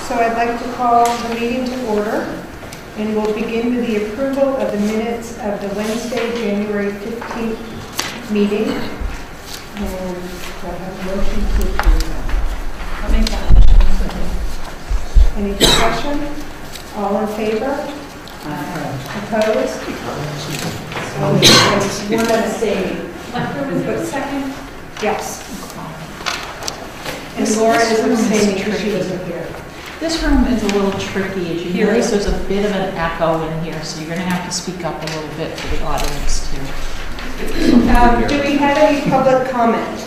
So I'd like to call the meeting to order, and we'll begin with the approval of the minutes of the Wednesday, January 15th meeting. And I have a motion to approve that. I'll make that motion. Any discussion? All in favor? Opposed? One abstaining. Lefter, was there a second? Yes. And Laura is abstaining because she wasn't here. This room is a little tricky, as you Here. notice. There's a bit of an echo in here, so you're going to have to speak up a little bit for the audience too. Do we have any public comment?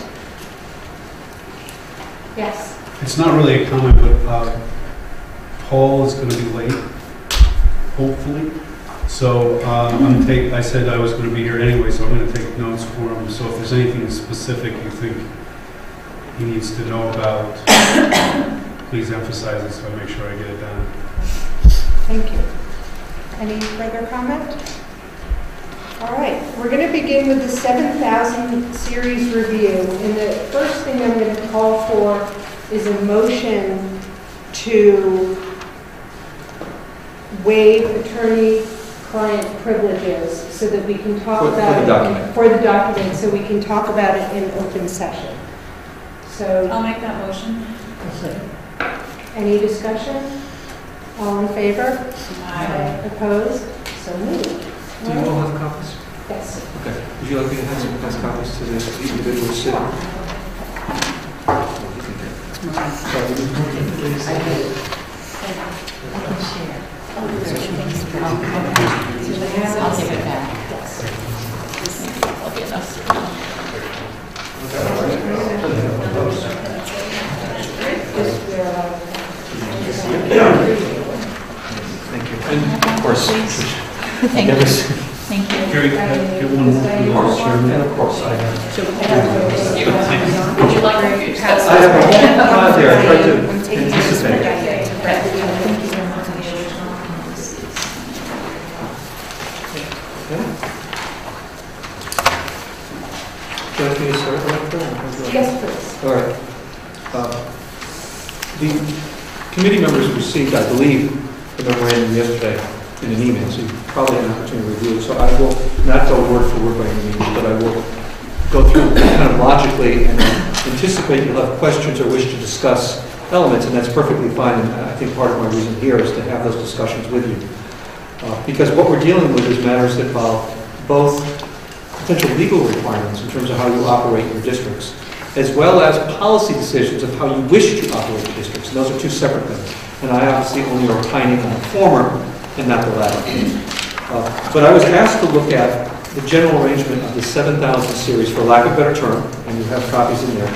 Yes. It's not really a comment, but Paul is going to be late, hopefully. So I said I was going to be here anyway, so I'm going to take notes for him. So if there's anything specific you think he needs to know about, please emphasize it so I make sure I get it done. Thank you. Any further comment? All right, we're going to begin with the 7,000 series review. And the first thing I'm going to call for is a motion to waive attorney-client privileges so that we can talk about it for the document, so we can talk about it in open session. So I'll make that motion. any discussion? All in favor? Aye. Opposed? So moved. Do you all have copies? Yes. Okay. Would you like me to have some pass copies to the individuals sitting? I'll take it back. I'll get enough. Thank you. And of course, Thank you. Thank you. Gary, can I get one more? and of course, I have. Would you like to pass? I have a whole lot there. I tried to anticipate. Do you like me to start right there? Yes, please. All right. The committee members received, I believe, the memorandum yesterday in an email, so you probably had an opportunity to review it. So I will not go word for word by any means, but I will go through kind of logically and anticipate you'll have questions or wish to discuss elements, and that's perfectly fine. And I think part of my reason here is to have those discussions with you. Because what we're dealing with is matters that involve both potential legal requirements in terms of how you operate your districts, as well as policy decisions of how you wish to operate your districts. And those are two separate things. And I obviously only are opining on the former and not the latter. But I was asked to look at the general arrangement of the 7,000 series, for lack of a better term, and you have copies in there,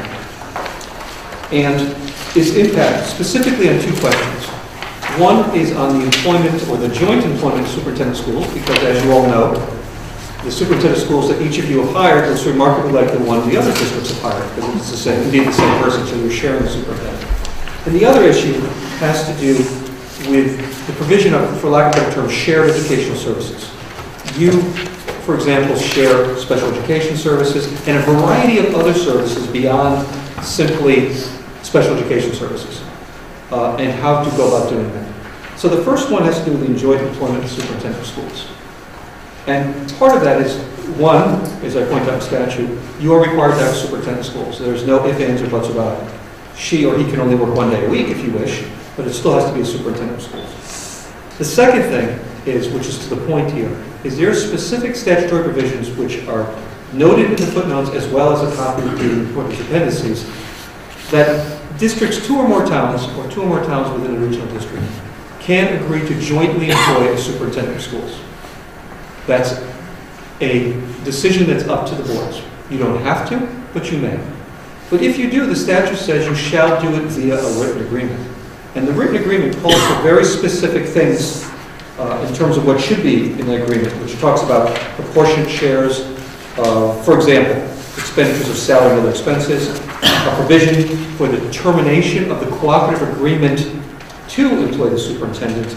and its impact specifically on two questions. One is on the employment or the joint employment of superintendent schools, because as you all know, the superintendent schools that each of you have hired looks remarkably like the one the other districts have hired, because it's the same, indeed the same person, so you're sharing the superintendent. And the other issue has to do with the provision of, for lack of a better term, shared educational services. You, for example, share special education services and a variety of other services beyond simply special education services, and how to go about doing that. So the first one has to do with the joint employment of superintendent of schools. And part of that is, one, as I point out in statute, you are required to have a superintendent of schools. There's no ifs, ands, or buts about it. She or he can only work one day a week if you wish, but it still has to be a superintendent of schools. The second thing is, which is to the point here, is there are specific statutory provisions which are noted in the footnotes as well as a copy of the important appendices that districts, two or more towns within a regional district can agree to jointly employ a superintendent of schools. That's a decision that's up to the boards. You don't have to, but you may. But if you do, the statute says you shall do it via a written agreement. And the written agreement calls for very specific things in terms of what should be in the agreement, which talks about proportionate shares, for example, expenditures of salary and other expenses, a provision for the termination of the cooperative agreement to employ the superintendent,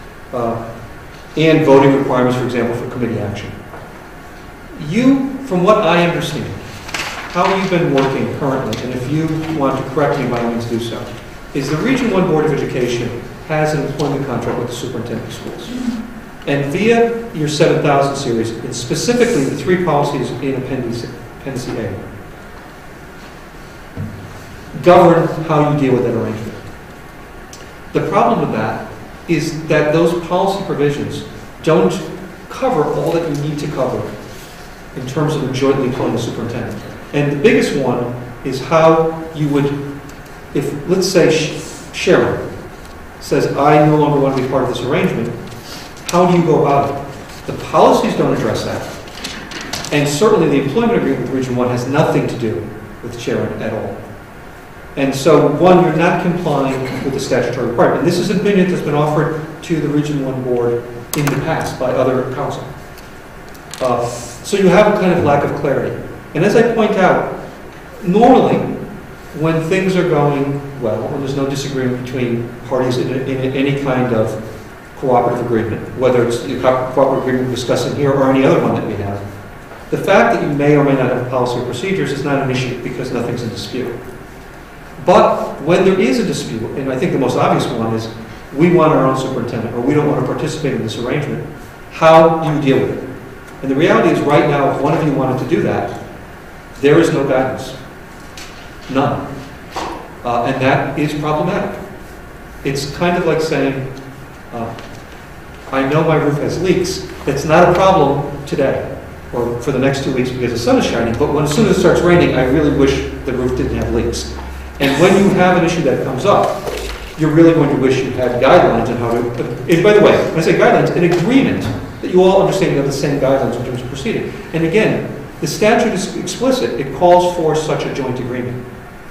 and voting requirements, for example, for committee action. You, from what I understand, how you've been working currently, and if you want to correct me, by all means do so. is the Region 1 Board of Education has an employment contract with the superintendent of schools. And via your 7,000 series, and specifically the 3 policies in Appendix A, govern how you deal with that arrangement. The problem with that is that those policy provisions don't cover all that you need to cover in terms of jointly employing the superintendent. And the biggest one is how you would, if, let's say, Sharon says, I no longer want to be part of this arrangement, how do you go about it? The policies don't address that. And certainly the employment agreement with Region 1 has nothing to do with Sharon at all. And so, one, you're not complying with the statutory requirement. And this is an opinion that's been offered to the Region 1 board in the past by other council. So you have a kind of lack of clarity. And as I point out, normally, when things are going well, when there's no disagreement between parties in any kind of cooperative agreement, whether it's the cooperative agreement we're discussing here or any other one that we have, the fact that you may or may not have policy or procedures is not an issue because nothing's in dispute. But when there is a dispute, and I think the most obvious one is we want our own superintendent or we don't want to participate in this arrangement, how do you deal with it? And the reality is right now, if one of you wanted to do that, there is no guidance. None. And that is problematic. It's kind of like saying, I know my roof has leaks. It's not a problem today or for the next 2 weeks because the sun is shining, but as soon as it starts raining, I really wish the roof didn't have leaks. And when you have an issue that comes up, you're really going to wish you had guidelines on how to, and by the way, when I say guidelines, an agreement that you all understand you have the same guidelines in terms of proceeding. And again, the statute is explicit. It calls for such a joint agreement.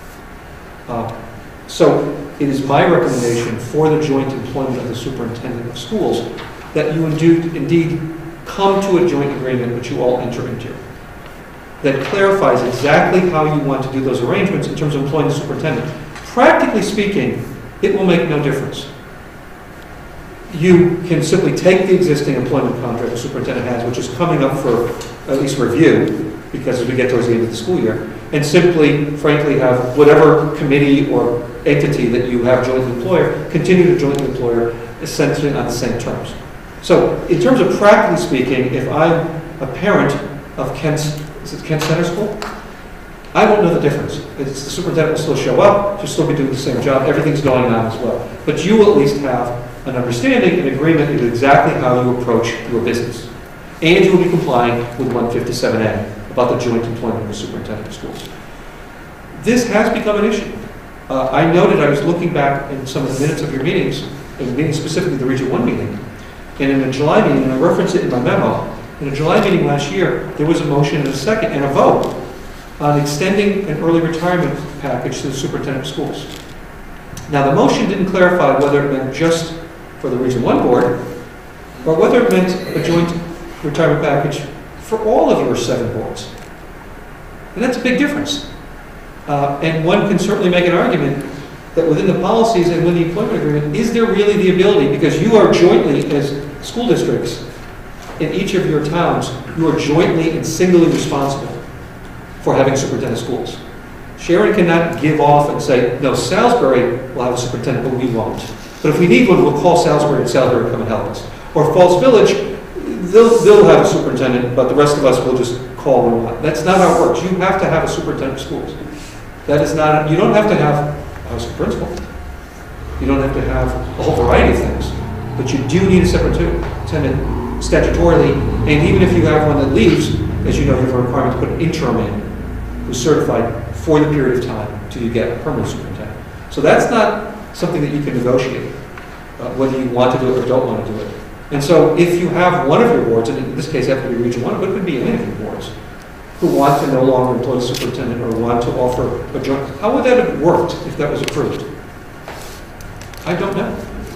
So it is my recommendation for the joint employment of the superintendent of schools that you indeed come to a joint agreement which you all enter into that clarifies exactly how you want to do those arrangements in terms of employing the superintendent. Practically speaking, it will make no difference. You can simply take the existing employment contract the superintendent has, which is coming up for at least review, because as we get towards the end of the school year, and simply, frankly, have whatever committee or entity that you have jointly employer continue to jointly employer essentially on the same terms. So, in terms of practically speaking, if I'm a parent of Kent Center School, I won't know the difference. The superintendent will still show up, she'll still be doing the same job, everything's going on as well. But you will at least have an understanding, an agreement with exactly how you approach your business. And you will be complying with 157A about the joint employment of the superintendent of schools. This has become an issue. I noted, I was looking back in some of the minutes of your meetings, and meetings specifically the Region 1 meeting, and in a July meeting, and I referenced it in my memo, in a July meeting last year, there was a motion and a second and a vote on extending an early retirement package to the superintendent of schools. Now, the motion didn't clarify whether it meant just for the Region 1 board, or whether it meant a joint retirement package for all of your 7 boards. And that's a big difference. And one can certainly make an argument that within the policies and within the employment agreement, is there really the ability, because you are jointly, as school districts, in each of your towns, you are jointly and singly responsible for having superintendent schools. Sharon cannot give off and say, no, Salisbury will have a superintendent, but we won't. But if we need one, we'll call Salisbury and Salisbury will come and help us. Or Falls Village, they'll have a superintendent, but the rest of us will just call when we want. That's not how it works. You have to have a superintendent of schools. That is not, you don't have to have a high school principal. You don't have to have a whole variety of things. But you do need a superintendent statutorily, and even if you have one that leaves, as you know, you have a requirement to put an interim in who's certified for the period of time till you get a permanent superintendent. So that's not something that you can negotiate, whether you want to do it or don't want to do it. And so if you have one of your boards, and in this case it have to be Region 1, but it could be any of your boards, who want to no longer employ a superintendent or want to offer a joint, how would that have worked if that was approved? I don't know.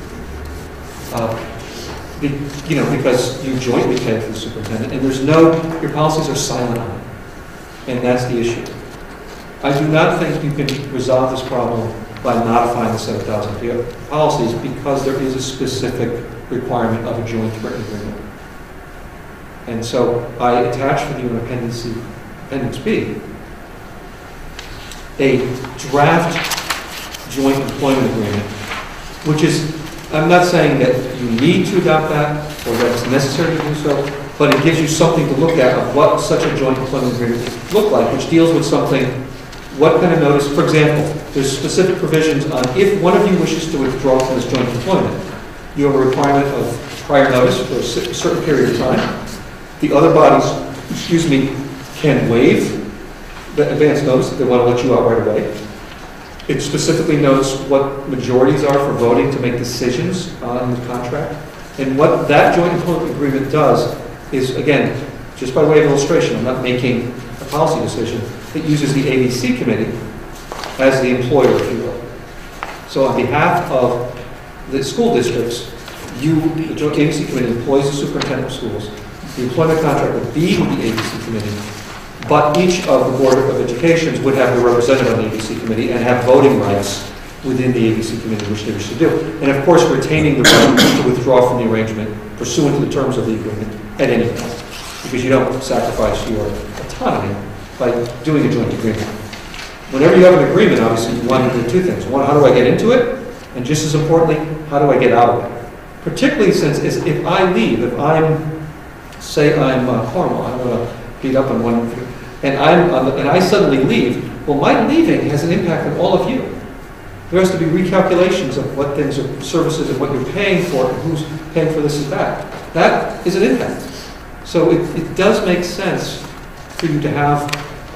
Because you jointly pay for the superintendent, and your policies are silent on it. And that's the issue. I do not think you can resolve this problem by modifying the 7,000 policies because there is a specific requirement of a joint written agreement. And so I attached for you in Appendix B a draft joint employment agreement, which is, I'm not saying that you need to adopt that or that it's necessary to do so, but it gives you something to look at of what such a joint employment agreement would look like, which deals with something, what kind of notice, for example, there's specific provisions on if one of you wishes to withdraw from this joint employment, you have a requirement of prior notice for a certain period of time. The other bodies, can waive the advance notice if they want to let you out right away. It specifically notes what majorities are for voting to make decisions on the contract. And what that joint employment agreement does is, again, just by way of illustration, I'm not making a policy decision, it uses the A.B.C. committee as the employer, if you will. So on behalf of the school districts, the joint A.B.C. committee employs the superintendent of schools. The employment contract would be with the A.B.C. committee, but each of the Board of Educations would have their representative on the A.B.C. committee and have voting rights within the A.B.C. committee, which they wish to do. And of course, retaining the right to withdraw from the arrangement pursuant to the terms of the agreement at any point, because you don't sacrifice your autonomy by doing a joint agreement. Whenever you have an agreement, obviously, you want to do two things. One, how do I get into it? And just as importantly, how do I get out of it? Particularly since if I leave, say I'm Cornwall, I'm going to beat up on one, and I suddenly leave, well, my leaving has an impact on all of you. There has to be recalculations of what things are services and what you're paying for, and who's paying for this and that. That is an impact. So it does make sense for you to have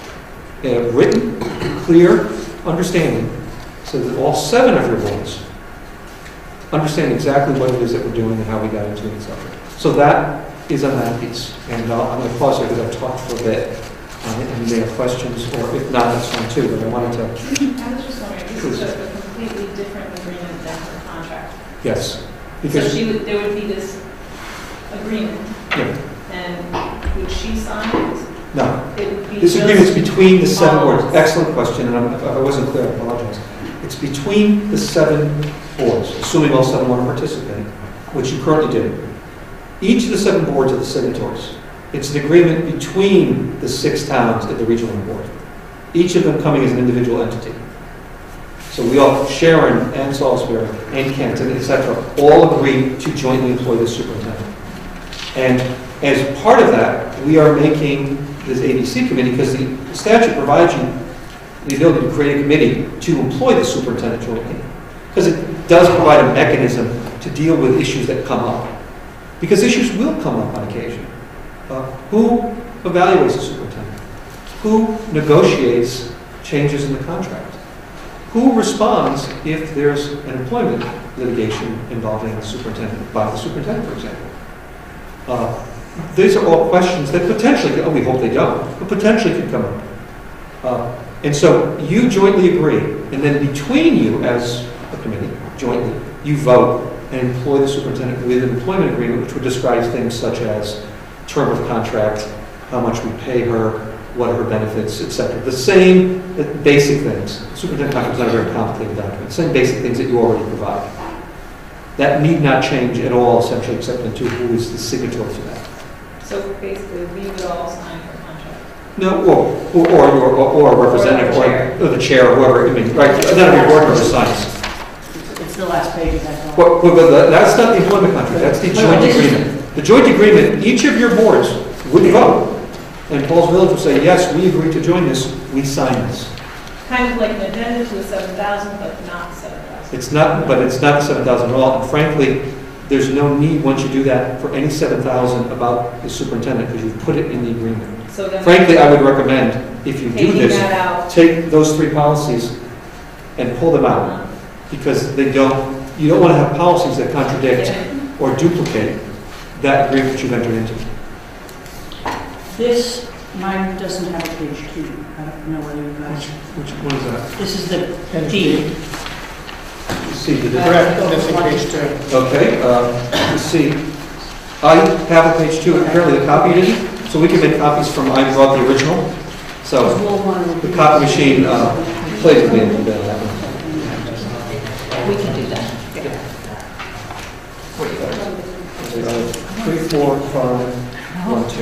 a written, clear understanding so that all 7 of your boards understand exactly what it is that we're doing and how we got into it, etc. So that is on that piece. And I'm going to pause here because I've talked for a bit. And you may have questions, or if not, that's fine too, but I wanted to... I was just wondering, this is a completely different agreement than her contract. Yes. So there would be this agreement, Yeah. and would she sign it? No. It would be This just agreement is between the 7 boards. boards. Excellent question, and if I wasn't clear, I apologize. It's between the 7 boards, assuming all 7 want to participate, which you currently do. Each of the 7 boards are the signatories. It's an agreement between the 6 towns at the regional board, each of them coming as an individual entity. So we all, Sharon and Salisbury and Kenton, etc., all agree to jointly employ the superintendent. And as part of that, we are making this A.B.C. committee, because the statute provides you the ability to create a committee to employ the superintendent jointly, because it does provide a mechanism to deal with issues that come up. Because issues will come up on occasion. Who evaluates the superintendent? Who negotiates changes in the contract? Who responds if there's an employment litigation involving the superintendent, by the superintendent, for example? These are all questions that potentially, we hope they don't, but potentially could come up. And so you jointly agree, and then between you as a committee, jointly, you vote and employ the superintendent with an employment agreement, which would describe things such as term of contract, how much we pay her, what are her benefits, etc. The same basic things. Superintendent contract is not a very complicated document. The same basic things that you already provide. That need not change at all, essentially, except into who is the signatory to that. So basically, we would all sign her contract. No, or a representative, or the chair, or whoever. I mean, right? None of your board members signs. It's the last page of that. But that's not the employment contract. That's the joint agreement. The joint agreement, each of your boards would vote. And Paul's Village will say, yes, we agree to join this, we sign this. Kind of like an addendum to the 7,000, but not 7,000. It's not the 7,000 at all. And frankly, there's no need, once you do that, for any 7,000 about the superintendent, because you've put it in the agreement. So then Frankly, I would recommend, if you do taking this, that out. take those 3 policies and pull them out. Because you don't want to have policies that contradict or duplicate that agreement that you've entered into. This, mine doesn't have a page 2. I don't know whether you guys... Which one is that? This is the deed. Let's see, Correct, missing page 2. Okay, let's see. I have a page 2, apparently the copy didn't, so we can make copies from, I brought the original. So the copy machine plays with me a little bit on that one. We can do that. Where you go? 3, 4, 5, 1, 2.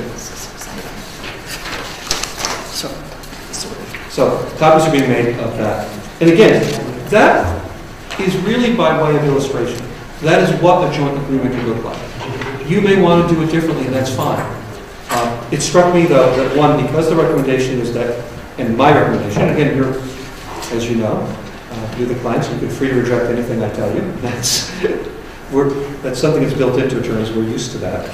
So copies are being made of that. And again, that is really by way of illustration. That is what a joint agreement could look like. You may want to do it differently, and that's fine. It struck me, though, that one, because the recommendation is that, and my recommendation, again, you're, as you know, you're the client, so you can free to reject anything I tell you. That's something that's built into attorneys. We're used to that.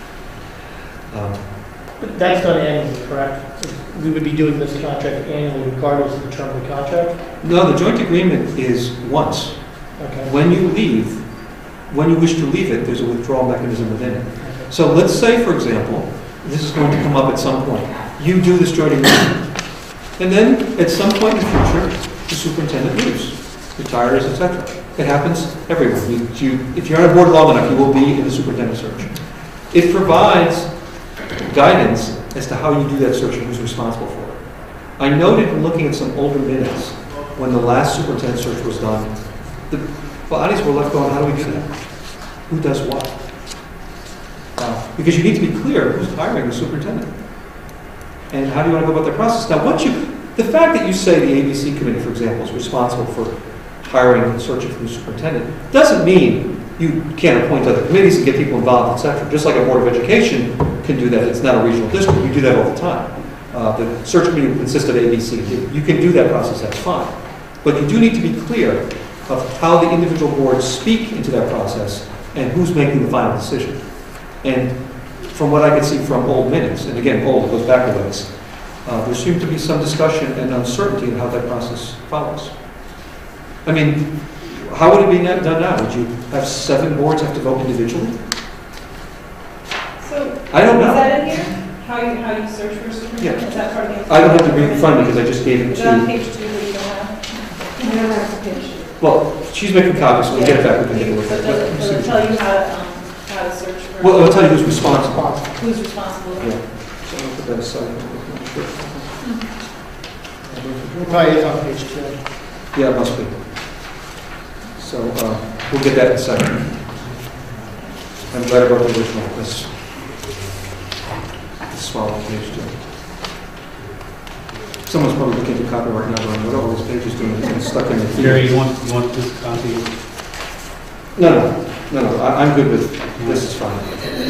But that's done annually, correct? We would be doing this contract annually regardless of the term of the contract? No, the joint agreement is once. Okay. When you leave, when you wish to leave it, there's a withdrawal mechanism within it. So let's say, for example, this is going to come up at some point. You do this joint agreement, and then at some point in the future, the superintendent leaves, retires, etc. It happens everywhere. If you're on a board long enough, you will be in the superintendent search. It provides guidance as to how you do that search and who's responsible for it. I noted in looking at some older minutes, when the last superintendent search was done, the bodies were left going, how do we do that? Who does what? Because you need to be clear who's hiring the superintendent. And how do you want to go about the process? Now, the fact that you say the A.B.C. committee, for example, is responsible for hiring and searching for the superintendent doesn't mean you can't appoint other committees and get people involved, etc. Just like a Board of Education can do that. It's not a regional district. You do that all the time. The search committee consists of A.B.C. You can do that process. That's fine. But you do need to be clear of how the individual boards speak into that process and who's making the final decision. And from what I could see from old minutes, and again, old, it goes back a ways, there seemed to be some discussion and uncertainty in how that process follows. I mean, how would it be done now? Would you have 7 boards have to vote individually? So, I don't know. is that in here? How you search for a superintendent? Yeah. Is that part of the... I don't have to read in front of me because I just gave it Is it on to... page 2 that you don't have? I don't have the page. Well, she's making copies, so we'll get it back. We can take a look So at does it it. tell you how to search for... Well, it'll tell you who's responsible. Who's responsible? Yeah. So I'll put that aside. Probably is on page 2. Yeah, it must be. So we'll get that in a second. I'm glad I wrote the original. This swallow page too. Someone's probably looking at the copy right now going, what are all these pages doing? It's stuck in the Gary, you want this copy? No. I'm good with this. Is fine.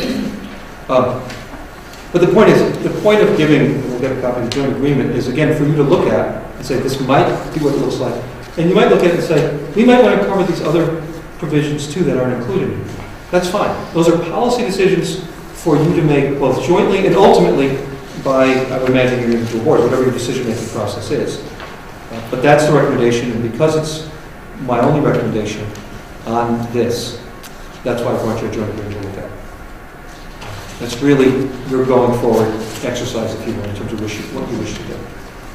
But the point of giving, we'll get a copy of the joint agreement, is again for you to look at and say this might be what it looks like. And you might look at it and say, we might want to cover these other provisions too that aren't included. That's fine. Those are policy decisions for you to make both jointly and ultimately by, I would imagine, your individual board, whatever your decision-making process is. But that's the recommendation, and because it's my only recommendation on this, that's why I want your joint agreement with that. That's really your going forward exercise, if you will, in terms of what you wish to do.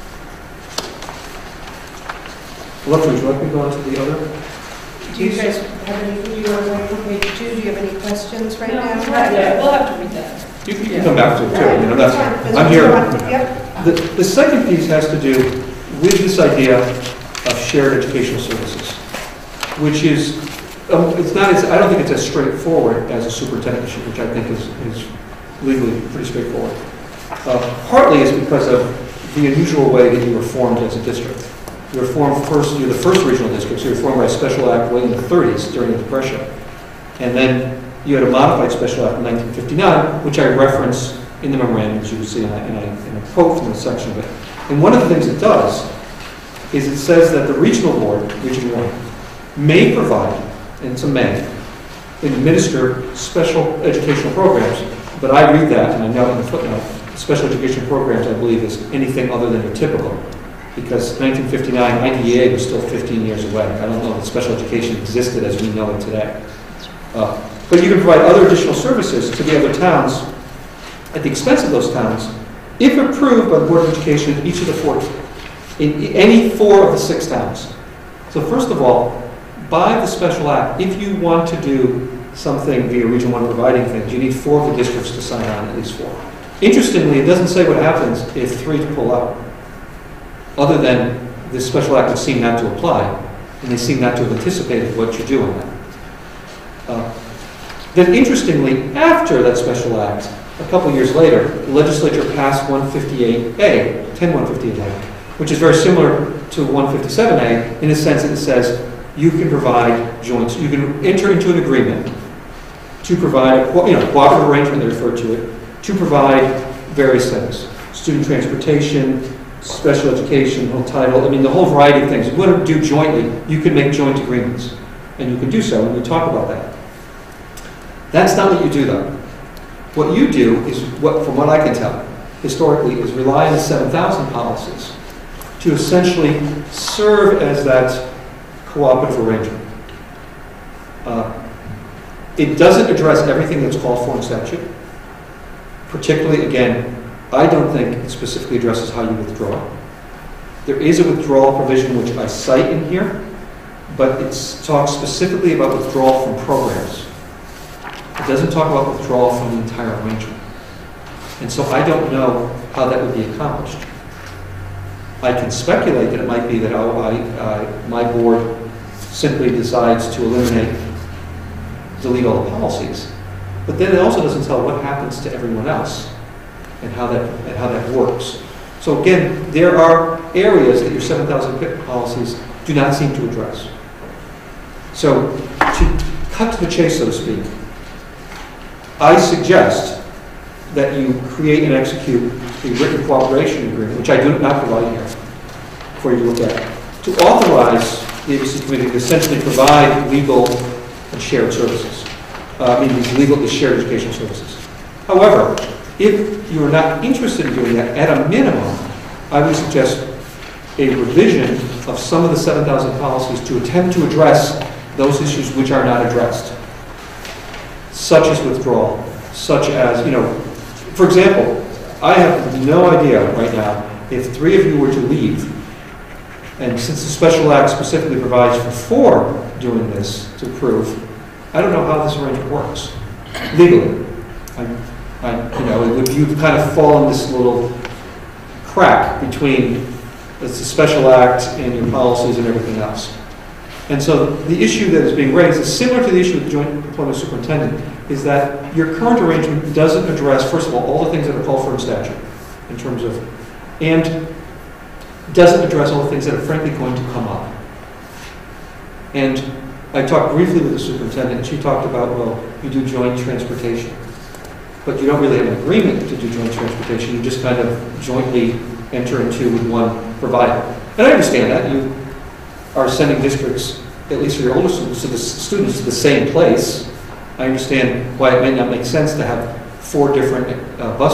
Would you like me to go on to the other? Do you guys have any, do you want to wait for page 2? Do you have any questions right No, now? yeah, we'll have to read that. You can come back to it too. Right, You know, that's fine. I'm here. Yep. The second piece has to do with this idea of shared educational services, which is, it's not, I don't think it's as straightforward as a superintendent issue, which I think is legally pretty straightforward. Partly is because of the unusual way that you were formed as a district. You were formed first, you're the first regional district, so you were formed by a special act way in the 30s during the Depression. And then you had a modified special act in 1959, which I reference in the memorandum, as you will see, and I quote from a section of it. And one of the things it does is it says that the regional board, Region 1, may provide, and it's a may, administer special educational programs. But I read that, and I note in the footnote, special education programs, I believe, is anything other than your typical. Because 1959, IDEA was still 15 years away. I don't know that special education existed as we know it today. But you can provide other additional services to the other towns at the expense of those towns, if approved by the Board of Education in each of the 4, in any 4 of the 6 towns. So first of all, by the special act, if you want to do something via Region 1 providing things, you need 4 of the districts to sign on, at least 4. Interestingly, it doesn't say what happens if 3 pull out, other than this special act would seem not to apply, and they seem not to have anticipated what you're doing. Then interestingly, after that special act, a couple years later, the legislature passed 158A, 10158A, which is very similar to 157A in the sense that it says you can provide joint, you can enter into an agreement to provide, a cooperative arrangement, they refer to it, to provide various things. Student transportation, special education, whole title, I mean, the whole variety of things. If you want to do jointly, you can make joint agreements. And you can do so, and we talk about that. That's not what you do, though. What you do is, from what I can tell, historically, is rely on the 7,000 policies to essentially serve as that cooperative arrangement. It doesn't address everything that's called for in statute. Particularly, again, I don't think it specifically addresses how you withdraw. There is a withdrawal provision which I cite in here, but it talks specifically about withdrawal from programs. It doesn't talk about withdrawal from the entire arrangement. And so I don't know how that would be accomplished. I can speculate that it might be that my board simply decides to delete all the policies. But then it also doesn't tell what happens to everyone else and how that works. So again, there are areas that your 7,000 policies do not seem to address. So to cut to the chase, so to speak, I suggest that you create and execute a written cooperation agreement, which I do not provide here for you to look at, to authorize the A.B.C. committee to essentially provide legal and shared services. These legal and shared education services. However, if you are not interested in doing that, at a minimum, I would suggest a revision of some of the 7,000 policies to attempt to address those issues which are not addressed, such as withdrawal, such as, for example, I have no idea right now if 3 of you were to leave, and since the special act specifically provides for 4 doing this to approve, I don't know how this arrangement works legally. You kind of fall in this little crack between the special act and your policies and everything else. And so the issue that is being raised is similar to the issue with the joint employment superintendent, is that your current arrangement doesn't address, first of all the things that are called for in statute, in terms of, and doesn't address all the things that are frankly going to come up. And I talked briefly with the superintendent, and she talked about, well, you do joint transportation. But you don't really have an agreement to do joint transportation. You just kind of jointly enter into with one provider. And I understand that. You are sending districts, at least for your older students, to the same place. I understand why it may not make sense to have 4 different bus.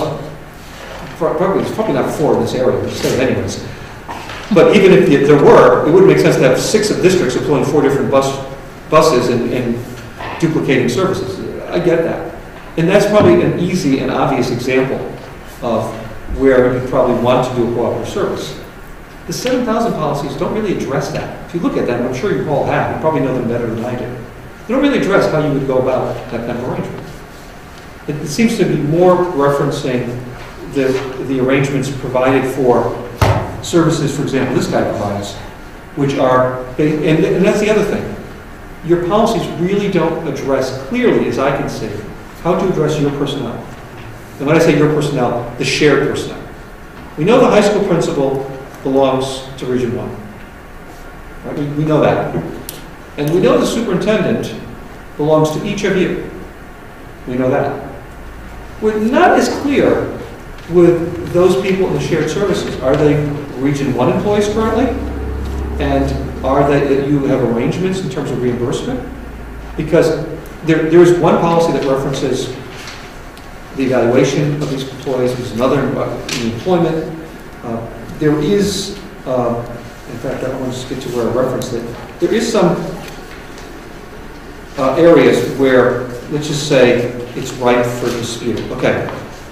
It's probably not 4 in this area, but just say it anyways. But even if there were, it wouldn't make sense to have 6 districts employing 4 different buses and duplicating services. I get that. And that's probably an easy and obvious example of where you probably want to do a cooperative service. The 7,000 policies don't really address that. If you look at them, I'm sure you all have, you probably know them better than I do. They don't really address how you would go about that kind of arrangement. It seems to be more referencing the arrangements provided for services, for example, this guy provides, which are, and that's the other thing. Your policies really don't address clearly, as I can see, how to address your personnel. And when I say your personnel, the shared personnel. We know the high school principal belongs to Region 1. Right? We know that. And we know the superintendent belongs to each of you. We know that. We're not as clear with those people in the shared services. Are they Region 1 employees currently? And are they that you have arrangements in terms of reimbursement? Because there is one policy that references the evaluation of these employees. There's another in employment. There is, in fact, I want to just get to where I referenced it. There is some areas where, let's just say, it's ripe for dispute. Okay,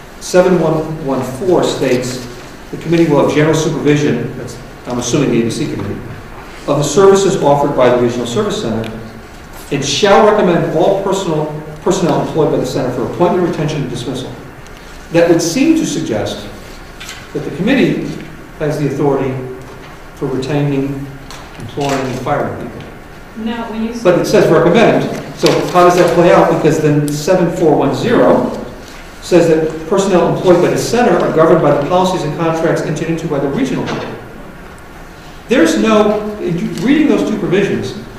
7114 states the committee will have general supervision, that's, I'm assuming the A.B.C. committee, of the services offered by the Regional Service Center. It shall recommend all personnel employed by the center for appointment, retention, and dismissal. That would seem to suggest that the committee has the authority for retaining, employing, and firing people. Now, when you But it says recommend. So how does that play out? Because then 7410 says that personnel employed by the center are governed by the policies and contracts entered into by the regional board. There's no, reading those 2 provisions,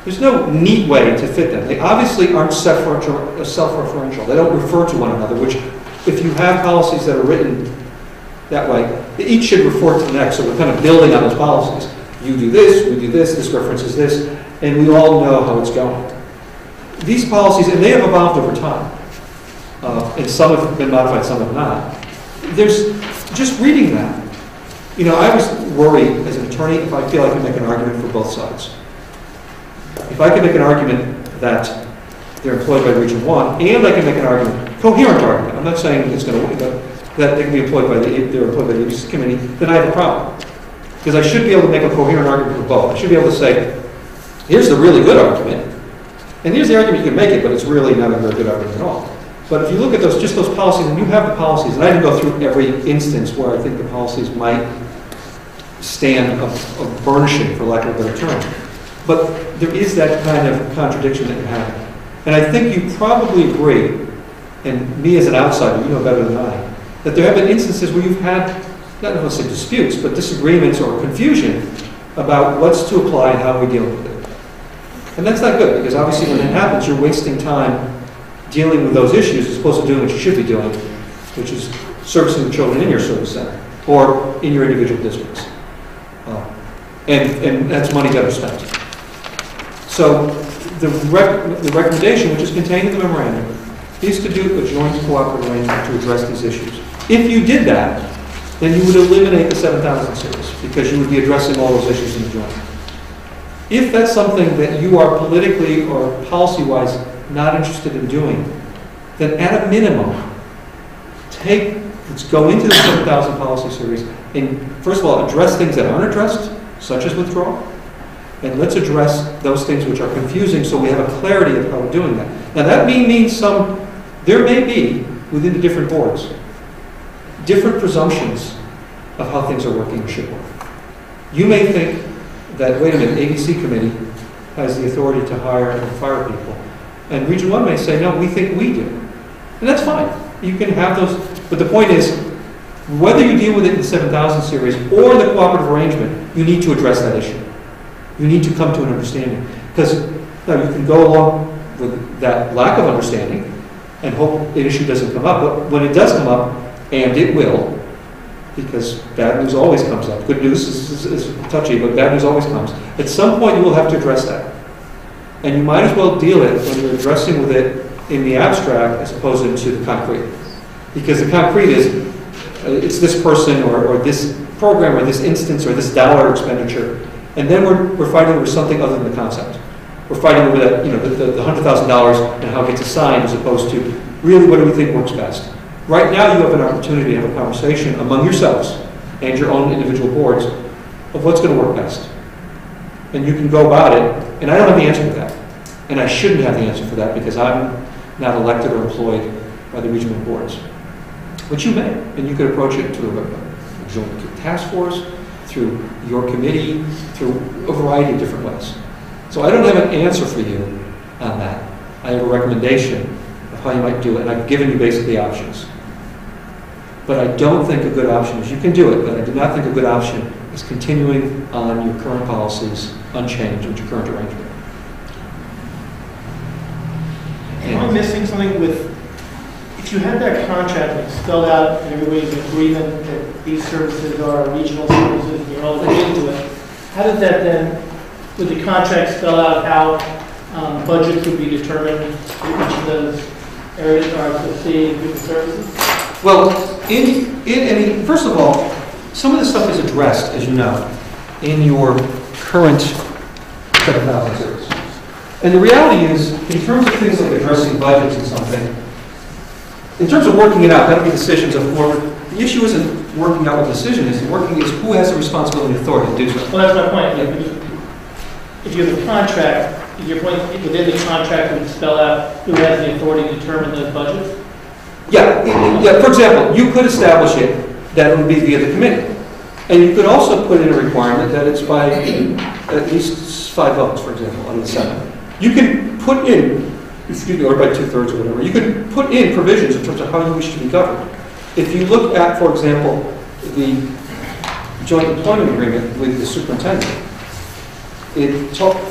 There's no neat way to fit them. They obviously aren't self-referential. They don't refer to one another, which if you have policies that are written that way, each should refer to the next, so we're kind of building on those policies. You do this, we do this references this, and we all know how it's going. These policies, and they have evolved over time, and some have been modified, some have not. There's, just reading that, you know, I was worried as an attorney if I feel I can make an argument for both sides. If I can make an argument that they're employed by Region 1, and I can make an argument, coherent argument, I'm not saying it's going to, that they can be employed by they're employed by the A.B.C. committee, then I have a problem. Because I should be able to make a coherent argument for both. I should be able to say, here's the really good argument, and here's the argument you can make it, but it's really not a very good argument at all. But if you look at those, just those policies, and you have the policies, and I didn't go through every instance where I think the policies might stand of burnishing, for lack of a better term. But there is that kind of contradiction that you have. And I think you probably agree, and me as an outsider, you know better than I, that there have been instances where you've had, not necessarily disputes, but disagreements or confusion about what's to apply and how we deal with it. And that's not good, because obviously when it happens, you're wasting time dealing with those issues as opposed to doing what you should be doing, which is servicing the children in your service center or in your individual districts. And that's money better spent. So the recommendation, which is contained in the memorandum, is to do a joint cooperative arrangement to address these issues. If you did that, then you would eliminate the 7,000 series, because you would be addressing all those issues in the joint. If that's something that you are politically or policy-wise not interested in doing, then at a minimum, let's go into the 7,000 policy series and first of all address things that aren't addressed, such as withdrawal, and let's address those things which are confusing so we have a clarity of how we're doing that. Now that means there may be, within the different boards, different presumptions of how things are working or should work. You may think that, wait a minute, A.B.C. committee has the authority to hire and fire people. And Region 1 may say, no, we think we do. And that's fine. You can have those. But the point is, whether you deal with it in the 7,000 series or the cooperative arrangement, you need to address that issue. You need to come to an understanding. Because now you can go along with that lack of understanding and hope an issue doesn't come up. But when it does come up, and it will, because bad news always comes up. Good news is touchy, but bad news always comes. At some point, you will have to address that. And you might as well deal it when you're addressing with it in the abstract as opposed to the concrete. Because the concrete is, it's this person or this program or this instance or this dollar expenditure. And then we're fighting over something other than the concept. We're fighting over that, you know, the $100,000 and how it gets assigned as opposed to really what do we think works best. Right now you have an opportunity to have a conversation among yourselves and your own individual boards of what's going to work best. And you can go about it, and I don't have the answer for that. And I shouldn't have the answer for that because I'm not elected or employed by the regional boards. But you may, and you could approach it through a joint task force, through your committee, through a variety of different ways. So I don't have an answer for you on that. I have a recommendation of how you might do it, and I've given you basically options. But I don't think a good option is, you can do it, but I do not think a good option is continuing on your current policies unchanged with your current arrangement. Am I missing something with, if you had that contract and spelled out and everybody's in agreement that these services are regional services and you're all agreeing to it, how does that then, would the contract spell out how budgets would be determined for each of those areas are associated with the services? Well, I mean, first of all, some of this stuff is addressed, as you know, in your current 7,000 series. And the reality is, in terms of things like addressing budgets and something, in terms of working it out, that'll be decisions of more. The issue isn't working out what the decision is. The working is who has the responsibility and authority to do so. Well, that's my point. If you have a contract, if your point within the contract would spell out who has the authority to determine those budgets? Yeah. For example, you could establish it that it would be via the committee. And you could also put in a requirement that it's by at least 5 votes, for example, on the Senate. You can put in, or by 2/3 or whatever, you can put in provisions in terms of how you wish to be governed. If you look at, for example, the joint employment agreement with the superintendent,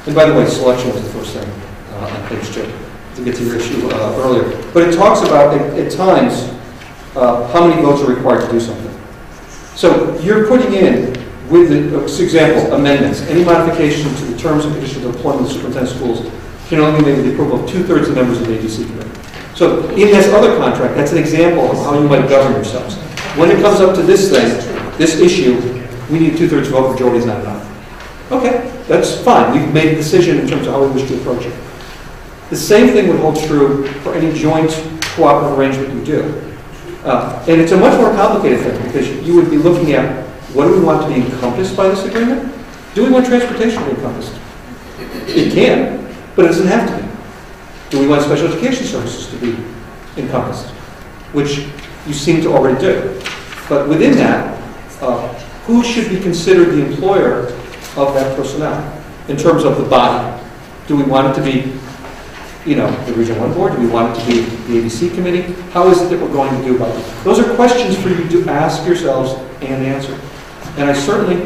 And by the way, selection was the first thing on page 2, to get to your issue earlier. But it talks about, at times, how many votes are required to do something. So you're putting in, with, for example, amendments, any modification to the terms and conditions of employment of the superintendent of schools can only be made with the approval of 2/3 of the members of the A.B.C. committee. So in this other contract, that's an example of how you might govern yourselves. When it comes up to this thing, this issue, we need 2/3 vote, majority is not enough. Okay, that's fine. We've made a decision in terms of how we wish to approach it. The same thing would hold true for any joint cooperative arrangement you do. And it's a much more complicated thing because you would be looking at what do we want to be encompassed by this agreement? Do we want transportation to be encompassed? It can, but it doesn't have to be. Do we want special education services to be encompassed? Which you seem to already do. But within that, who should be considered the employer of that personnel in terms of the body? Do we want it to be, you know, the Region 1 board? Do we want it to be the A.B.C. committee? How is it that we're going to do about it? Those are questions for you to ask yourselves and answer. And I certainly,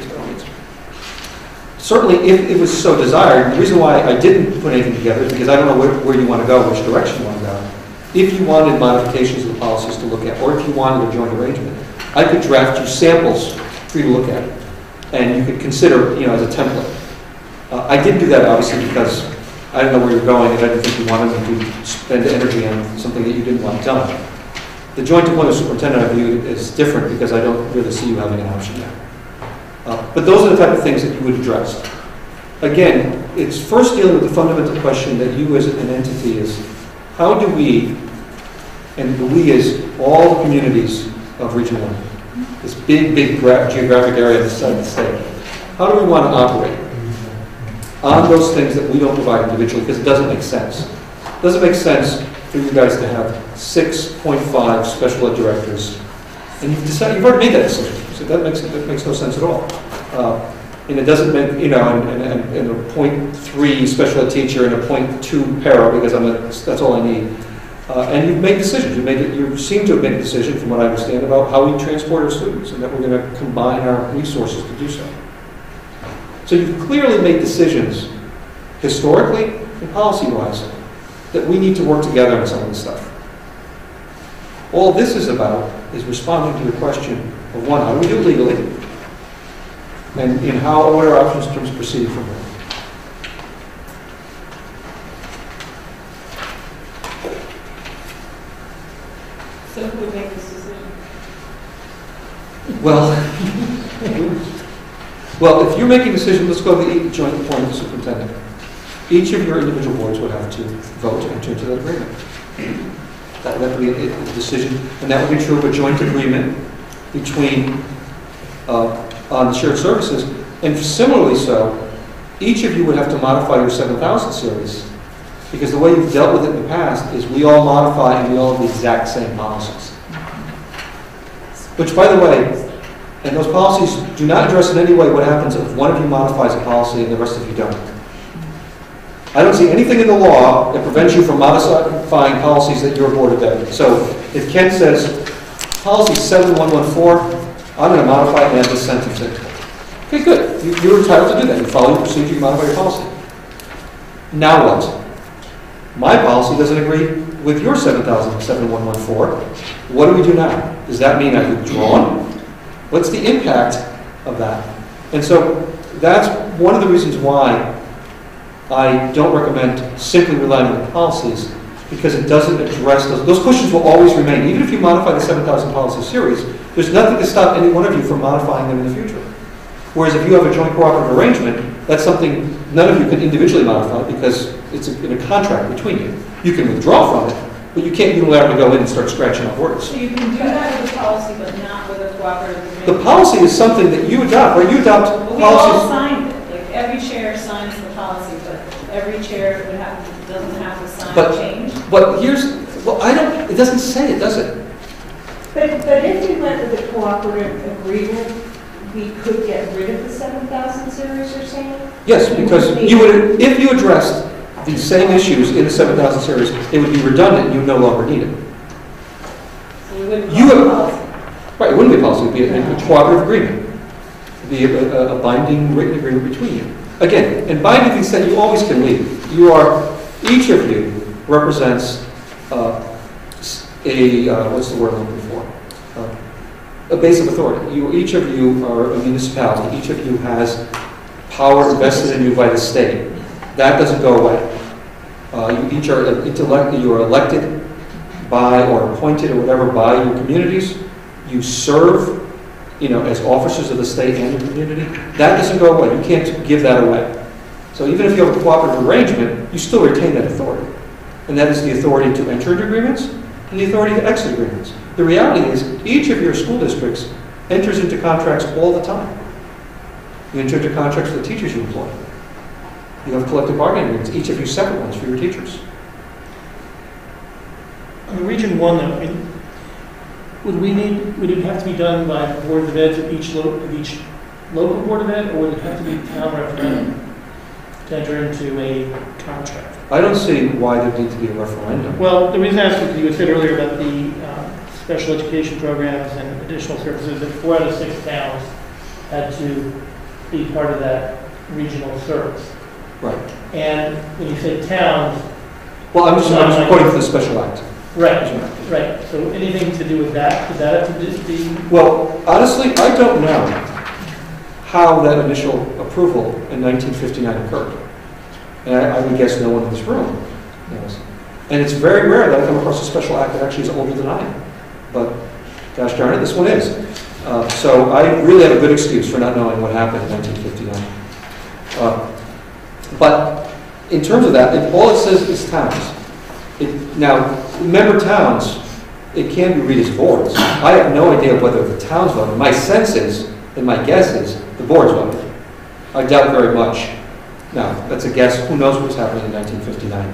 if it was so desired, the reason why I didn't put anything together is because I don't know where you want to go, which direction you want to go. If you wanted modifications of the policies to look at, or if you wanted a joint arrangement, I could draft you samples for you to look at, and you could consider, you know, as a template. I didn't do that obviously because I didn't know where you're going, and I didn't think you wanted me to spend energy on something that you didn't want done. The joint deployment superintendent I view is different because I don't really see you having an option there. But those are the type of things that you would address. Again, it's first dealing with the fundamental question that you as an entity is, how do we, and the we is all the communities of Region 1, this big geographic area inside the state, how do we want to operate on those things that we don't provide individually because it doesn't make sense. It doesn't make sense for you guys to have 6.5 special ed directors, and you've already made that decision. So that makes no sense at all. And it doesn't make, you know, and a 0.3 special ed teacher and a 0.2 para because that's all I need. And you've made decisions. You seem to have made a decision, from what I understand, about how we transport our students, and that we're going to combine our resources to do so. So you've clearly made decisions, historically and policy-wise, that we need to work together on some of this stuff. All this is about is responding to the question of, one, how do we do it legally, and what are our options in terms of proceeding from there. So who would make this decision? Well, if you're making a decision, let's go to the joint appointment superintendent. Each of your individual boards would have to vote to enter into that agreement. That would be a decision, and that would be true of a joint agreement between on the shared services, and similarly so, each of you would have to modify your 7,000 series, because the way you've dealt with it in the past is we all modify and we all have the exact same policies. Which, by the way, and those policies do not address in any way what happens if one of you modifies a policy and the rest of you don't. I don't see anything in the law that prevents you from modifying policies that your board adopted. So if Ken says, policy 7114, I'm going to modify it and add this sentence in. Okay, good. You're entitled to do that. You follow your procedure, you modify your policy. Now what? My policy doesn't agree with your 7114. What do we do now? Does that mean I've withdrawn? What's the impact of that? And so that's one of the reasons why I don't recommend simply relying on the policies, because it doesn't address those questions will always remain. Even if you modify the 7,000 policy series, there's nothing to stop any one of you from modifying them in the future. Whereas if you have a joint cooperative arrangement, that's something none of you can individually modify because it's in a contract between you. You can withdraw from it, but you can't unilaterally go in and start scratching up words. So you can do that with a policy, but not with a cooperative agreement? The policy is something that you adopt, right? You adopt well, policies. We all signed it. Like every chair signs the policy, but every chair doesn't have to sign a change. But it doesn't say it, does it? But if we went with a cooperative agreement, we could get rid of the 7,000 series, you're saying? Yes, because if you addressed the same issues in the 7,000 series, it would be redundant. You would no longer need it. So we wouldn't have a policy. Right, it wouldn't be a policy. It would be a cooperative agreement. It would be a binding written agreement between you. again, and binding consent, you always can leave. Each of you represents what's the word I'm looking for? A base of authority. Each of you are a municipality. Each of you has power invested in you by the state. That doesn't go away. You each are you are elected by or appointed or whatever by your communities. You serve, as officers of the state and your community. That doesn't go away. You can't give that away. So even if you have a cooperative arrangement, you still retain that authority. And that is the authority to enter into agreements and the authority to exit agreements. The reality is, each of your school districts enters into contracts all the time. You enter into contracts with the teachers you employ. You have collective bargaining agreements, each of you separate ones for your teachers. On Region 1, though, would it have to be done by the Board of Eds of each local Board of Ed, or would it have to be town referendum to enter into a contract? I don't see why there needs to be a referendum. Well, the reason I asked is you said earlier about the special education programs and additional services, that 4 out of 6 towns had to be part of that regional service. Right. And when you say towns... Well, I'm just quoting from the special act. Right. So anything to do with that, could that have to be... Well, honestly, I don't know how that initial approval in 1959 occurred. And I would guess no one in this room knows. And it's very rare that I come across a special act that actually is older than I am. But gosh darn it, this one is. So I really have a good excuse for not knowing what happened in 1959. But in terms of that, all it says is towns. Now, member towns, it can be read as boards. I have no idea whether the towns voted. My sense is, and my guess is, the boards voted. I doubt very much. Now, that's a guess. Who knows what was happening in 1959?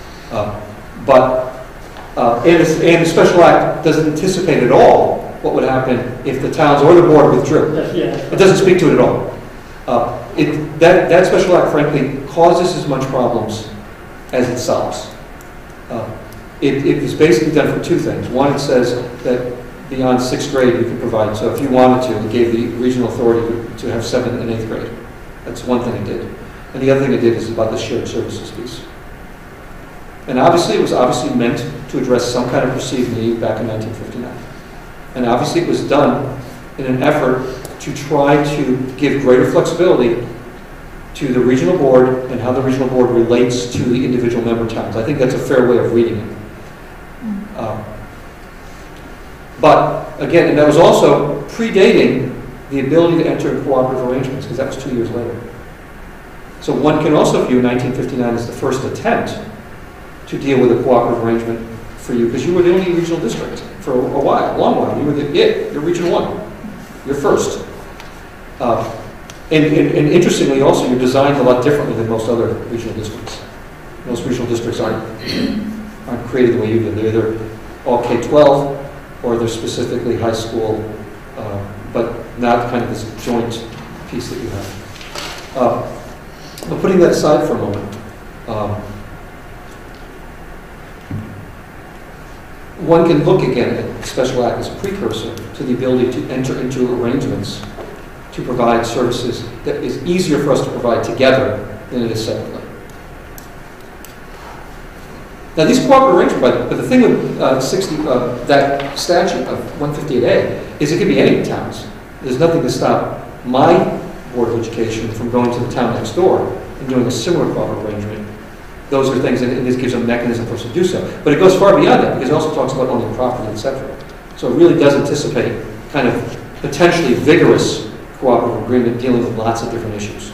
And the special act doesn't anticipate at all what would happen if the towns or the board withdrew. It doesn't speak to it at all. That special act, frankly, causes as much problems as it solves. It was basically done for 2 things. One, it says that beyond 6th grade you can provide. So if you wanted to, it gave the regional authority to have 7th and 8th grade. That's one thing it did. And the other thing it did is about the shared services piece. And obviously, it was meant to address some kind of perceived need back in 1959. And obviously, it was done in an effort to try to give greater flexibility to the regional board and how the regional board relates to the individual member towns. I think that's a fair way of reading it. But again, and that was also predating the ability to enter into cooperative arrangements, because that was 2 years later. So one can also view 1959 as the first attempt to deal with a cooperative arrangement for you, because you were the only regional district for a while, a long while. You were you're Region 1. You're first. And interestingly also, you're designed a lot differently than most other regional districts. Most regional districts aren't created the way you did. They're either all K-12 or they're specifically high school, but not kind of this joint piece that you have. But putting that aside for a moment, one can look again at the special act as a precursor to the ability to enter into arrangements to provide services that is easier for us to provide together than it is separately. Now, these cooperative arrangements, but the thing with that statute of 158A is it can be any towns. There's nothing to stop my Board of Education from going to the town next door and doing a similar cooperative arrangement. Those are things, and this gives a mechanism for us to do so. But it goes far beyond that, because it also talks about owning property, etc. So it really does anticipate kind of potentially vigorous cooperative agreement dealing with lots of different issues.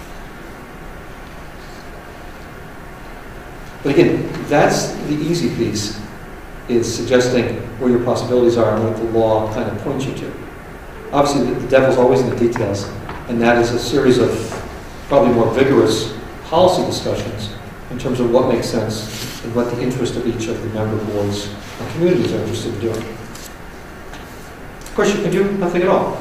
But again, that's the easy piece, is suggesting where your possibilities are and what the law kind of points you to. Obviously, the devil's always in the details, and that is a series of probably more vigorous policy discussions in terms of what makes sense and what the interest of each of the member boards and communities are interested in doing. Of course, you can do nothing at all.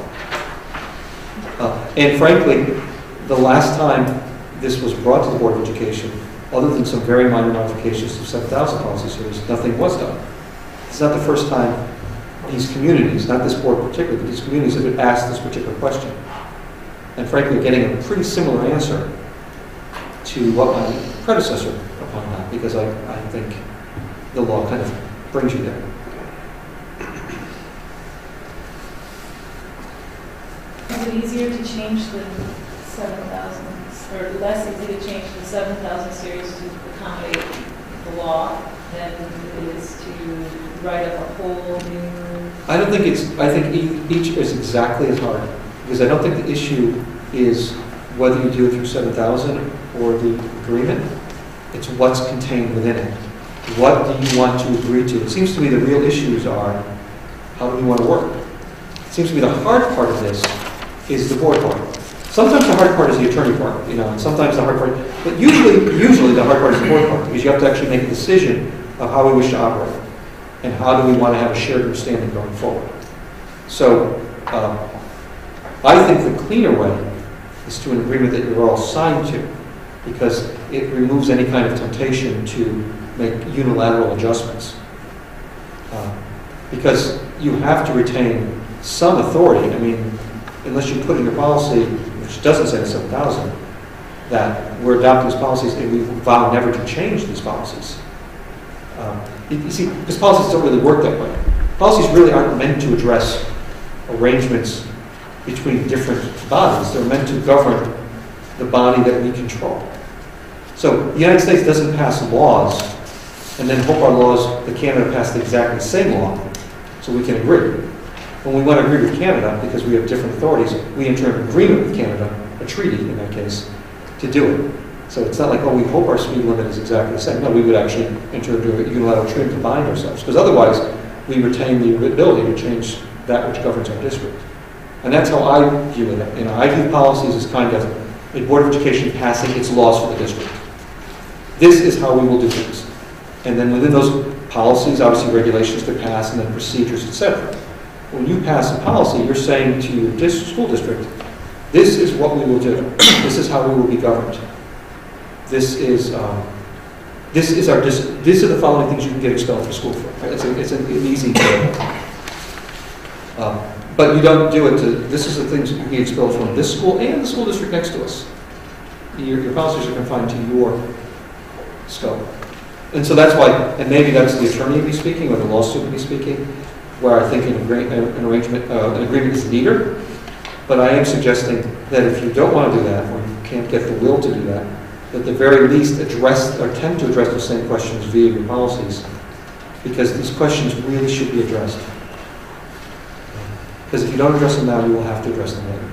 And frankly, the last time this was brought to the Board of Education, other than some very minor modifications to 7,000 policy series, nothing was done. It's not the first time these communities, not this board particularly, but these communities have been asked this particular question. And frankly, getting a pretty similar answer to what my predecessor upon that, because I think the law kind of brings you there. Is it easier to change the 7,000, or less easy to change the 7,000 series to accommodate the law than it is to write up a whole new? I don't think I think each is exactly as hard, because I don't think the issue is whether you do it through 7,000 or the agreement. It's what's contained within it. What do you want to agree to? It seems to me the real issues are, how do you want to work? It seems to me the hard part of this is the board part. Sometimes the hard part is the attorney part, and sometimes the hard part, but usually the hard part is the board part, because you have to actually make a decision of how we wish to operate, and how do we want to have a shared understanding going forward. So, I think the cleaner way is to an agreement that you're all signed to, because it removes any kind of temptation to make unilateral adjustments. Because you have to retain some authority. I mean, unless you put in your policy, which doesn't say 7,000, that we're adopting these policies and we vow never to change these policies. You see, because policies don't really work that way. Policies really aren't meant to address arrangements between different bodies. They're meant to govern the body that we control. So the United States doesn't pass laws and then hope our laws, that Canada pass the exactly same law so we can agree. When we want to agree with Canada, because we have different authorities, we enter an agreement with Canada, a treaty in that case, to do it. So it's not like, oh, we hope our speed limit is exactly the same. No, we would actually enter into a unilateral treaty to bind ourselves, because otherwise we retain the ability to change that which governs our district. And that's how I view it. I view policies as kind of a Board of Education passing its laws for the district. This is how we will do things. And then within those policies, obviously regulations to pass and then procedures, etc. When you pass a policy, you're saying to your school district, this is what we will do. This is how we will be governed. These are the following things you can get expelled from school for. It's an easy thing. But you don't do it this is the things you can get expelled from this school and the school district next to us. Your policies are confined to your scope. And so that's why, and maybe that's the attorney be speaking or the law student be speaking, where I think an agreement is neater. But I am suggesting that if you don't want to do that, or you can't get the will to do that, at the very least address or attempt to address the same questions via your policies, because these questions really should be addressed. Because if you don't address them now, you will have to address them later.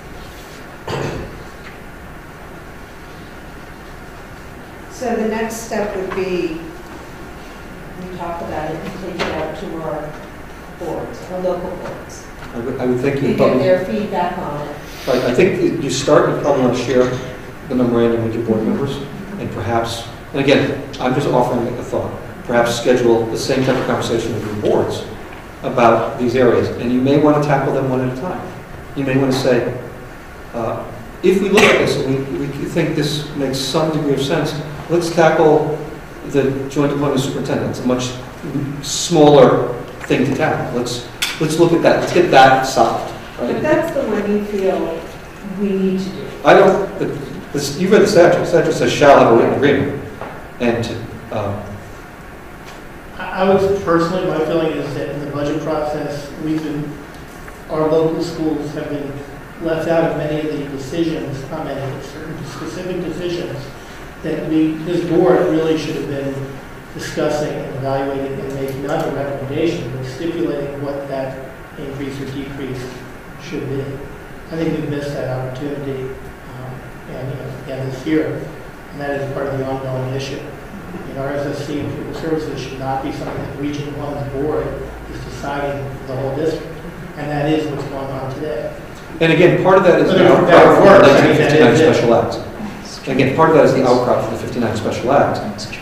So the next step would be, we talk about it and take it out to our boards, our local boards. I would think We you get probably, their feedback on it. right, I think you probably want to share the memorandum with your board members, and perhaps, and again, I'm just offering a thought, perhaps schedule the same type of conversation with your boards about these areas, and you may want to tackle them one at a time. You may want to say, if we look at this and we think this makes some degree of sense, let's tackle the joint appointment superintendent. It's a much smaller thing to tackle. Let's look at that. Let's get that solved. Right? But that's the one you feel we need to do. I don't. You read the statute. The statute says shall have a written agreement, and I would personally, my feeling is that in the budget process, our local schools have been left out of many of the decisions, commenting on certain specific decisions that this board really should have been discussing and evaluating and making not a recommendation, but stipulating what that increase or decrease should be. I think we've missed that opportunity, and again this year, and that is part of the ongoing issue. Our SSC and Pupil Services should not be something that Region 1's board is deciding the whole district, and that is what's going on today. And again, part of that is the outcrop for the 1959 Special Act. And again, part of that is the outcrop for the 59 Special Act.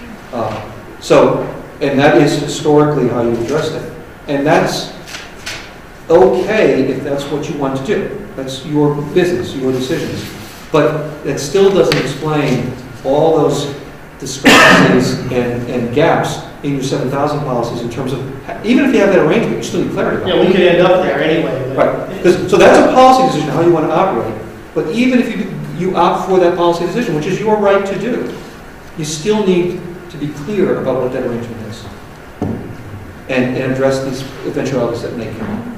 And that is historically how you addressed it. And that's okay if that's what you want to do. That's your business, your decisions. But it still doesn't explain all those discrepancies and gaps in your 7,000 policies in terms of, even if you have that arrangement, you still need clarity about it. Yeah, we could end up there anyway. Right. So that's a policy decision, how you want to operate. But even if you you opt for that policy decision, which is your right to do. You still need to be clear about what that arrangement is and address these eventualities that may come up.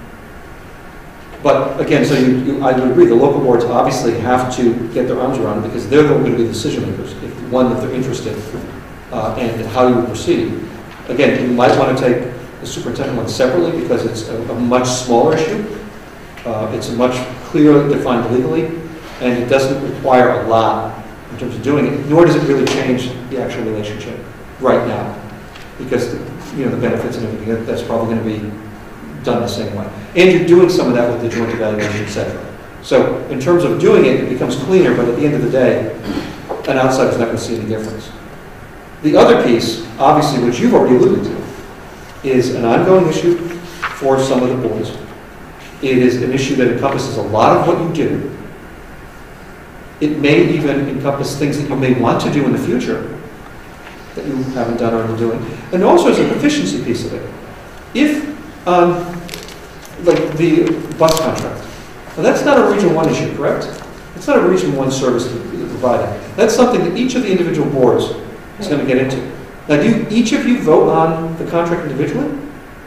But again, so I would agree, the local boards obviously have to get their arms around it because they're going to be the decision makers, if they're interested, and how you would proceed. Again, you might want to take the superintendent one separately because it's a much smaller issue. It's a much clearer defined legally, and it doesn't require a lot in terms of doing it, nor does it really change the actual relationship right now, because the benefits and everything, that's probably going to be done the same way. And you're doing some of that with the joint evaluation, et cetera. So in terms of doing it, it becomes cleaner, but at the end of the day, an outsider's not going to see any difference. The other piece, obviously, which you've already alluded to, is an ongoing issue for some of the boards. It is an issue that encompasses a lot of what you do. It may even encompass things that you may want to do in the future that you haven't done or are doing. And also there's an efficiency piece of it. If, like the bus contract, now that's not a Region 1 issue, correct? It's not a Region 1 service that you're providing. That's something that each of the individual boards is going to get into. Now, do each of you vote on the contract individually?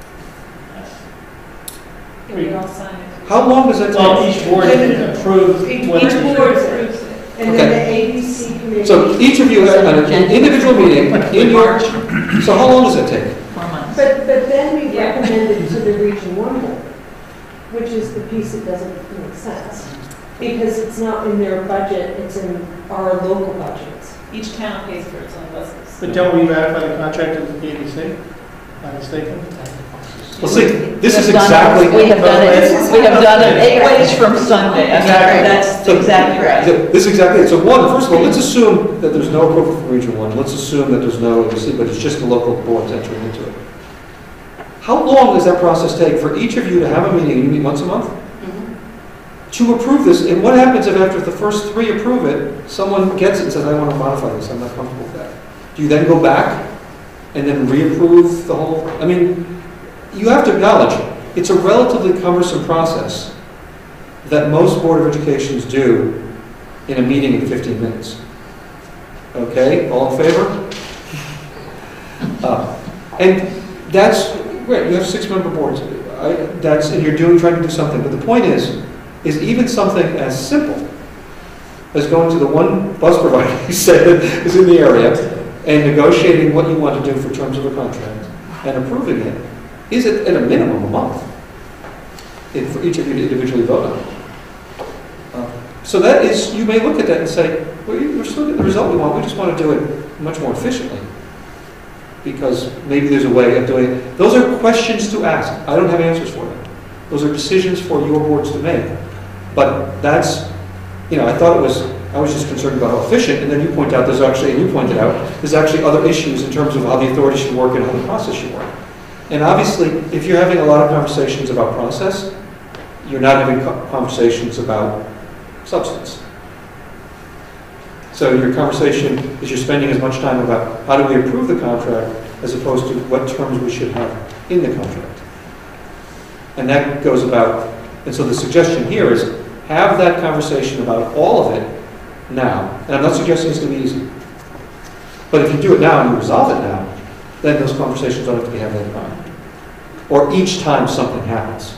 Yeah, we all sign it. How long does that take? Well, each board can approve. Each whether- board approves it. And then the A.B.C. committee. So each of you had an individual meeting in your, so how long does that take? 4 months. But then we Yeah. recommended to the Region 1 board, which is the piece that doesn't make sense. Because it's not in their budget, it's in our local budgets. Each town pays for its own buses. But don't we ratify the contract with the A.B.C.? Am I mistaken? Well, see, this is We have done it- exactly, We have done it, we have done it 8 ways from Sunday. I mean, Exactly. that's So- exactly right. this is exactly it. So one, first of all, let's assume that there's no approval from Region 1. Let's assume that there's no ABC, but it's just the local boards entering into it. How long does that process take for each of you to have a meeting, you meet once a month, to approve this? And what happens if after the first 3 approve it, someone gets it and says, I want to modify this, I'm not comfortable with that? Do you then go back and then reapprove the whole? I mean, you have to acknowledge, it's a relatively cumbersome process that most Board of Educations do in a meeting in 15 minutes. Okay, all in favor? And that's great, you have 6-member boards. And you're trying to do something, but the point is even something as simple as going to the one bus provider you said is in the area and negotiating what you want to do for terms of a contract and approving it is at a minimum a month for each of you to individually vote on. So that is, you may look at that and say, well, we're still getting the result we want, we just want to do it much more efficiently. Because maybe there's a way of doing it. Those are questions to ask. I don't have answers for them. Those are decisions for your boards to make. But that's, I was just concerned about how efficient, and then you point out there's actually other issues in terms of how the authority should work and how the process should work. And obviously, if you're having a lot of conversations about process, you're not having conversations about substance. So your conversation is you're spending as much time about how do we approve the contract as opposed to what terms we should have in the contract. And that goes about, and so the suggestion here is have that conversation about all of it now. And I'm not suggesting it's going to be easy. But if you do it now and you resolve it now, then those conversations don't have to be had later on. Or each time something happens.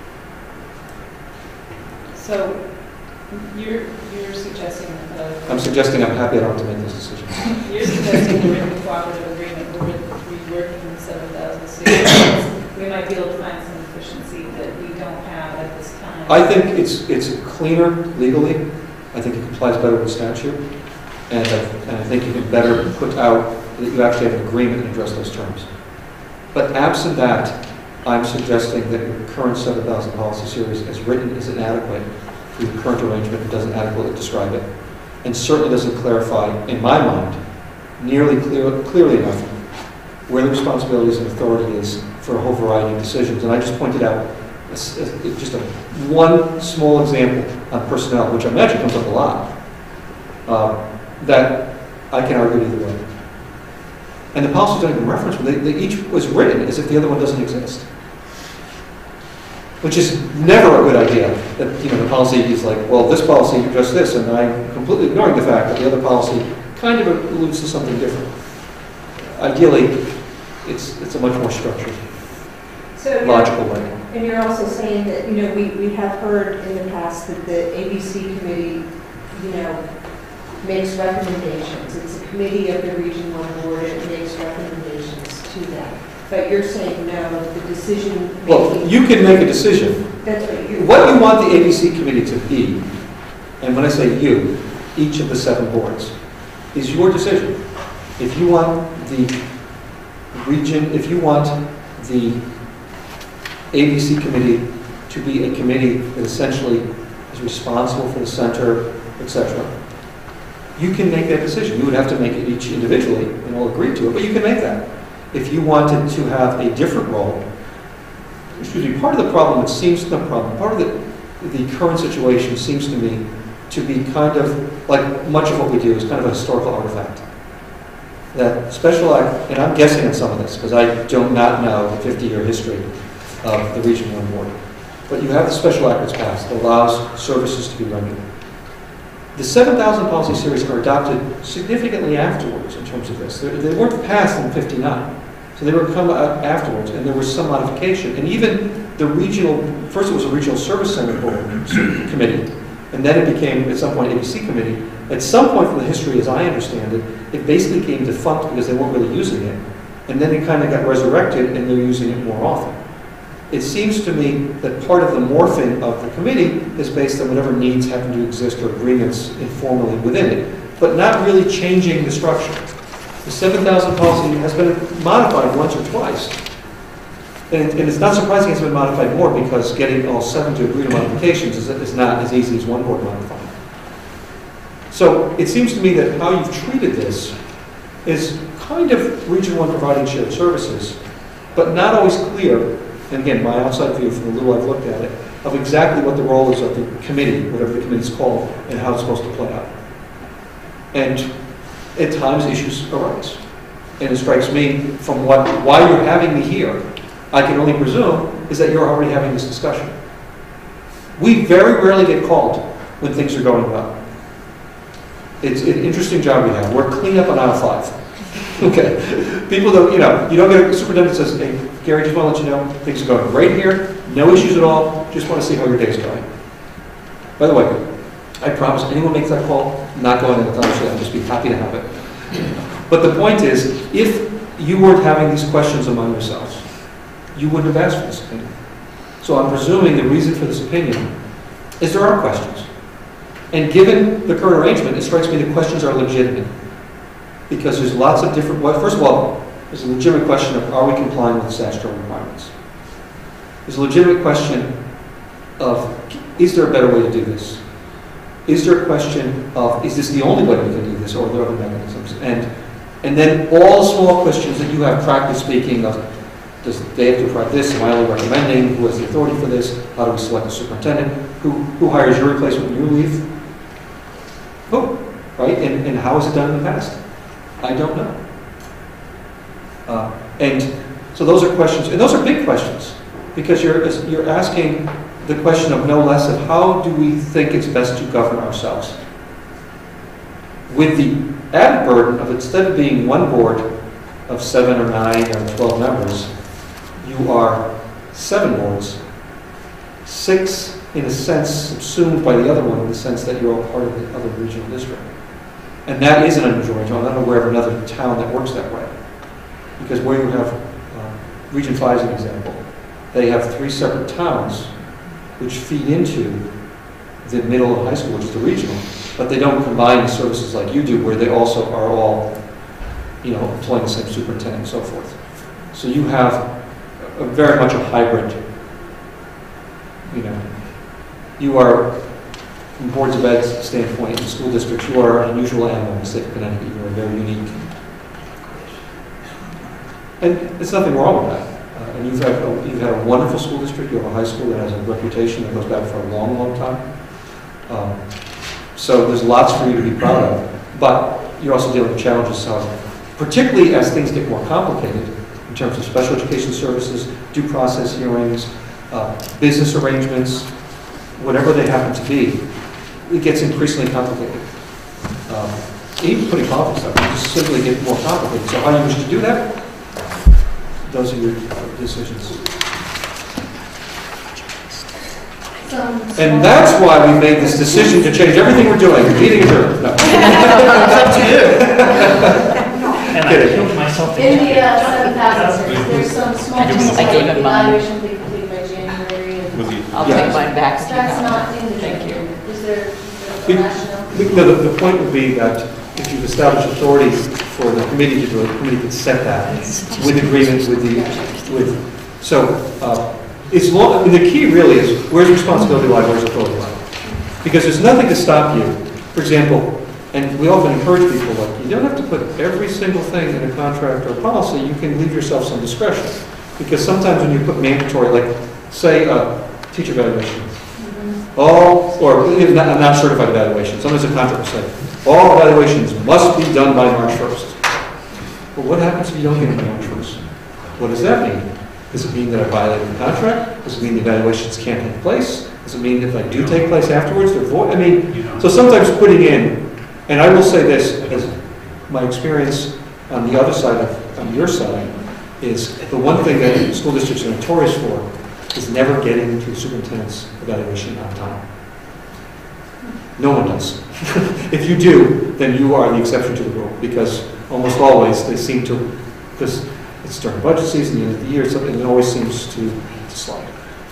So you're suggesting I'm suggesting I'm happy I don't have to make those decisions. you're suggesting a written cooperative agreement where we're working the 7,000 students. We might be able to find some efficiency that we don't have at this time. I think it's cleaner legally. I think it complies better with statute. And I think you can better put out that you actually have an agreement and address those terms. But absent that, I'm suggesting that your current 7,000 policy series as written is inadequate for your current arrangement. It doesn't adequately describe it. And certainly doesn't clarify, in my mind, clearly enough where the responsibilities and authority is for a whole variety of decisions. And I just pointed out just one small example on personnel, which I imagine comes up a lot, that I can argue either way. And the policies don't even reference them. They each was written as if the other one doesn't exist. which is never a good idea. That, the policy is like, well, this policy addressed this, and I'm completely ignoring the fact that the other policy kind of alludes to something different. Ideally, it's a much more structured, So, logical way. and you're also saying that, we have heard in the past that the A.B.C. committee, makes recommendations. It's a committee of the Region 1 board, and it makes recommendations to them. But you're saying no, the decision making. Well, you can make a decision. That's What you want the ABC committee to be, and when I say you, each of the 7 boards, is your decision. If you want the ABC committee to be a committee that essentially is responsible for the center, etc., you can make that decision. You would have to make it each individually and all agree to it, but you can make that. If you wanted to have a different role, part of the problem, part of the current situation seems to me to be kind of, like much of what we do, is kind of a historical artifact. That special act, and I'm guessing on some of this, because I do not know the 50-year history of the Region 1 board, but you have the special act that's passed that allows services to be rendered. The 7,000 policy series are adopted significantly afterwards in terms of this. They weren't passed in '59. So they were come out afterwards, and there was some modification. And even the first it was a regional service center board committee, and then it became, at some point, ABC committee. At some point from the history, as I understand it, it basically became defunct because they weren't really using it. And then it kind of got resurrected, and they're using it more often. It seems to me that part of the morphing of the committee is based on whatever needs happen to exist or agreements informally within it, but not really changing the structure. The 7,000 policy has been modified once or twice. And it's not surprising it's been modified more because getting all 7 to agree to modifications is not as easy as one board modifying. So it seems to me that how you've treated this is kind of Region 1 providing shared services, but not always clear, and again, my outside view from the little I've looked at it, of exactly what the role is of the committee, whatever the committee's called, and how it's supposed to play out. And at times issues arise. And it strikes me from why you're having me here, I can only presume, is that you're already having this discussion. We very rarely get called when things are going well. It's an interesting job we have. We're cleanup on aisle 5. Okay. People don't, you don't get a superintendent says, hey, Gary, just want to let you know, things are going great here, no issues at all, just want to see how your day's going. By the way, I promise anyone makes that call, not going in the time, I'll just be happy to have it. But the point is, if you weren't having these questions among yourselves, you wouldn't have asked for this opinion. So I'm presuming the reason for this opinion is there are questions. And given the current arrangement, it strikes me the questions are legitimate. Because there's lots of different, well, first of all, there's a legitimate question of are we complying with the statutory requirements? There's a legitimate question of is there a better way to do this? Is there a question of is this the only way we can do this or are there other mechanisms? And then all small questions that you have practice speaking of, does they have to provide this? Am I only recommending? Who has the authority for this? How do we select a superintendent? Who hires your replacement when you leave? Who? Right? And how is it done in the past? I don't know. And so those are questions, and those are big questions, because you're asking the question of no less of how do we think it's best to govern ourselves? With the added burden of instead of being one board of 7 or 9 or 12 members, you are 7 boards, 6 in a sense subsumed by the other one in the sense that you're all part of the other regional district. And that is an unusual arrangement. I'm not aware of another town that works that way. Because where you have, Region 5 is an example, they have 3 separate towns which feed into the middle and high school, which is the regional, but they don't combine services like you do, where they also are all, employing the same superintendent and so forth. So you have very much a hybrid, you are, from boards of ed standpoint, in school districts, you are an unusual animal in the state of Connecticut. You are very unique. And there's nothing wrong with that. And you've had a wonderful school district. You have a high school that has a reputation that goes back for a long, long time. So there's lots for you to be proud of. But you're also dealing with challenges, particularly as things get more complicated in terms of special education services, due process hearings, business arrangements, whatever they happen to be, it gets increasingly complicated. Even putting politics up, you just simply get more complicated. So how you wish to do that, those are your decisions. And that's why we made this decision to change everything we're doing. Meeting adjourned. No. It's up to you. And I killed myself. In the 7,000 series, there's some small I changes, gave like him mine. evaluation will be completed by January. and- I'll Yeah. take mine back if you That's have not it. in the Thank you. agreement. Is there We- a rationale? The point would be that if you've established authority for the committee to do it, the committee can set that with agreement with, so, it's long, I mean, the key really is, where's responsibility lie, where's authority lie? Because there's nothing to stop you. For example, and we often encourage people, like, you don't have to put every single thing in a contract or policy, you can leave yourself some discretion. Because sometimes when you put mandatory, like, say, teacher evaluation, all, or not certified evaluation, sometimes a contract will say, all evaluations must be done by March 1st. Well, what happens if you don't get them by March 1st? What does that mean? Does it mean that I violated the contract? Does it mean the evaluations can't take place? Does it mean if I do take place afterwards, they're void? I mean, so sometimes putting in, and I will say this, as my experience on the other side on your side, is the one thing that school districts are notorious for is never getting to the superintendent's evaluation on time. No one does. If you do, then you are the exception to the rule, because almost always they seem to, because it's during budget season, the end of the year, something that always seems to slide.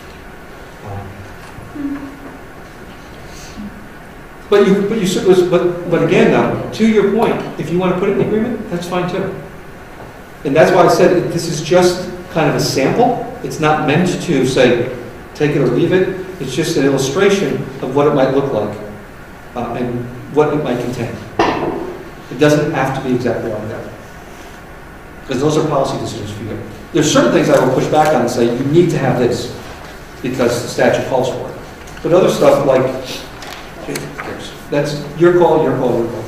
But again, now, to your point, if you want to put it in the agreement, that's fine too. And that's why I said this is just kind of a sample. It's not meant to say, take it or leave it. It's just an illustration of what it might look like and what it might contain. It doesn't have to be exactly like that. Because those are policy decisions for you. There's certain things I will push back on and say, you need to have this because the statute calls for it. But other stuff like, who cares? That's your call, your call, your call.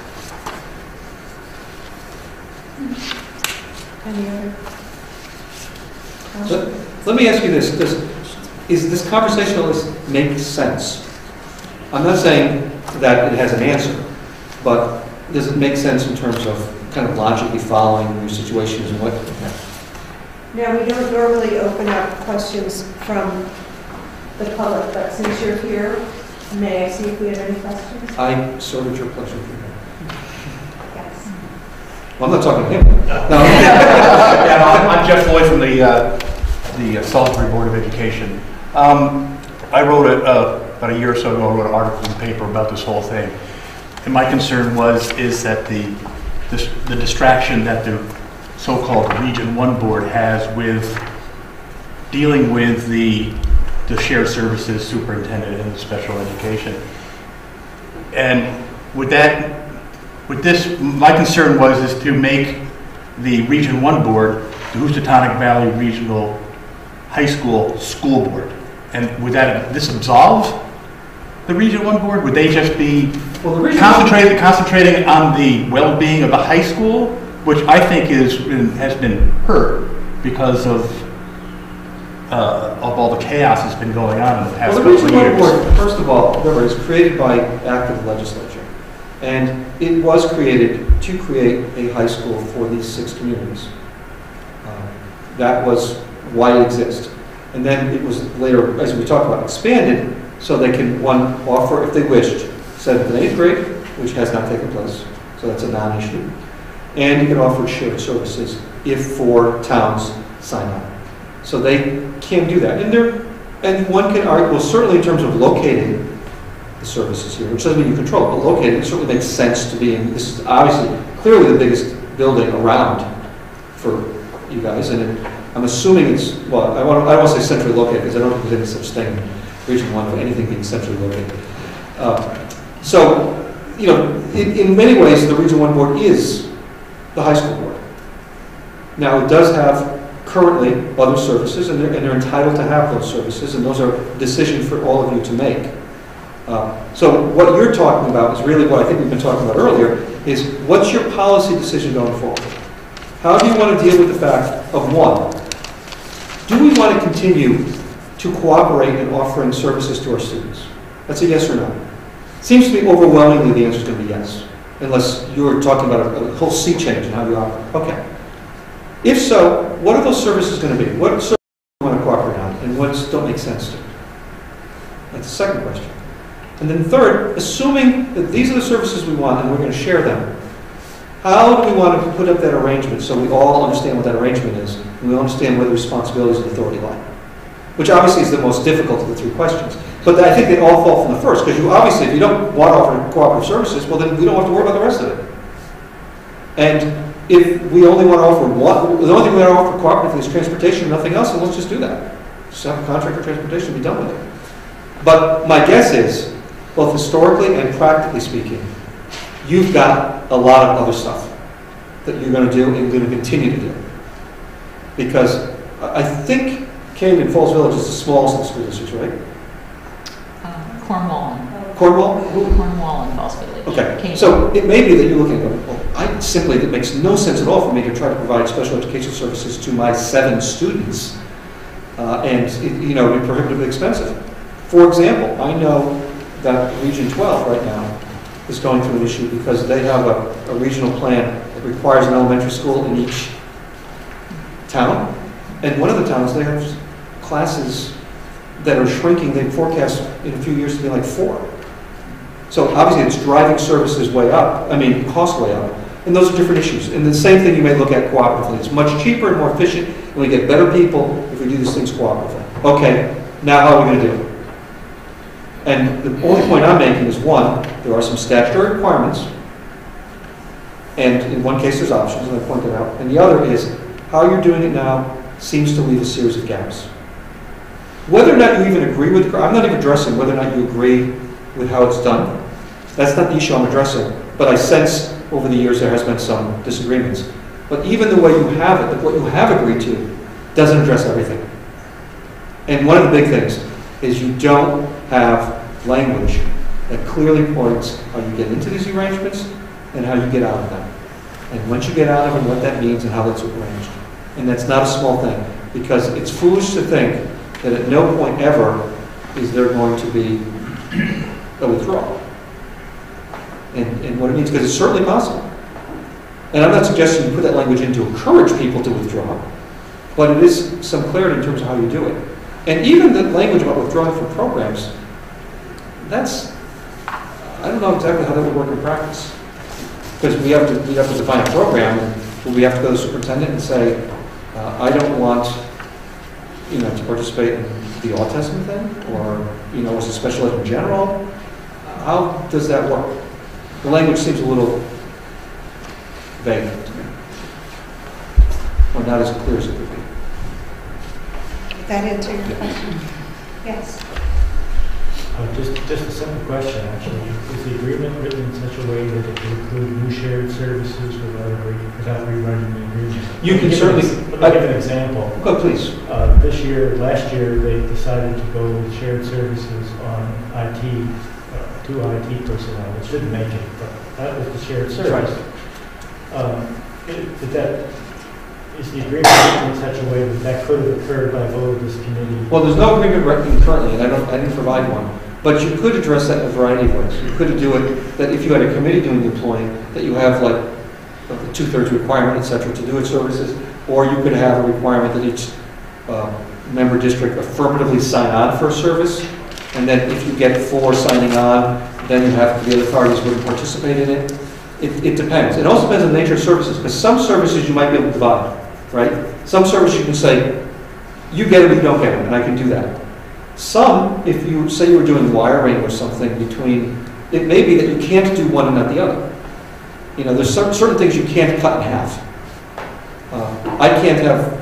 Any other? Let me ask you this. Is this conversation always make sense? I'm not saying that it has an answer, but does it make sense in terms of kind of logically following your situations and what? Now, we don't normally open up questions from the public, but since you're here, may I see if we have any questions? I sort of your pleasure. Yes. Well, I'm not talking to him. No. Yeah, I'm Jeff Floyd from the Salisbury Board of Education. I wrote about a year or so ago, I wrote an article in the paper about this whole thing. And my concern is that the distraction that the so-called Region 1 board has with dealing with the shared services superintendent and the special education. And with this, my concern is to make the Region 1 board the Housatonic Valley Regional High School School Board. And would this absolve the Region 1 board? Would they just be concentrating on the well-being of the high school, which I think has been hurt because of all the chaos that's been going on in the past couple of years? The Region 1 board, first of all, remember, is created by act of the legislature. And it was created to create a high school for these 6 communities. That was why it exists. And then it was later, as we talked about, expanded so they can, one, offer, if they wished, 7th and 8th grade, which has not taken place, so that's a non-issue. And you can offer shared services if 4 towns sign on. So they can do that. And one can argue, well, certainly in terms of locating the services here, which doesn't mean you control it, but locating it certainly makes sense to be in. This is obviously clearly the biggest building around for you guys, and I'm assuming it's, well, I don't want to say centrally located because I don't think there's any such thing in Region 1 of anything being centrally located. So, you know, in many ways, the Region 1 board is the high school board. Now, it does have currently other services, and they're entitled to have those services, and those are decisions for all of you to make. So what you're talking about is really what I think we've been talking about earlier, is what's your policy decision going forward? How do you want to deal with the fact of, one, do we want to continue to cooperate in offering services to our students? That's a yes or no. Seems to be overwhelmingly the answer is going to be yes, unless you're talking about a whole sea change in how you operate. Okay. If so, what are those services going to be? What services do you want to cooperate on, and what don't make sense to you? That's the second question. And then third, assuming that these are the services we want and we're going to share them, how do we want to put up that arrangement so we all understand what that arrangement is and we understand where the responsibilities and authority lie? Which obviously is the most difficult of the three questions. But I think they all fall from the first, because you obviously, if you don't want to offer cooperative services, well then we don't have to worry about the rest of it. And if we only want to offer one, the only thing we want to offer cooperatively is transportation, nothing else, then let's just do that. Just have a contract for transportation and be done with it. But my guess is, both historically and practically speaking, you've got a lot of other stuff that you're going to do and you're going to continue to do. Because I think Camden Falls Village is the smallest of the school districts, right? Cornwall. Cornwall? Cornwall and Falls Village. Okay, Cambridge. so it may be that you're looking at, well, it makes no sense at all for me to try to provide special education services to my 7 students, and it would be prohibitively expensive. For example, I know that Region 12 right now is going through an issue because they have a regional plan that requires an elementary school in each town, and one of the towns, they have classes that are shrinking. They forecast in a few years to be like 4. So obviously it's driving services way up, cost way up. And those are different issues. And the same thing you may look at cooperatively. It's much cheaper and more efficient, and we get better people if we do these things cooperatively. Okay, now how are we going to do it? And the only point I'm making is, one, there are some statutory requirements, and in one case there's options, and I pointed out. And the other is, how you're doing it now seems to leave a series of gaps. Whether or not you even agree with, I'm not even addressing whether or not you agree with how it's done. That's not the issue I'm addressing. But I sense over the years there has been some disagreements. But even the way you have it, what you have agreed to, doesn't address everything. And one of the big things is you don't have language that clearly points how you get into these arrangements and how you get out of them. And once you get out of them, what that means and how that's arranged. And that's not a small thing, because it's foolish to think that at no point ever is there going to be a withdrawal. And what it means, because it's certainly possible. And I'm not suggesting you put that language in to encourage people to withdraw, but it is some clarity in terms of how you do it. And even the language about withdrawing from programs, I don't know exactly how that would work in practice. Because we have to define a program, and we have to go to the superintendent and say, I don't want to participate in the autism thing, or as a special ed in general. How does that work? The language seems a little vague to me, or not as clear as it could be. Did that answer your question? Yes. Just a simple question, actually. Is the agreement written in such a way that it can include new shared services without rewriting the agreement? You can certainly. Let me give an example. Go, please. Last year, they decided to go with shared services on IT, 2 IT personnel, which didn't make it, but that was the shared service. Is the agreement written in such a way that could have occurred by vote of this committee? Well, there's no agreement written currently, and I didn't provide one. But you could address that in a variety of ways. You could do it that if you had a committee doing the employing, that you have like a 2/3 requirement, et cetera, to do its services, or you could have a requirement that each member district affirmatively sign on for a service, and then if you get 4 signing on, then you have the other parties wouldn't participate in it. It depends. It also depends on the nature of services, because some services you might be able to divide, right? Some services you can say, you get it or you don't get it, and I can do that. Some, if you say you were doing wiring or something between, it may be that you can't do one and not the other. There's certain things you can't cut in half. I can't have,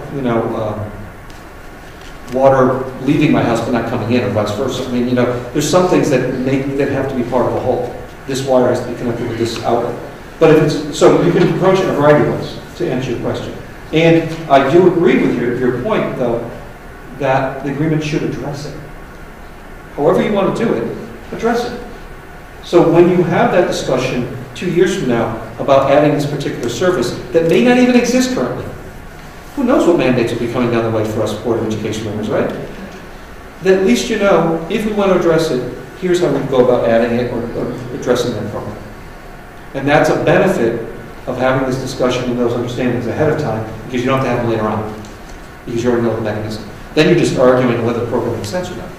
water leaving my house but not coming in, or vice versa. There's some things that have to be part of the whole. This wire has to be connected with this outlet. But so you can approach it in a variety of ways to answer your question. And I do agree with your point, though, that the agreement should address it. However you want to do it, address it. So when you have that discussion 2 years from now about adding this particular service that may not even exist currently, who knows what mandates will be coming down the way for us Board of Education members, right? then at least you know, if we want to address it, here's how we go about adding it or addressing that problem. And that's a benefit of having this discussion and those understandings ahead of time, because you don't have to have them later on, because you already know the mechanism. Then you're just arguing whether the program makes sense or not.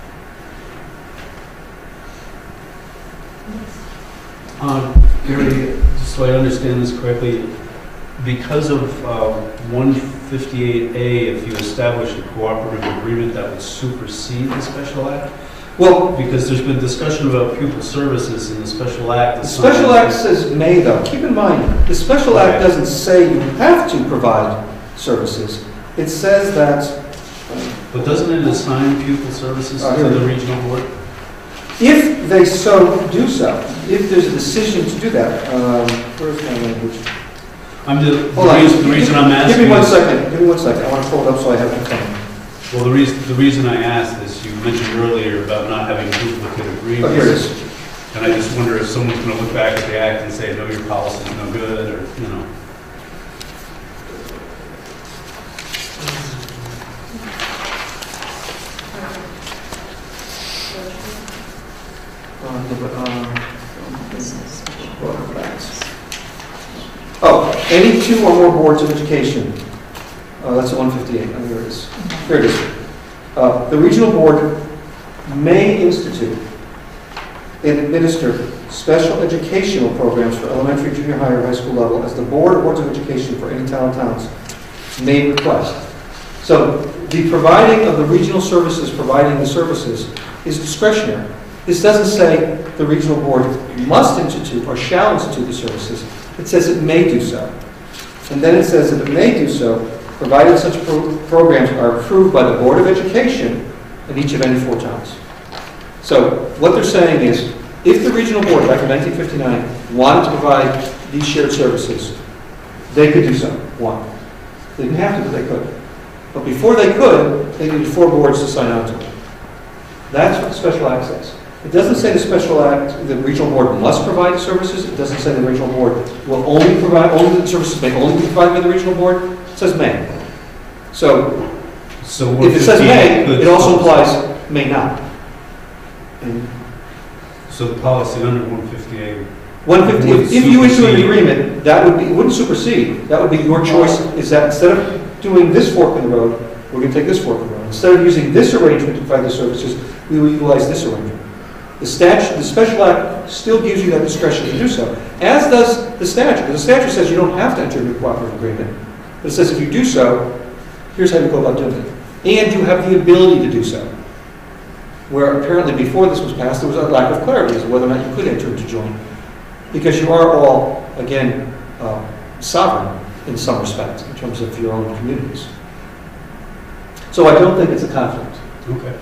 Gary, just so I understand this correctly, because of 158A, if you establish a cooperative agreement, that would supersede the special act? Well, Because there's been discussion about pupil services in the special act. the special act says may, though. Keep in mind, the special act doesn't say you have to provide services. It says that But doesn't it assign pupil services to here. the regional board? if they so do so, if there's a decision to do that, where's my language? Hold on. The reason I'm asking. Give me 1 second. Give me 1 second. I want to pull it up so I have it in front of me. Well, the reason I asked is you mentioned earlier about not having duplicate agreements. Oh, here it is. And I just wonder if someone's going to look back at the act and say, no, your policy's no good, or, you know. Oh, any two or more boards of education. That's a 158. Oh, here it is. Here it is. The regional board may institute and administer special educational programs for elementary, junior high, or high school level as the board or boards of education for any town or towns may request. So the providing of the regional services, providing the services, is discretionary. This doesn't say the regional board must institute or shall institute the services. It says it may do so. And then it says that it may do so, provided such programs are approved by the Board of Education in each of any 4 towns. So what they're saying is, if the regional board, back in 1959, wanted to provide these shared services, they could do so. 1. They didn't have to, but they could. But before they could, they needed 4 boards to sign on to it. That's what the special act says. It doesn't say the special act, the regional board must provide the services. It doesn't say the regional board will only provide, only the services may only be provided by the regional board. It says may. So if it says may, it also implies may not. And So the policy under 158. 150, if you issue an agreement, that would be, it wouldn't supersede. That would be your choice, is that instead of doing this fork in the road, we're going to take this fork in the road. Instead of using this arrangement to provide the services, we will utilize this arrangement. The special act still gives you that discretion to do so, as does the statute. The statute says you don't have to enter into a cooperative agreement, but it says if you do so, here's how you go about doing it. And you have the ability to do so. Where apparently before this was passed, there was a lack of clarity as to whether or not you could enter into joint. Because you are all, again, sovereign in some respect, in terms of your own communities. So I don't think it's a conflict. Okay.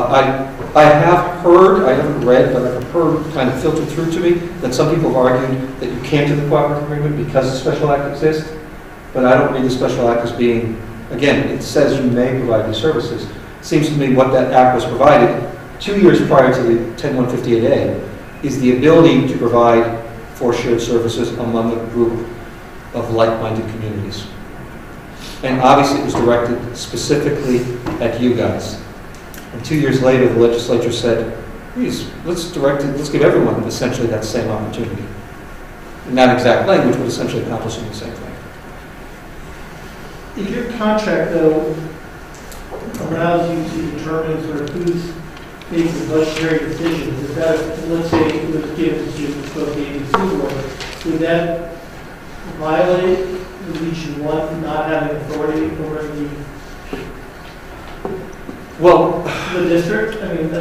I have heard, I haven't read, but I've heard kind of filtered through to me that some people have argued that you can't do the cooperative agreement because the special act exists, but I don't read the special act as being, again, it says you may provide these services. It seems to me what that act was provided 2 years prior to the 10158A is the ability to provide for shared services among a group of like-minded communities. And obviously it was directed specifically at you guys. And 2 years later, the legislature said, please, let's give everyone essentially that same opportunity. In that exact language, but essentially accomplishing the same thing. If your contract, though, allows you to determine sort of who's making the budgetary decisions, is that, let's say it was given to you from the A.B.C. board, would that violate the Region 1 not having authority over the district? I mean,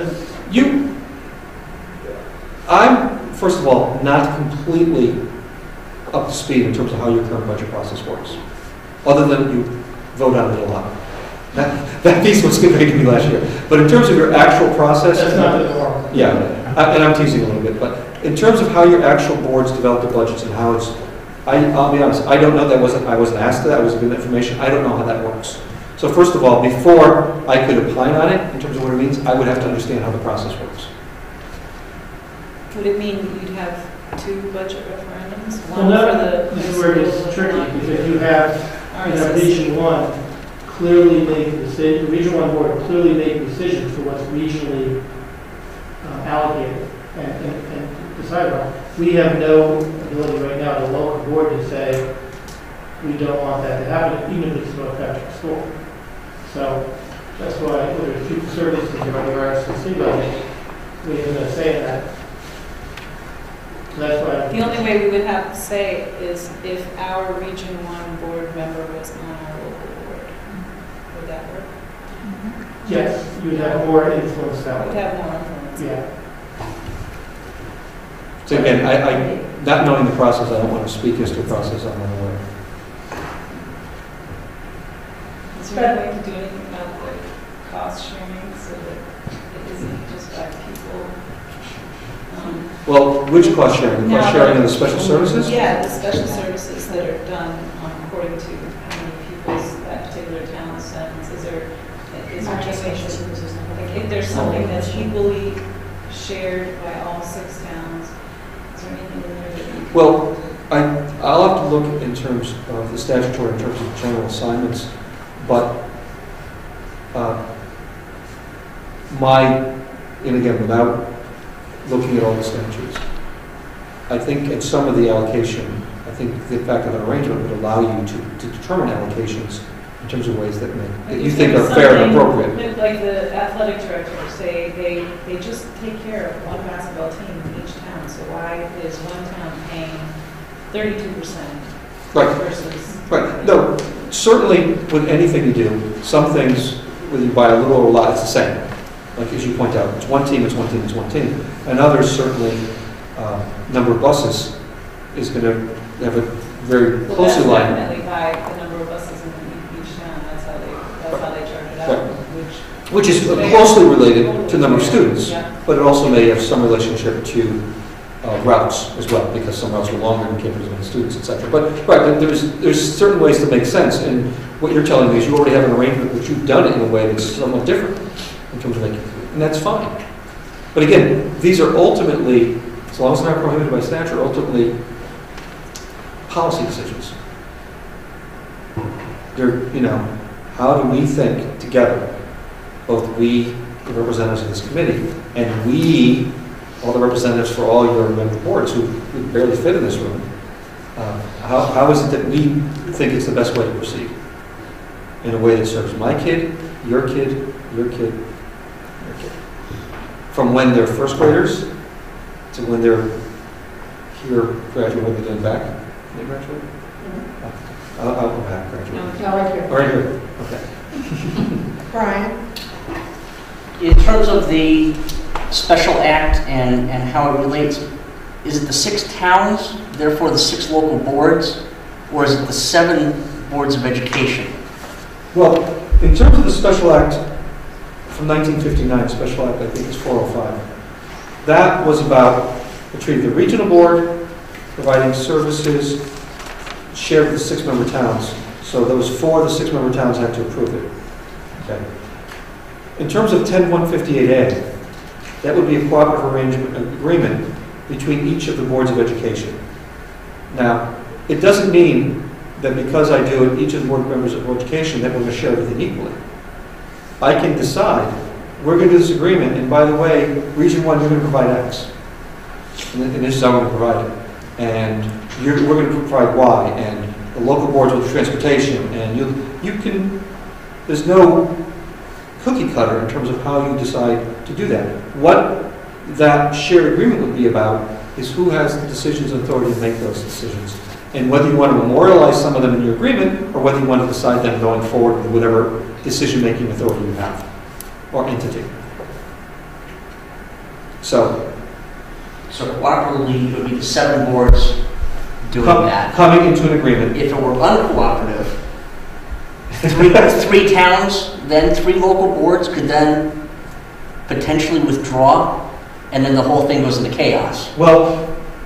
I'm, first of all, not completely up to speed in terms of how your current budget process works, other than you vote on it a lot. That piece was conveyed to me last year. But in terms of your actual process... That's not the norm. Yeah, and I'm teasing a little bit, but in terms of how your actual boards develop their budgets and how it's... I'll be honest, I don't know, I wasn't asked that, I wasn't given information, I don't know how that works. So first of all, before I could opine on it, in terms of what it means, I would have to understand how the process works. Would it mean you'd have 2 budget referendums? Well, no, this is where it gets tricky, because if you have, Region 1 clearly make decisions, the regional one board clearly make decisions for what's regionally allocated and decided on. We have no ability right now, the local board, to say, we don't want that to happen, even if it's North Patrick School. So that's why, whether it's pupil services or the RSCC budget, we have no say in that. So that's why. The only way we would have to say is if our Region 1 board member was on our local board. Would that work? Yes, you would have more influence that Would way. have more influence. Yeah. So again, I, not knowing the process, I don't want to speak as to a process I'm unaware. Is there a way to do anything about the cost sharing so that it isn't just by people? Well, which cost sharing? The cost Now, sharing of the special services? Yeah, the special services that are done according to how many people's that particular town sends. Is there any way like if there's something that's equally shared by all 6 towns, is there anything in there that you? Well, I'll have to look in terms of the statutory, in terms of general assignments, but and again, without looking at all the statutes, I think in some of the allocation, I think the fact of an arrangement would allow you to determine allocations in terms of ways that you think are fair and appropriate. Like the athletic director say they just take care of one basketball team in each town, so why is one town paying 32% Right. versus? Right. No, certainly with anything you do, some things, whether you buy a little or a lot, it's the same. Like as you point out, it's one team, it's one team, it's one team. And others, certainly, number of buses is going to have a very closely Well, lined. that's definitely by the number of buses in each town, that's how they charge it out, Right. which. Which is closely related to the number of students, Yeah. but it also may have some relationship to routes as well, because some routes are longer and can't have as many students, et cetera. But right, there's certain ways to make sense, and what you're telling me is you already have an arrangement, but you've done it in a way that's somewhat different in terms of making, and that's fine. But again, these are ultimately, as long as they're not prohibited by statute, ultimately policy decisions. They're, how do we think together, both we, the representatives of this committee, and we, all the representatives for all your member boards who barely fit in this room, how is it that we think it's the best way to proceed in a way that serves my kid, your kid, your kid, your kid? From when they're first graders to when they're here graduating and then back. They graduate? I'll go back, graduate. No, right here. Right here, okay. Brian? In terms of the special act and how it relates, is it the 6 towns, therefore the 6 local boards, or is it the 7 boards of education? Well, in terms of the special act from 1959, special act I think is 405, that was about treating the regional board, providing services, shared with the 6-member towns. So those 4 of the 6-member towns had to approve it. Okay. In terms of 10158A, that would be a cooperative agreement between each of the boards of education. Now, it doesn't mean that because I do it, each of the board members of education, that we're going to share everything equally. I can decide, we're going to do this agreement, and by the way, Region 1, you're going to provide X. And this is how we're going to provide it. And we're going to provide Y, and the local boards with transportation, and you can, there's no cookie cutter in terms of how you decide to do that. What that shared agreement would be about is who has the decisions and authority to make those decisions. And whether you want to memorialize some of them in your agreement, or whether you want to decide them going forward with whatever decision-making authority you have, or entity. So cooperatively, it would be the 7 boards doing that. Coming into an agreement. If it were uncooperative, 3 towns, then 3 local boards could then potentially withdraw, and then the whole thing goes into chaos. Well,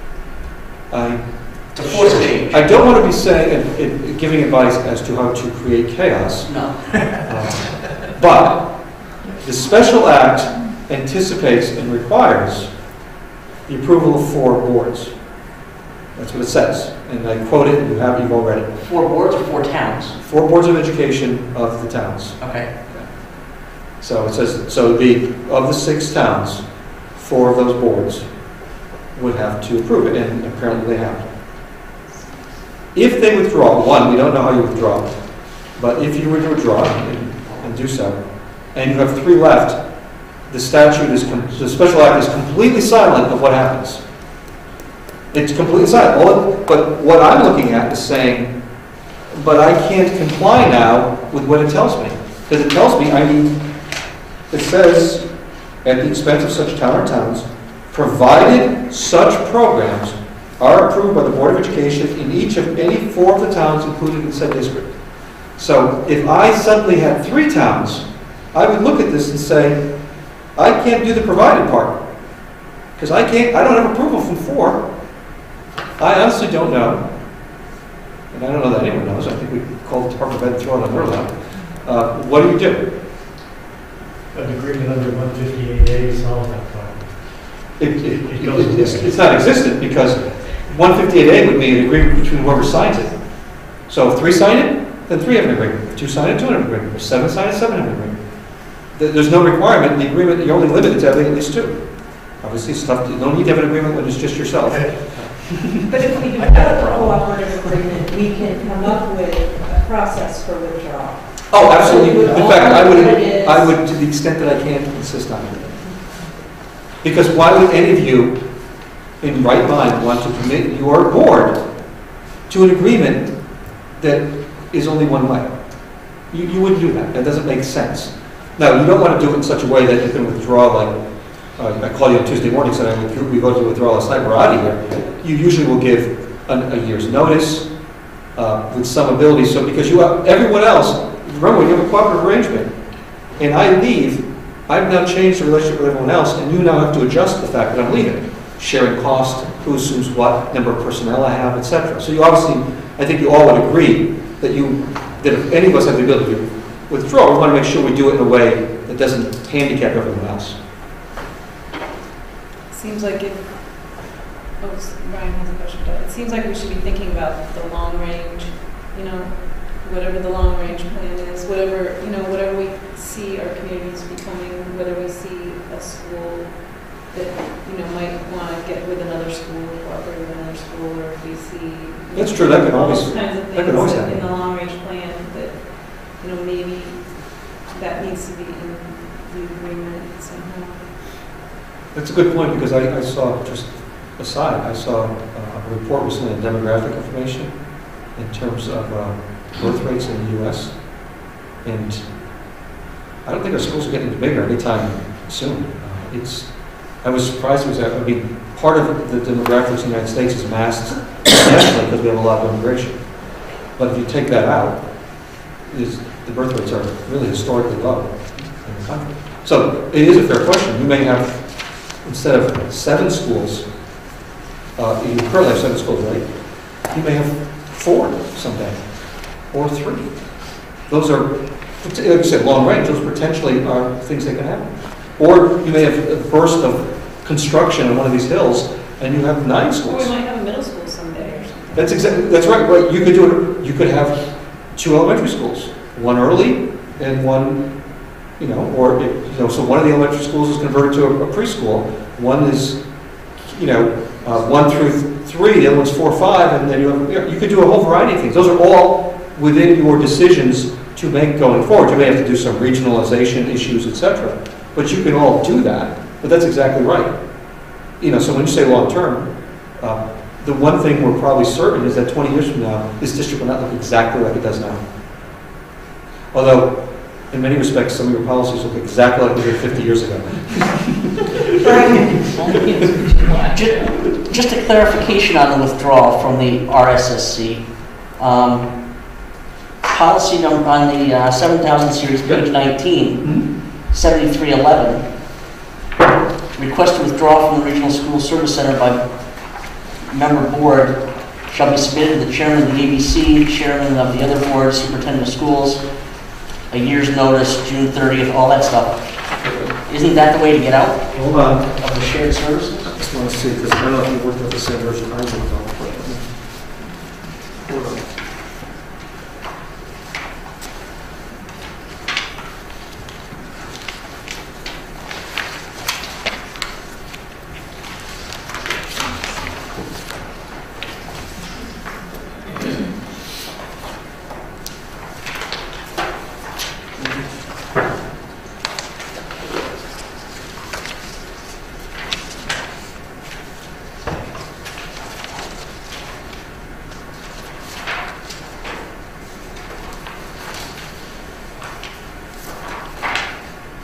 To force a change. I don't want to be saying and giving advice as to how to create chaos. No. But the special act anticipates and requires the approval of 4 boards. That's what it says. and I quote it, you've all read it. 4 boards or 4 towns? 4 boards of education of the towns. Okay. So it says, of the 6 towns, 4 of those boards would have to approve it, and apparently they have. If they withdraw, one, we don't know how you withdraw, but if you were to withdraw and do so, and you have 3 left, the special act is completely silent of what happens. It's completely silent. But what I'm looking at is saying, but I can't comply now with what it tells me. Because it tells me it says, at the expense of such town or towns, provided such programs are approved by the Board of Education in each of any 4 of the towns included in said district. So if I suddenly had 3 towns, I would look at this and say, I can't do the provided part. Because I don't have approval from 4. I honestly don't know. And I don't know that anyone knows. I think we call the Department of Ed and throw it on their lap. What do you do? An agreement under 158A solves that problem. It's not existent because 158A would be an agreement between whoever signs it. So if 3 sign it, then 3 have an agreement. If 2 sign it, 2 have an agreement. If 7 sign it, 7 have an agreement. There's no requirement in the agreement. You're only limited to having at least 2. Obviously, stuff you don't need to have an agreement when it's just yourself. But if we do have a cooperative agreement, we can come up with a process for withdrawal. Oh, absolutely. So In fact, I I would, to the extent that I can, insist on it. Because why would any of you, in right mind, want to commit your board to an agreement that is only one way? You wouldn't do that. That doesn't make sense. Now, you don't want to do it in such a way that you can withdraw, like, I call you on Tuesday morning, said we go to withdraw last night, we're out of here. You usually will give a year's notice with some ability. So because everyone else, remember, you have a cooperative arrangement, and I leave, I've now changed the relationship with everyone else, and you now have to adjust the fact that I'm leaving. Sharing cost, who assumes what, number of personnel I have, etc. So you obviously, I think you all would agree that if any of us have the ability to withdraw, we want to make sure we do it in a way that doesn't handicap everyone else. Seems like Ryan has a question. It seems like we should be thinking about the long range, whatever the long range plan is, whatever we see our communities becoming, whether we see a school that, might want to get with another school, cooperate with another school, or if we see... That's true, that can all always, those kinds of that can always things happen. in the long range plan that, maybe that needs to be in the agreement somehow. That's a good point, because I saw, just aside, I saw a report recently on demographic information in terms of birth rates in the U.S. And I don't think our schools are getting bigger anytime soon. I was surprised it was part of the demographics in the United States is masked nationally because we have a lot of immigration. But if you take that out, the birth rates are really historically low in the country. So it is a fair question. You may have, instead of 7 schools, you currently have 7 schools, right? You may have 4 someday, or 3. Those are, like you said, long range. Those potentially are things that can happen. Or you may have a burst of construction on one of these hills, and you have 9 schools. Or we might have a middle school someday or something. That's right. Right. You could do it. You could have 2 elementary schools, one early and one, so one of the elementary schools is converted to a preschool. One is, 1 through 3. The other one's 4 or 5, and then you could do a whole variety of things. Those are all within your decisions to make going forward. You may have to do some regionalization issues, etc. But you can all do that. But that's exactly right. So when you say long term, the one thing we're probably certain is that 20 years from now, this district will not look exactly like it does now. Although, in many respects, some of your policies look exactly like they did 50 years ago. Just a clarification on the withdrawal from the RSSC. Policy on the 7,000 series, page 19, 7311. Request to withdraw from the Regional School Service Center by member board shall be submitted to the chairman of the A.B.C., chairman of the other board, superintendent of schools, a year's notice, June 30th, all that stuff. Isn't that the way to get out? Hold on. Of the shared services? I just want to see, because I don't know if you worked with the same version I worked on.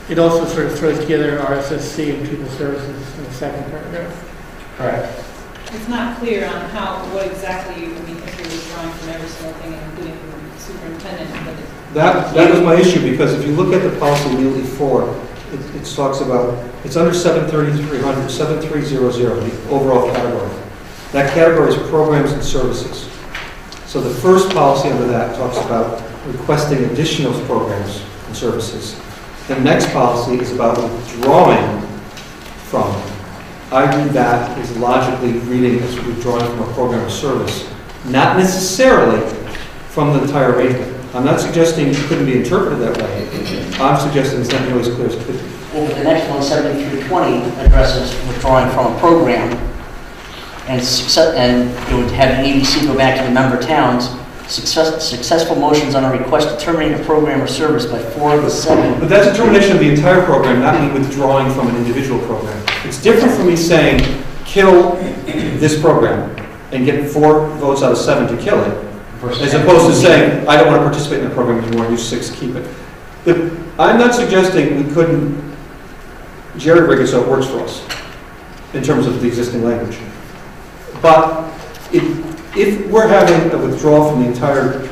it also sort of throws together RSSC and people services in the second paragraph. Correct. It's not clear on what exactly you mean if you're withdrawing from every single thing, including the superintendent, but That was my issue, because if you look at the policy immediately for, it talks about, it's under 73300, 7300, the overall category. That category is programs and services. So the first policy under that talks about requesting additional programs and services. The next policy is about withdrawing from. I read that as logically reading as withdrawing from a program or service, not necessarily from the entire arrangement. I'm not suggesting it couldn't be interpreted that way. I'm suggesting it's not nearly as clear as it could be. Well, the next one, 7320, addresses withdrawing from a program, and it would have the A.B.C. go back to the member towns. Successful motions on a request to terminate a program or service by 4 of the 7. But that's a termination of the entire program, not me withdrawing from an individual program. It's different from me saying, kill this program, and get 4 votes out of 7 to kill it, as opposed to saying, I don't want to participate in the program anymore, you 6 keep it. I'm not suggesting we couldn't jerry-rig it so it works for us, in terms of the existing language. But if we're having a withdrawal from the entire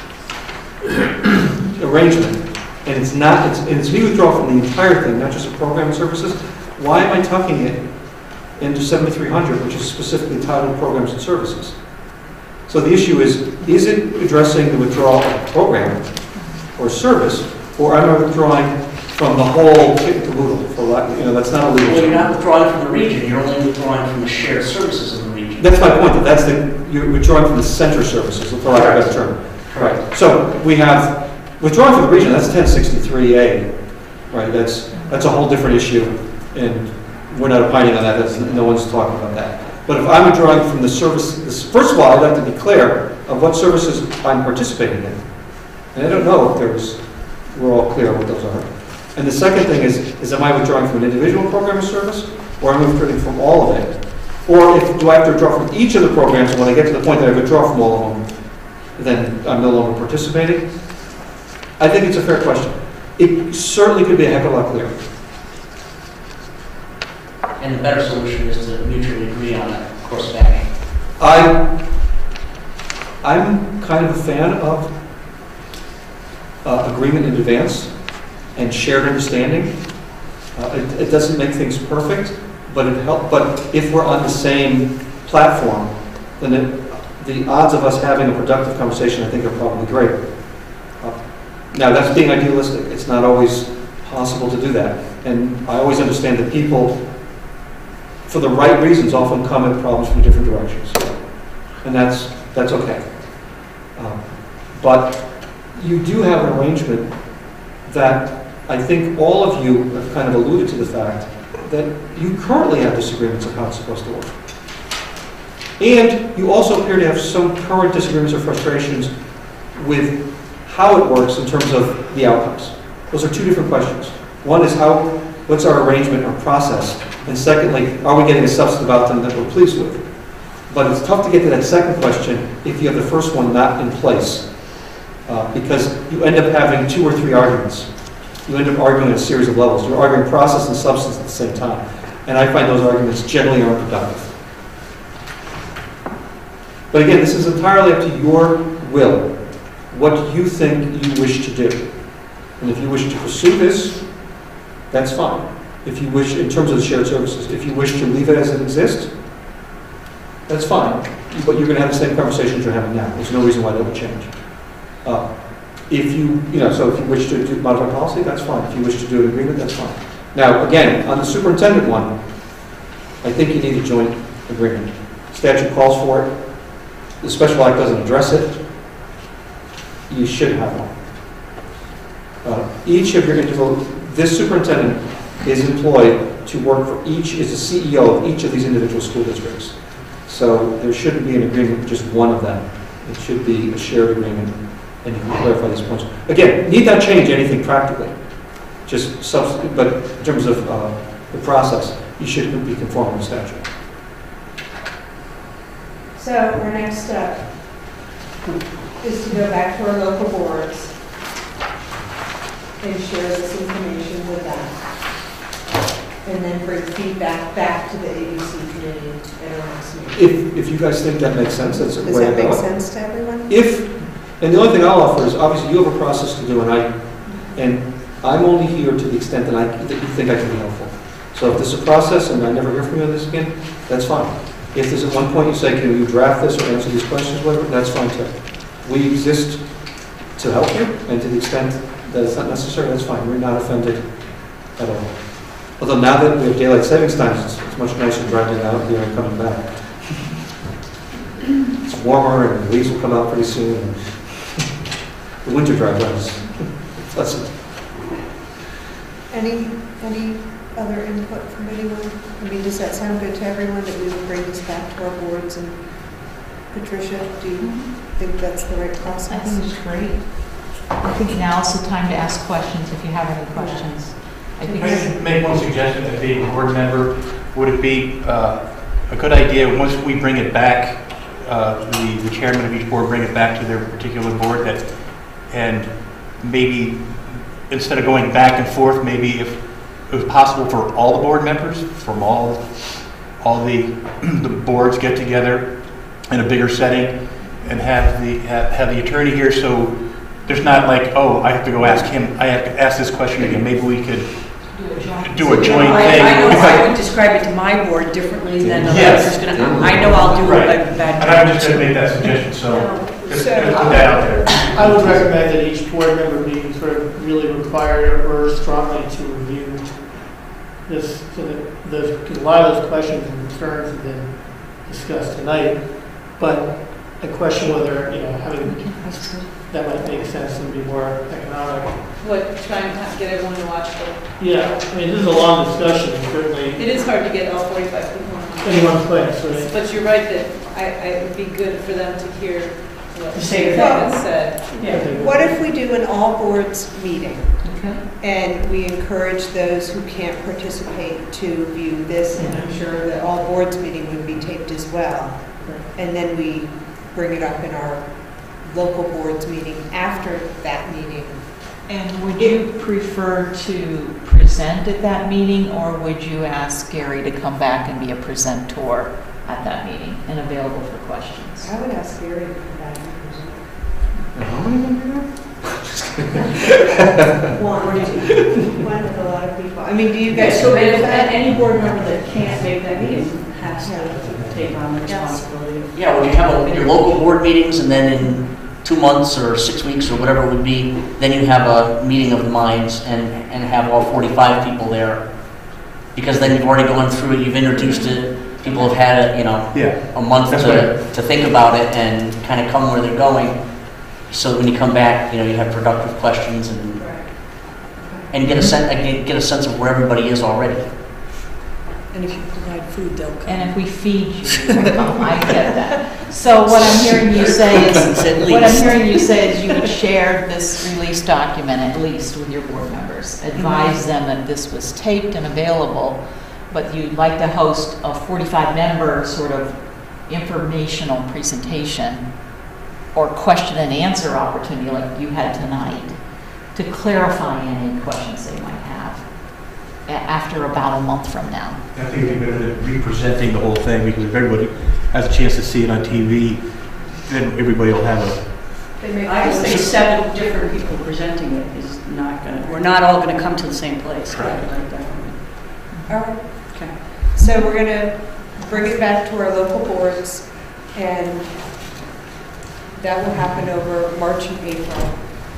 arrangement, and it's me withdrawal from the entire thing, not just a program and services, why am I tucking it into 7300, which is specifically titled programs and services? So the issue is it addressing the withdrawal of a program or service, or am I withdrawing from the whole kit and caboodle? That's not a legal Well, term. you're not withdrawing from the region, you're only withdrawing from the shared services of the region. That's my point, you're withdrawing from the center services, for lack of a better term. Right. So we have withdrawing from the region, that's 1063A, right? That's a whole different issue, and we're not opining on that, no one's talking about that. But if I'm withdrawing from the service, first of all, I'd like to be clear of what services I'm participating in. And I don't know if we're all clear on what those are. And the second thing is am I withdrawing from an individual program or service, or am I withdrawing from all of it? Or do I have to withdraw from each of the programs, and when I get to the point that I withdraw from all of them, then I'm no longer participating? I think it's a fair question. It certainly could be a heck of a lot clearer. And the better solution is to mutually agree on a course of action. I'm kind of a fan of agreement in advance and shared understanding. It doesn't make things perfect, but it helps. But if we're on the same platform, then the odds of us having a productive conversation, I think, are probably great. Now, that's being idealistic. It's not always possible to do that. And I always understand that people, for the right reasons, often come at problems from different directions. And that's okay. But you do have an arrangement that I think all of you have kind of alluded to the fact that you currently have disagreements of how it's supposed to work. And you also appear to have some current disagreements or frustrations with how it works in terms of the outcomes. Those are two different questions. One is what's our arrangement or process? And secondly, are we getting a substantive outcome that we're pleased with? But it's tough to get to that second question if you have the first one not in place. Because you end up having 2 or 3 arguments. You end up arguing at a series of levels. You're arguing process and substance at the same time. And I find those arguments generally aren't productive. But again, this is entirely up to your will. What you think you wish to do. And if you wish to pursue this, that's fine. If you wish, in terms of the shared services, if you wish to leave it as it exists, that's fine. But you're going to have the same conversations you're having now. There's no reason why that would change. If you wish to modify policy, that's fine. If you wish to do an agreement, that's fine. Now, again, on the superintendent one, I think you need a joint agreement. Statute calls for it. The special act doesn't address it. You should have one. Each of your individual, this superintendent is employed to work for is the CEO of each of these individual school districts. So there shouldn't be an agreement with just one of them. It should be a shared agreement, and you can clarify these points. Again, need not change anything practically, but in terms of the process, you should be conforming to statute. So our next step is to go back to our local boards and share this information with them. and then bring feedback back to the ABC committee at our next meeting. If you guys think that makes sense, that's a Does way that to make go. sense to everyone? And the only thing I'll offer is, obviously, you have a process to do, and I'm only here to the extent that you think I can be helpful. So if there's a process and I never hear from you on this again, that's fine. If there's at one point you say, can you draft this or answer these questions, whatever, that's fine too. We exist to help you, and to the extent that it's not necessary, that's fine. We're not offended at all. Although now that we have daylight savings times, it's much nicer driving out here and coming back. It's warmer and the leaves will come out pretty soon. And the winter drive is pleasant. Any other input from anyone? I mean, does that sound good to everyone, that we would bring this back to our boards? And Patricia, do you think that's the right I process? think it's great. I think now's the time to ask questions if you have any questions. I think Can I just make one suggestion as being a board member? Would it be a good idea, once we bring it back, the chairman of each board bring it back to their particular board, and maybe instead of going back and forth, maybe if it was possible for all the board members from all the boards get together in a bigger setting and have the attorney here, so there's not like, oh, I have to go ask him, I have to ask this question again. Maybe we could do a joint thing. I know I would describe it to my board differently than the others going to. I know I'll do Right. a bad. And I'm just going to make that suggestion, so just put that out there. I would recommend that each board member meeting sort of really require or strongly to review this, so that a lot of those questions and concerns have been discussed tonight, but I question whether, having, that might make sense and be more economic. What, trying to get everyone to watch the, Yeah, I mean, this is a long discussion, certainly it is hard to get all 45 people on. in one place, right? But you're right that it would be good for them to hear what To say the that. was said. What if we do an all boards meeting? Okay. And we encourage those who can't participate to view this, and I'm sure that all boards meeting would be taped as well. And then we bring it up in our local boards meeting after that meeting. And would you prefer to present at that meeting, or would you ask Gary to come back and be a presenter at that meeting and available for questions? I would ask Gary to come back and present. How many of you? One with a lot of people. I mean, do you guys So agree with if that? any board member that can't make that meeting has to take on the responsibility. Yeah, would you have your local board meetings, and then in 2 months or 6 weeks or whatever it would be, then you have a meeting of the minds and have all 45 people there? Because then you've already gone through it, you've introduced it, people have had it, Yeah. a month That's to think about it and kind of come where they're going. So when you come back, you have productive questions and get a sense of where everybody is already. And if you provide food, they'll come. And if we feed you, you come. I get that. So what I'm hearing you say is, you would share this release document at least with your board members, advise them that this was taped and available, but you'd like to host a 45-member sort of informational presentation or question and answer opportunity like you had tonight to clarify any questions they might have after about a month from now. I think it'd be better than representing the whole thing, because if everybody has a chance to see it on TV, then everybody will have a... I just think 7 different people presenting it is not going to, we're not all going to come to the same place. Correct. Like that. All right. Okay. So we're going to bring it back to our local boards, and that will happen over March and April.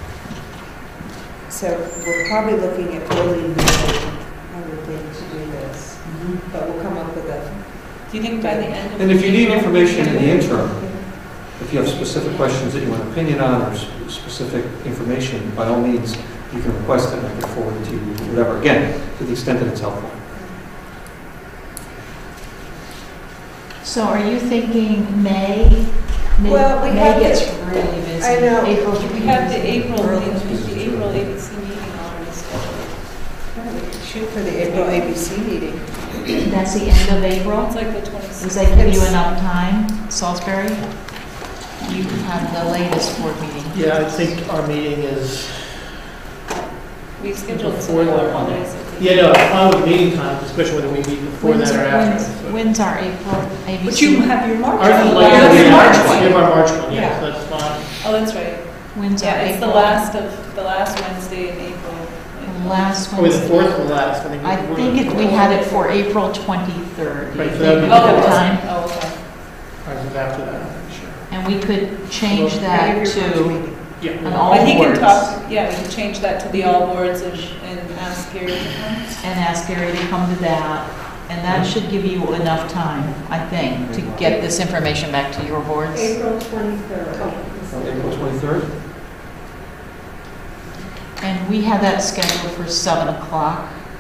So we're probably looking at early May, I would think, to do this. But we'll come up with a... Do you think by the end of And if you need April- information in the interim, if you have specific questions that you want an opinion on or specific information, by all means, you can request it and I can forward it to you, whatever, again, to the extent that it's helpful. So are you thinking May? Well, we May have gets to- really busy. I know. April, We have the April Early. ABC meeting already scheduled. Shoot for the April ABC meeting. That's the end of April? It's like the 26th. Does that give you enough time, Salisbury? You have the latest board meeting. Yeah, I think our meeting is We scheduled Before some more the- holidays at the Yeah, no, I'm fine with meeting times, especially whether we meet before that or after. When's our April ABC? But you have your March. Ours is one. later. You have your March We one. have our March one, yeah, Yeah. so that's fine. Oh, that's right. When's our Yeah, it's the April? last Wednesday in April. The last Probably the Wednesday. fourth or last, I think. I think we had it for April 23rd. Do you Right, so think that'd we be could the have fourth. time? Oh, okay. Ours is after that, I'm pretty sure. And we could change that to Yeah. an all But he can boards talk, yeah, we can change that to the all boards and ask Gary to come. and ask Gary to come to that. And that should give you enough time, I think, to get this information back to your boards. April 23rd. April 23rd? And we have that scheduled for 7 o'clock.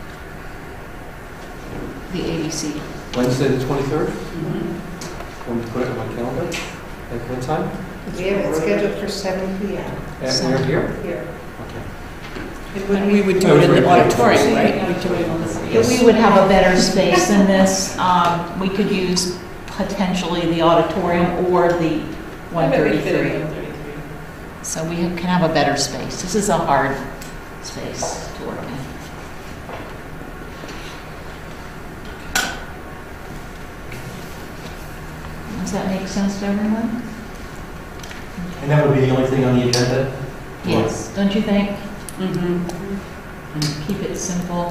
The ABC. Wednesday, the 23rd? Want me to put it on my calendar? At what time? We have it scheduled for 7 p.m. And we're here? here. Okay. And we would do it in the auditorium, right? We'd do it on the. If we would have a better space than this, we could use potentially the auditorium or the 133. So we can have a better space. This is a hard space to work in. Does that make sense to everyone? And that would be the only thing on the agenda? Yes, don't you think? Mm-hmm. Keep it simple.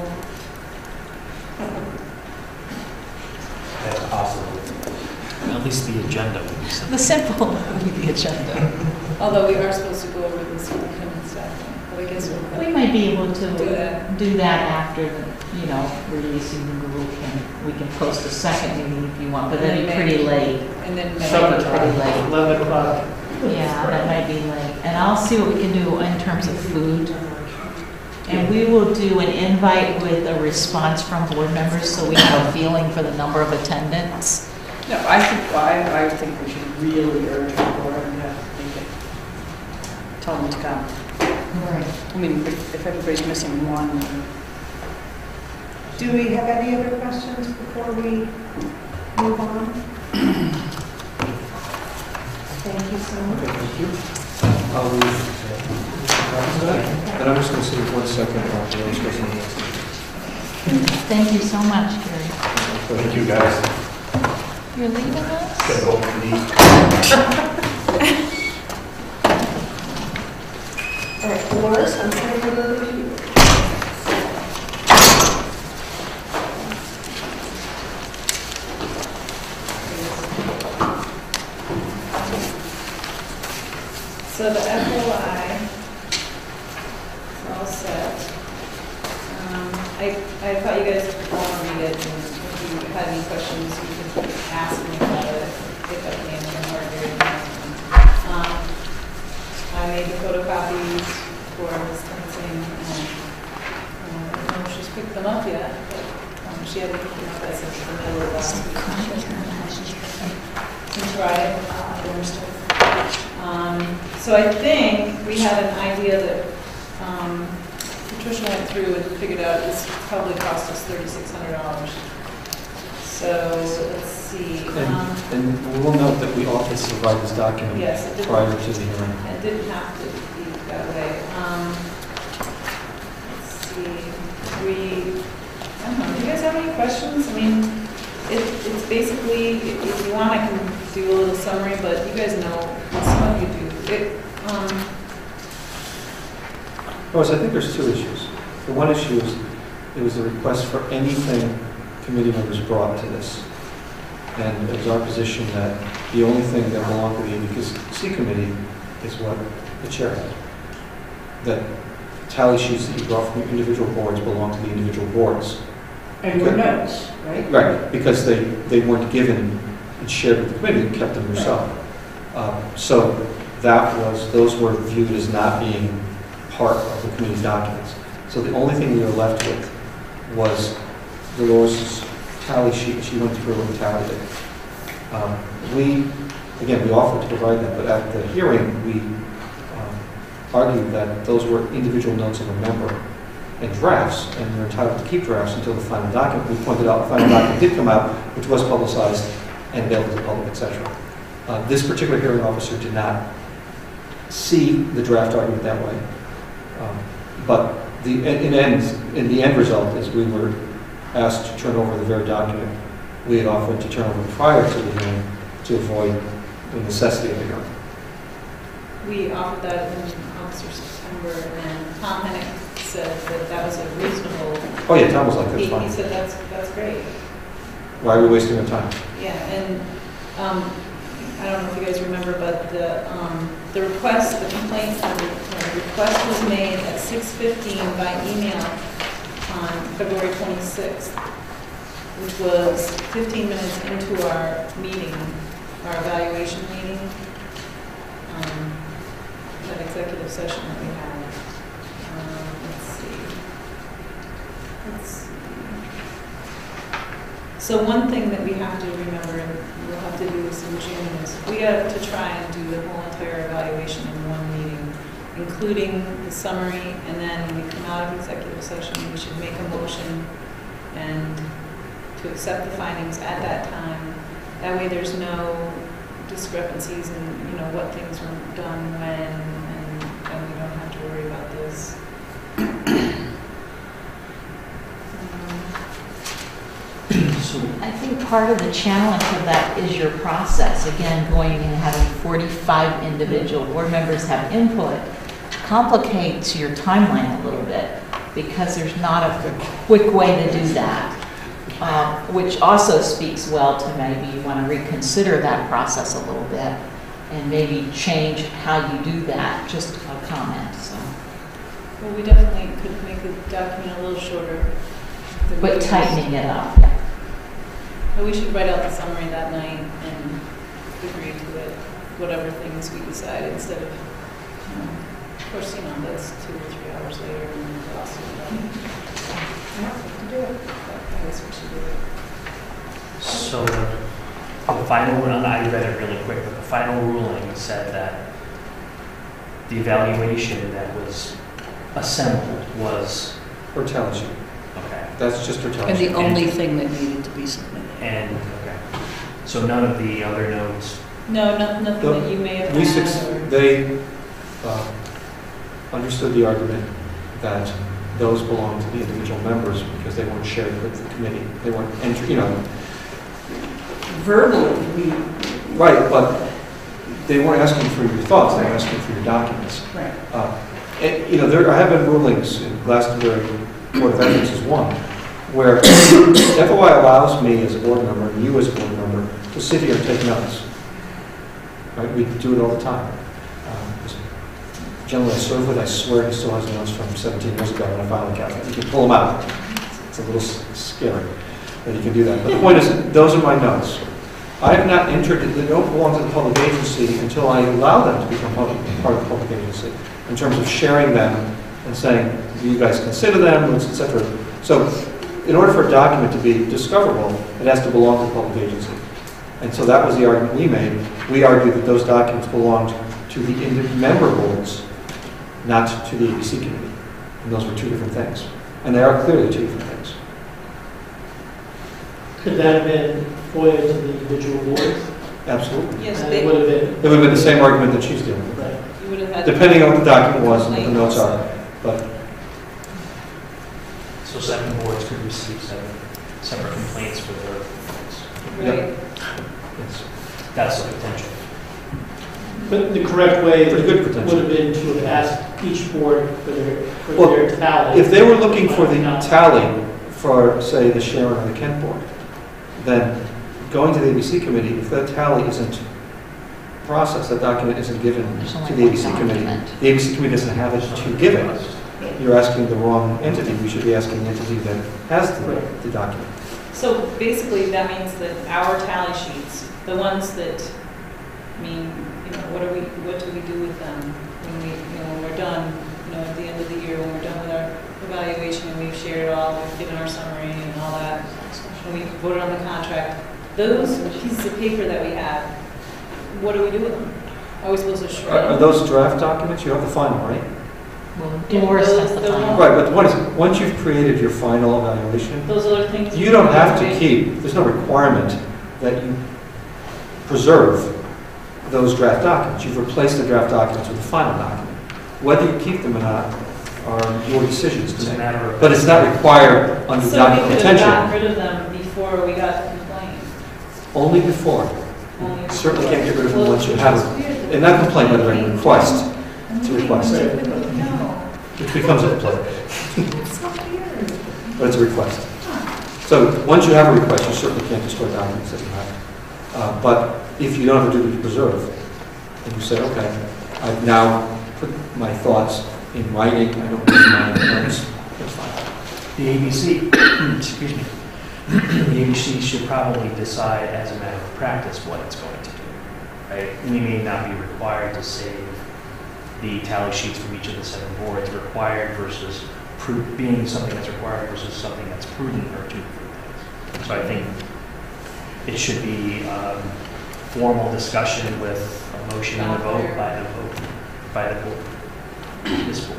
That's possible. At least the agenda would be simple. The simple would be the agenda. Although we are supposed to go over this with him and stuff, but I guess We might be able to do that. after, releasing the rule. We can post a second meeting if you want, but that'd be pretty late. And then Supper pretty late. 11 o'clock. Yeah, that might be late. And I'll see what we can do in terms of food. And we will do an invite with a response from board members so we have a feeling for the number of attendants. No, I think we should really urge the board and have to make it, tell them to come. Right. I mean, if everybody's missing one, Do we have any other questions before we move on? Thank you so much. Okay, thank you. I'll leave. And I'm just going to say 1 second about the next person. Thank you so much, Gary. Thank you, guys. You're leaving us? Gotta open the knee. All right, Dolores, I'm turning it over to you. So the FOI is all set. I thought you guys would want to read it, and if you had any questions, you could ask me about it, pick up the answer or I made the photocopies for Ms. Lansing, and I don't know if she's picked them up yet, but she had to pick them up as of the middle of last week. Can try it. So I think we had an idea that Patricia went through and figured out this probably cost us $3,600. So let's see. And we will note that we offered to provide this document Yes, it did. prior to the hearing. It didn't have to be that way. Let's see. I don't know, do you guys have any questions? I mean, it's basically, if you want, I can do a little summary, but you guys know, some of you do. Rose, I think there's 2 issues. The one issue is it was a request for anything committee members brought to this. And it was our position that the only thing that belonged to the A.B.C. committee is what the chair had. That tally sheets that you brought from your individual boards belong to the individual boards. and your notes, right? Right, because they weren't given and shared with the committee, you kept them yourself. So those were viewed as not being part of the committee's documents. So the only thing we were left with was Dolores' tally sheet. She went through and tallied it. We offered to provide that, but at the hearing, we argued that those were individual notes of a member and drafts, and they're entitled to keep drafts until the final document. We pointed out the final document did come out, which was publicized and mailed to the public, etc. This particular hearing officer did not see the draft argument that way. But in the end result is we were asked to turn over the very document we had offered to turn over prior to the hearing to avoid the necessity of the hearing. We offered that in August or September, and Tom Hennick said that that was a reasonable. Oh yeah, Tom was like, that's He fine. said that's great. Why are we wasting our time? Yeah, and I don't know if you guys remember, but the request, the complaint, the request was made at 6:15 by email on February 26th, which was 15 minutes into our meeting, our evaluation meeting, that executive session that we had. Let's see. So one thing that we have to remember, and we'll have to do this in June, is we have to try and do the whole entire evaluation in one meeting, including the summary, and then when we come out of executive session, we should make a motion and to accept the findings at that time. That way there's no discrepancies in, what things were done when, and we don't have to worry about this. I think part of the challenge of that is your process. Again, going and having 45 individual board members have input complicates your timeline a little bit because there's not a quick way to do that, which also speaks well to maybe you want to reconsider that process a little bit and maybe change how you do that, just a comment. So. Well, we definitely could make the document a little shorter. But tightening it up, yeah. But we should write out the summary that night and agree to it, whatever things we decide, instead of, of course, that's 2 or 3 hours later and we'll also do it. But I guess we should do it. So the final ruling, I read it really quick, but the final ruling said that the evaluation that was assembled was, Or tally sheet. okay, That's just her tally And sheet. the only thing that needed to be submitted. and, okay. So none of the other notes, No, nothing that you may have had. Or, They understood the argument that those belong to the individual members because they weren't shared with the committee. They weren't Verbally, we. Right, but they weren't asking for your thoughts, they were asking for your documents. Right. There have been rulings in Glastonbury Board of Ethics is one, where FOI allows me as a board member, and you as a board member, to sit here and take notes. Right, we do it all the time. This gentleman I serve with, I swear he still has notes from 17 years ago when I finally got them. You can pull them out. It's a little scary that you can do that. But the point is, those are my notes. I have not entered, they don't belong to the public agency until I allow them to become part of the public agency, in terms of sharing them and saying, do you guys consider them, etc. So in order for a document to be discoverable, it has to belong to the public agency. And so that was the argument we made. We argued that those documents belonged to the member boards, not to the A.B.C. committee. And those were two different things. And they are clearly two different things. Could that have been FOIA to the individual boards? Absolutely. yes, And they it would have been, It would have been the same argument that she's dealing with. right. you would have had. Depending on what the document was and what the notes are. But so 7 boards could receive 7 separate complaints for their complaints. Right. yes. That's the potential. But the correct way Pretty good would potential. have been to have asked each board for Well, their tally. If they were looking for the tally for, say, the Sharon or the Kent board, then going to the A.B.C. committee, if that tally isn't processed, that document isn't given There's only to the one A.B.C. committee, document. the A.B.C. committee doesn't have it to give it. You're asking the wrong entity. We should be asking the entity that has the document. So basically, that means that our tally sheets, the ones that, what do we do with them when when we're done, at the end of the year, when we're done with our evaluation and we've shared it all, we've given our summary and all that, when we voted on the contract, those pieces of paper that we have, what do we do with them? Are we supposed to shred Are them? those draft documents? You have the final, right? Well, Doris has the final. Right, but what is it? Once you've created your final evaluation, Those other things. you don't have to keep, there's no requirement that you preserve those draft documents. You've replaced the draft documents with the final document. Whether you keep them or not are your decisions. It's a matter of. But it's not required under So we document could have gotten retention, rid of them before we got the complaint. only before. Only Certainly can't get rid of them Well, once you which have is them. weird. And not complaint, by the way, request. It's a request. No, Which becomes a complaint, it's so weird. but it's a request. So once you have a request, you certainly can't destroy documents that you have. But if you don't have a duty to preserve, and you say, okay, I've now put my thoughts in writing, I don't need my notes, that's fine. The ABC, excuse me, the ABC should probably decide as a matter of practice what it's going to do, right? We may not be required to save the tally sheets from each of the 7 boards required versus being something that's required versus something that's prudent or two different things. So I think it should be formal discussion with a motion and a vote by the board, this board.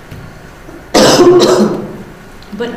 But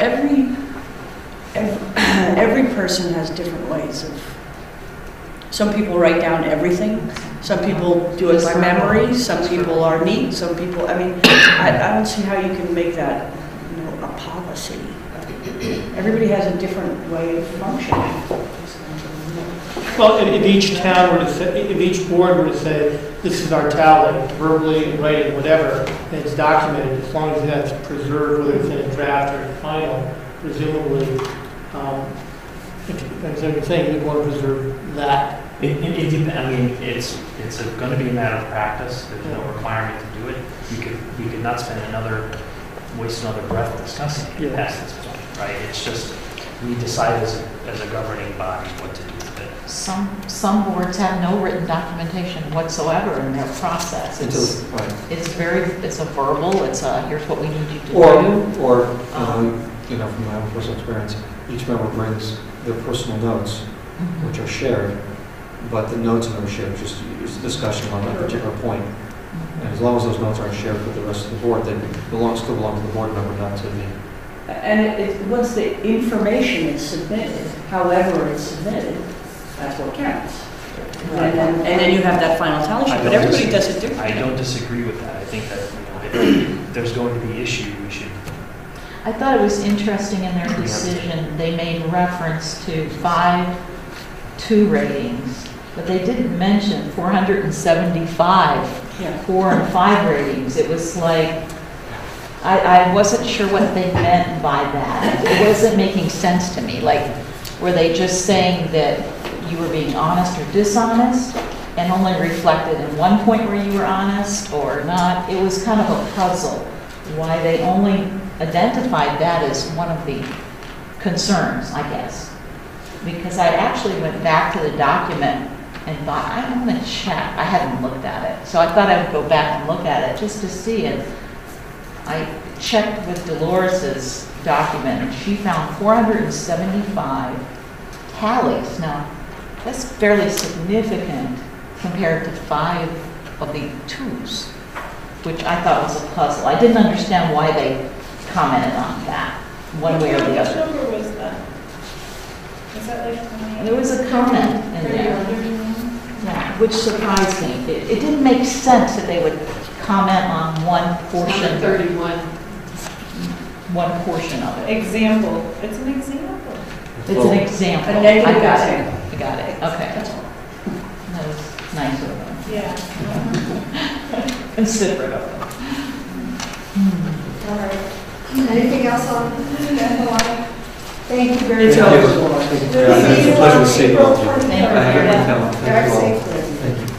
every person has different ways of, some people write down everything, some people do it by memory, some people are neat, some people, I mean, I don't see how you can make that, a policy. Everybody has a different way of functioning. Well, if each town were to say, if each board were to say, this is our tally, verbally, in writing, whatever, and it's documented, as long as that's preserved, whether it's in a draft or final, presumably, as I'm saying, we want to preserve that. I mean, it's going to be a matter of practice. There's no requirement to do it. We could not waste another breath discussing it past this point, right? It's just, we decide as a governing body what to do with it. Some boards have no written documentation whatsoever in their process. It's a verbal, it's a, here's what we need you to do. Or from my own personal experience, each member brings their personal notes, which are shared, but the notes are never shared, just a discussion on that particular point. And as long as those notes aren't shared with the rest of the board, they still belong to the board member, not to the... And once the information is submitted, however it's submitted, that's what counts. And then you have that final tally sheet, but everybody does it differently. I don't disagree with that. I think that if there's going to be issue, we should. I thought it was interesting in their decision, they made reference to 5 2 ratings, but they didn't mention 475 4 and 5 ratings. It was like, I wasn't sure what they meant by that. It wasn't making sense to me. Like, were they just saying that you were being honest or dishonest and only reflected in one point where you were honest or not? It was kind of a puzzle why they only identified that as one of the concerns, I guess. Because I actually went back to the document and thought, I'm going to check. I hadn't looked at it. So I thought I would go back and look at it just to see it. I checked with Dolores's document and she found 475 tallies. Now, that's fairly significant compared to 5 of the 2s, which I thought was a puzzle. I didn't understand why they commented on that, one way or the other. Which number was that? Was that like... There was a comment in there. Yeah, which surprised me. It didn't make sense that they would comment on one portion. 31. One portion of it. Example. It's an example. It's an example. A negative I got example. it. I got it. Okay. That's all. That was nice of them. Yeah. Considerate of them. All right. Anything else on that? Thank you very much. Thank you. It's a pleasure to see you all. Thank you. I have it down. Drive Thank you all. safely. Thank you.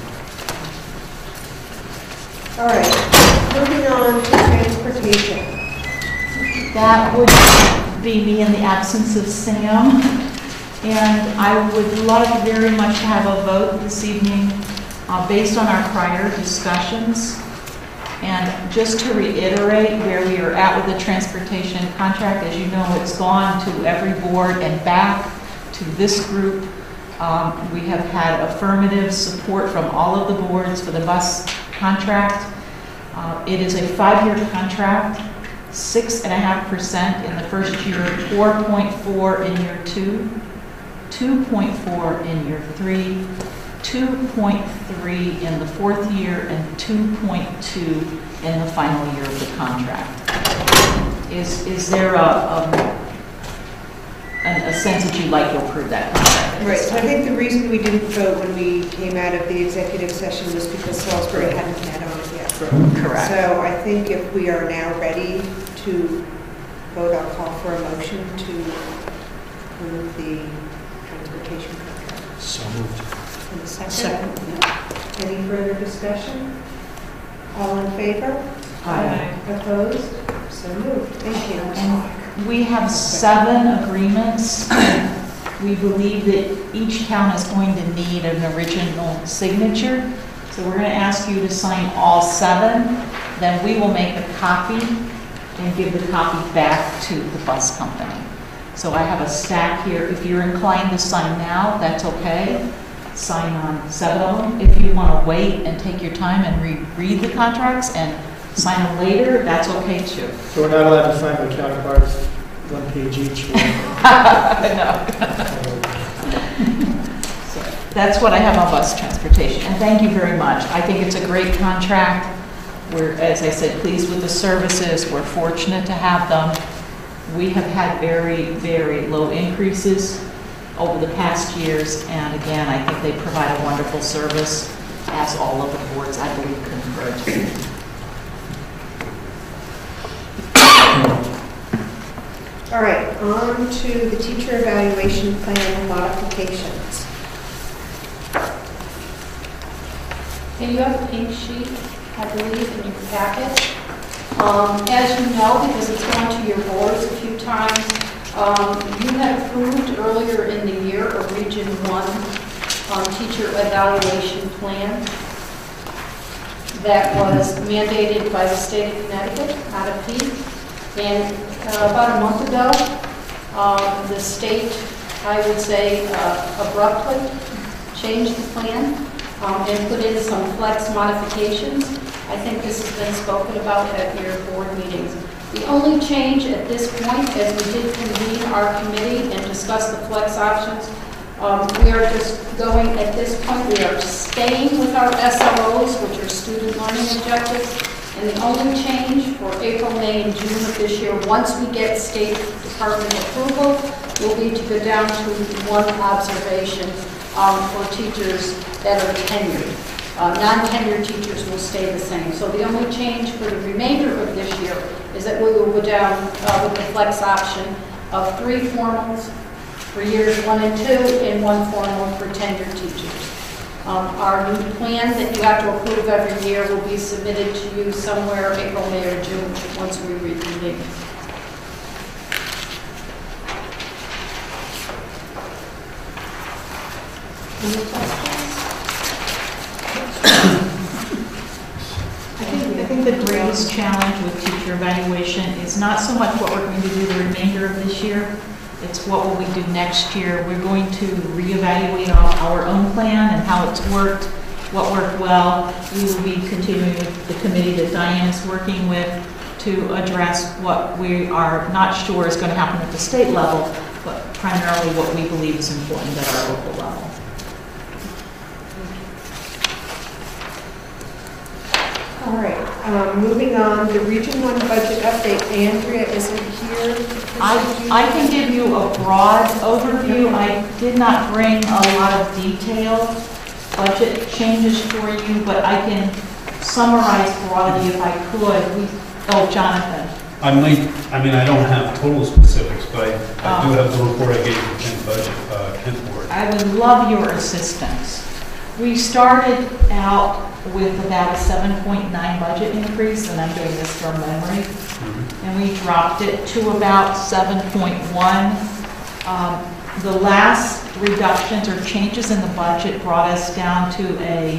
All right, moving on to transportation. That would be me in the absence of Sam. And I would love very much to have a vote this evening based on our prior discussions. And just to reiterate where we are at with the transportation contract, as you know, it's gone to every board and back to this group. We have had affirmative support from all of the boards for the bus contract. It is a 5-year contract, 6.5% in the first year, 4.4 in year 2, 2.4 in year 3, 2.3 in the 4th year, and 2.2 in the final year of the contract. Is there a sense that you'd like to approve that contract? Right, so I think the reason we didn't vote when we came out of the executive session was because Salisbury hadn't met on it yet. Correct. So I think if we are now ready to vote, I'll call for a motion to approve the transportation contract. So moved. And a second? Second. Any further discussion? All in favor? Aye. Opposed? So moved. Thank you. And we have 7 agreements. We believe that each town is going to need an original signature. So we're going to ask you to sign all 7. Then we will make a copy and give the copy back to the bus company. So I have a stack here. If you're inclined to sign now, that's okay. Sign on 7 of them. If you want to wait and take your time and read the contracts and sign them later, that's okay too. So we're not allowed to sign the counterparts, 1 page each? No. So that's what I have on bus transportation. And thank you very much. I think it's a great contract. We're, as I said, pleased with the services. We're fortunate to have them. We have had very, very low increases over the past years. And again, I think they provide a wonderful service, as all of the boards, I believe, concur to. All right, on to the teacher evaluation plan modifications. And you have a pink sheet, I believe, in your packet. As you know, because it's gone to your boards a few times, you had approved earlier in the year a Region 1 teacher evaluation plan that was mandated by the state of Connecticut, out of P. And about a month ago, the state, I would say, abruptly changed the plan and put in some flex modifications. I think this has been spoken about at your board meetings. The only change at this point, as we did convene our committee and discuss the flex options, we are just going, at this point, we are staying with our SLOs, which are student learning objectives. And the only change for April, May, and June of this year, once we get State Department approval, will be to go down to 1 observation for teachers that are tenured. Non-tenured teachers will stay the same. So the only change for the remainder of this year is that we will go down with the flex option of 3 formals for years 1 and 2 and 1 formal for tenured teachers. Our new plan that you have to approve every year will be submitted to you somewhere April, May, or June once we reconvene. Any questions? I think the greatest challenge with teacher evaluation is not so much what we're going to do the remainder of this year. It's what will we do next year. We're going to reevaluate our own plan and how it's worked, what worked well. We will be continuing with the committee that Diane is working with to address what we are not sure is going to happen at the state level, but primarily what we believe is important at our local level. All right, moving on, the Region 1 budget update. Andrea isn't here. I can give you a broad overview. I did not bring a lot of detailed budget changes for you, but I can summarize broadly if I could. Jonathan. I don't have total specifics, but I do have the report I gave the Kent budget, Kent board. I would love your assistance. We started out with about a 7.9 budget increase, and I'm doing this from memory, and we dropped it to about 7.1. The last reductions or changes in the budget brought us down to a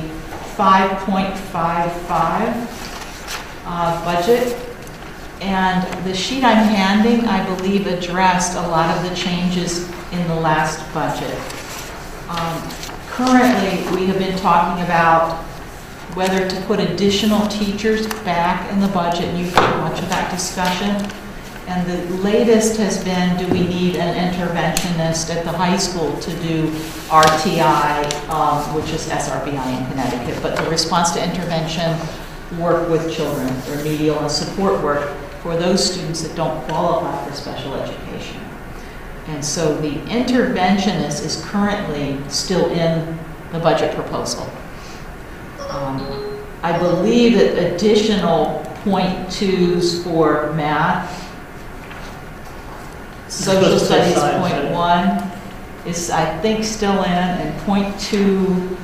5.55 budget. And the sheet I'm handing, I believe, addressed a lot of the changes in the last budget. Currently, we have been talking about whether to put additional teachers back in the budget, and you've heard much of that discussion. And the latest has been, do we need an interventionist at the high school to do RTI, which is SRBI in Connecticut, but the response to intervention, work with children, remedial and support work. for those students that don't qualify for special education. And so the interventionist is currently still in the budget proposal. I believe that additional .2s for math, social studies .1 is, I think, still in, and .2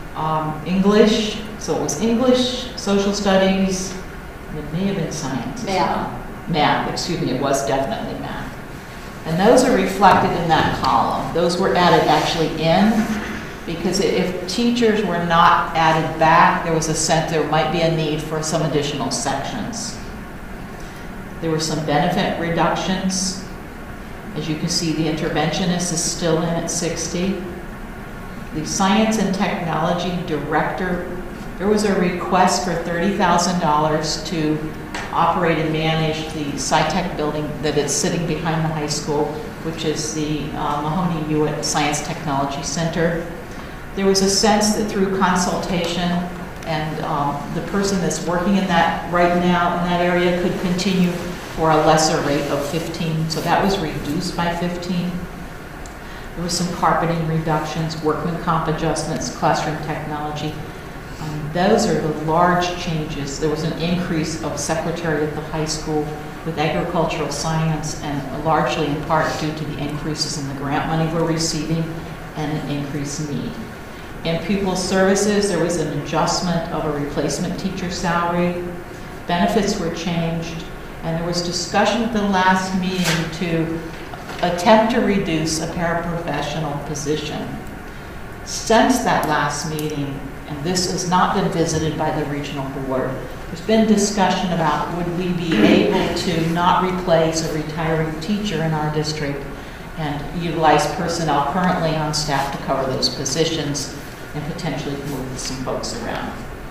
English. So it was English, social studies, and it may have been science. Math, excuse me, it was definitely math. And those are reflected in that column. Those were added actually in, because if teachers were not added back, there was a sense there might be a need for some additional sections. There were some benefit reductions. As you can see, the interventionist is still in at 60. The science and technology director, there was a request for $30,000 to operate and manage the SciTech building that is sitting behind the high school, which is the Mahoney Hewitt Science Technology Center. There was a sense that through consultation and the person that's working in that right now in that area could continue for a lesser rate of 15, so that was reduced by 15. There was some carpeting reductions, workman comp adjustments, classroom technology. Those are the large changes. There was an increase of secretary at the high school with agricultural science, and largely in part due to the increases in the grant money we're receiving and an increased need. In pupil services, there was an adjustment of a replacement teacher salary. Benefits were changed, and there was discussion at the last meeting to attempt to reduce a paraprofessional position. Since that last meeting, and this has not been visited by the regional board, there's been discussion about would we be able to not replace a retiring teacher in our district and utilize personnel currently on staff to cover those positions and potentially move some folks around.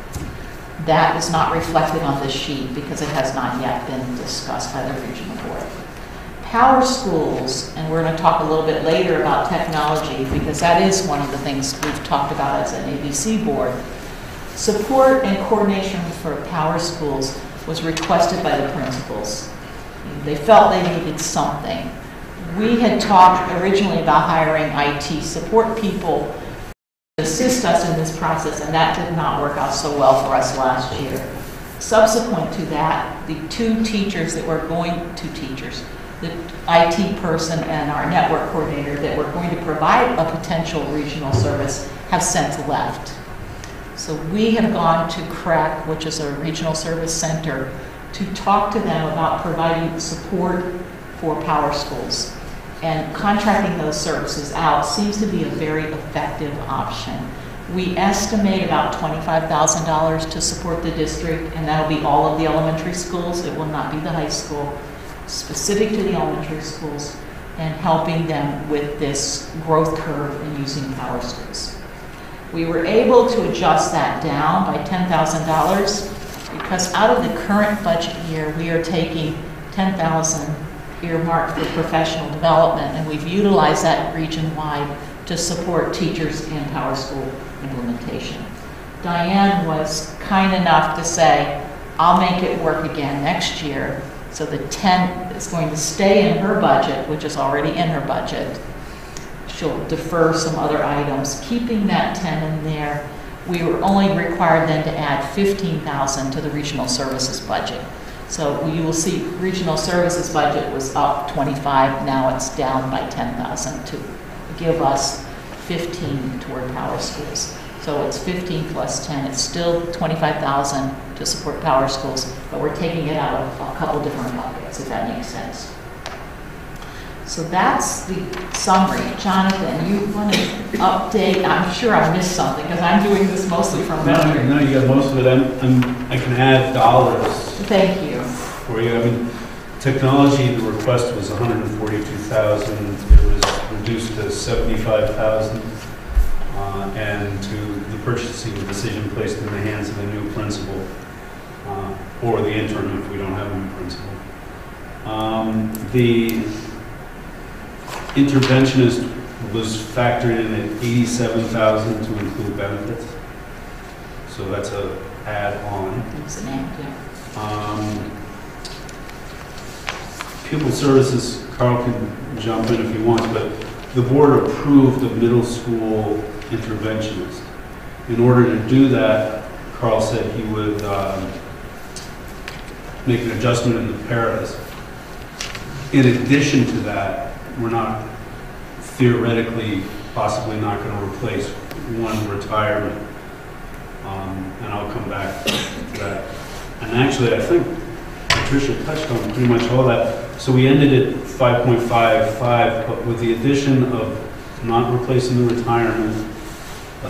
That is not reflected on this sheet because it has not yet been discussed by the regional board. Power schools, and we're going to talk a little bit later about technology because that is one of the things we've talked about as an A.B.C. board. Support and coordination for power schools was requested by the principals. They felt they needed something. We had talked originally about hiring IT support people to assist us in this process, and that did not work out so well for us last year. Subsequent to that, the two teachers that were going to teachers, the IT person and our network coordinator that were going to provide a potential regional service have since left. So we have gone to CREC, which is a regional service center, to talk to them about providing support for power schools. And contracting those services out seems to be a very effective option. We estimate about $25,000 to support the district, and that'll be all of the elementary schools. It will not be the high school. Specific to the elementary schools, and helping them with this growth curve in using power schools. We were able to adjust that down by $10,000 because out of the current budget year, we are taking $10,000 earmarked for professional development, and we've utilized that region-wide to support teachers in power school implementation. Diane was kind enough to say, I'll make it work again next year. So the 10 is going to stay in her budget, which is already in her budget. She'll defer some other items. Keeping that 10 in there, we were only required then to add $15,000 to the regional services budget. So you will see regional services budget was up 25, now it's down by 10,000 to give us 15 toward power schools. So it's 15 plus 10, it's still 25,000 to support power schools, but we're taking it out of a couple different buckets, if that makes sense. So that's the summary. Jonathan, you want to update? I'm sure I missed something because I'm doing this mostly from memory. No, you got most of it. I can add dollars. Thank you. For you. I mean, technology, the request was 142,000. It was reduced to 75,000. And to the purchasing decision placed in the hands of the new principal, or the interim if we don't have a new principal. The interventionist was factored in at 87,000 to include benefits. So that's a add-on. It's an add, yeah. Pupil services, Carl can jump in if he wants, but the board approved a middle school interventionist. In order to do that, Carl said he would make an adjustment in the paras. In addition to that, we're not theoretically possibly not going to replace one retirement. And I'll come back to that. And actually, I think Patricia touched on pretty much all that. So we ended at 5.55, but with the addition of not replacing the retirement, a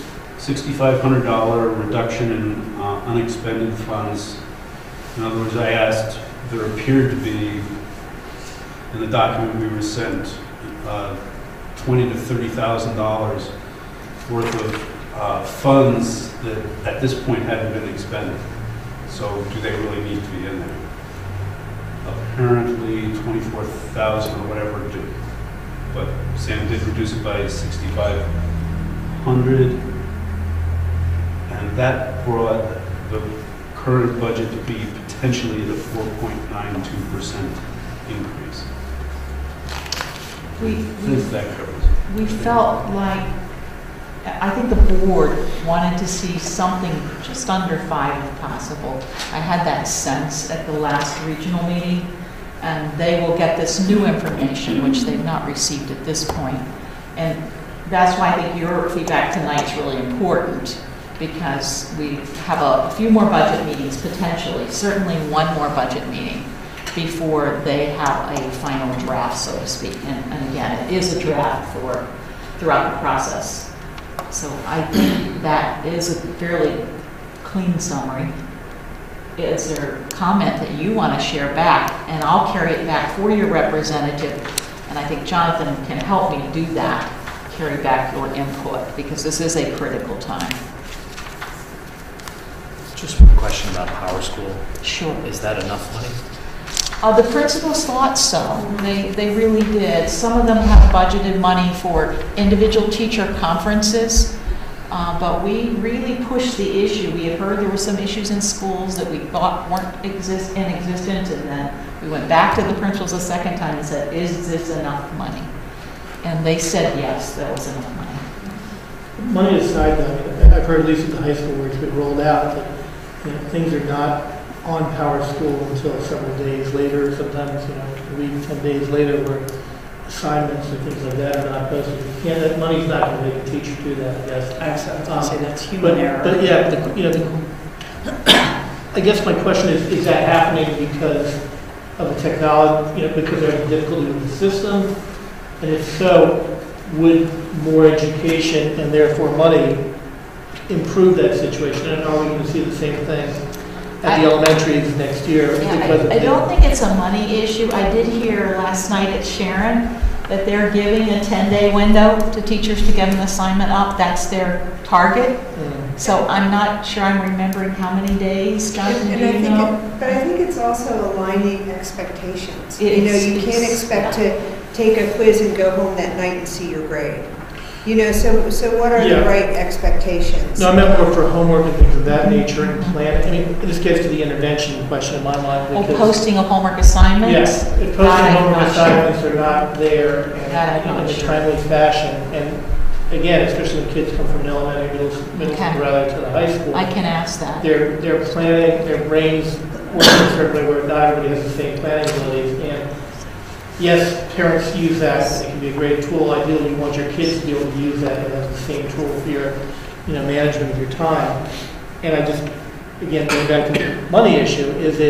$6,500 reduction in unexpended funds. In other words, I asked, there appeared to be, in the document we were sent, $20,000 to $30,000 worth of funds that at this point hadn't been expended. So do they really need to be in there? Apparently 24,000 or whatever, but Sam did reduce it by 6,500, and that brought the current budget to be potentially at a 4.92% increase. I think that covers it. We felt like, I think the board wanted to see something just under 5 if possible. I had that sense at the last regional meeting, and they will get this new information, which they've not received at this point. And that's why I think your feedback tonight is really important, because we have a few more budget meetings potentially, certainly one more budget meeting before they have a final draft, so to speak. And again, it is a draft throughout the process. So I think that is a fairly clean summary. Is there a comment that you want to share back? And I'll carry it back for your representative. And I think Jonathan can help me do that, carry back your input, because this is a critical time. Just one question about Power School. Sure. Is that enough money? The principals thought so. They really did. Some of them have budgeted money for individual teacher conferences, but we really pushed the issue. We had heard there were some issues in schools that we thought weren't in existence, and then we went back to the principals a second time and said, is this enough money? And they said yes, that was enough money. Money aside, though, I've heard at least at the high school where it's been rolled out that things are not on Power School until several days later, sometimes, a week, 10 days later, where assignments and things like that are not posted. That money's not going to make a teacher do that, I guess. I was going to say that's human error. But yeah, I guess my question is that happening because of the technology, because they're having difficulty with the system? And if so, would more education and therefore money improve that situation? And are we going to see the same thing at the elementaries next year? Yeah, I don't think it's a money issue. I did hear last night at Sharon that they're giving a 10-day window to teachers to get an assignment up. That's their target. So I'm not sure I'm remembering how many days, Jonathan, do you know? But I think it's also aligning expectations. You can't expect to take a quiz and go home that night and see your grade. So what are the right expectations? No, I meant more for homework and things of that nature and planning. I mean, this gets to the intervention question in my mind. Posting of homework assignments? Yes, if posting homework assignments are not there in a timely fashion. And again, especially when kids come from elementary, middle school, rather to the high school. I can ask that. They're planning, their brains work in a certain way where not everybody has the same planning abilities. And yes, parents use that, and it can be a great tool. Ideally, you want your kids to be able to use that and have the same tool for your, management of your time. And I just, again, going back to the money issue,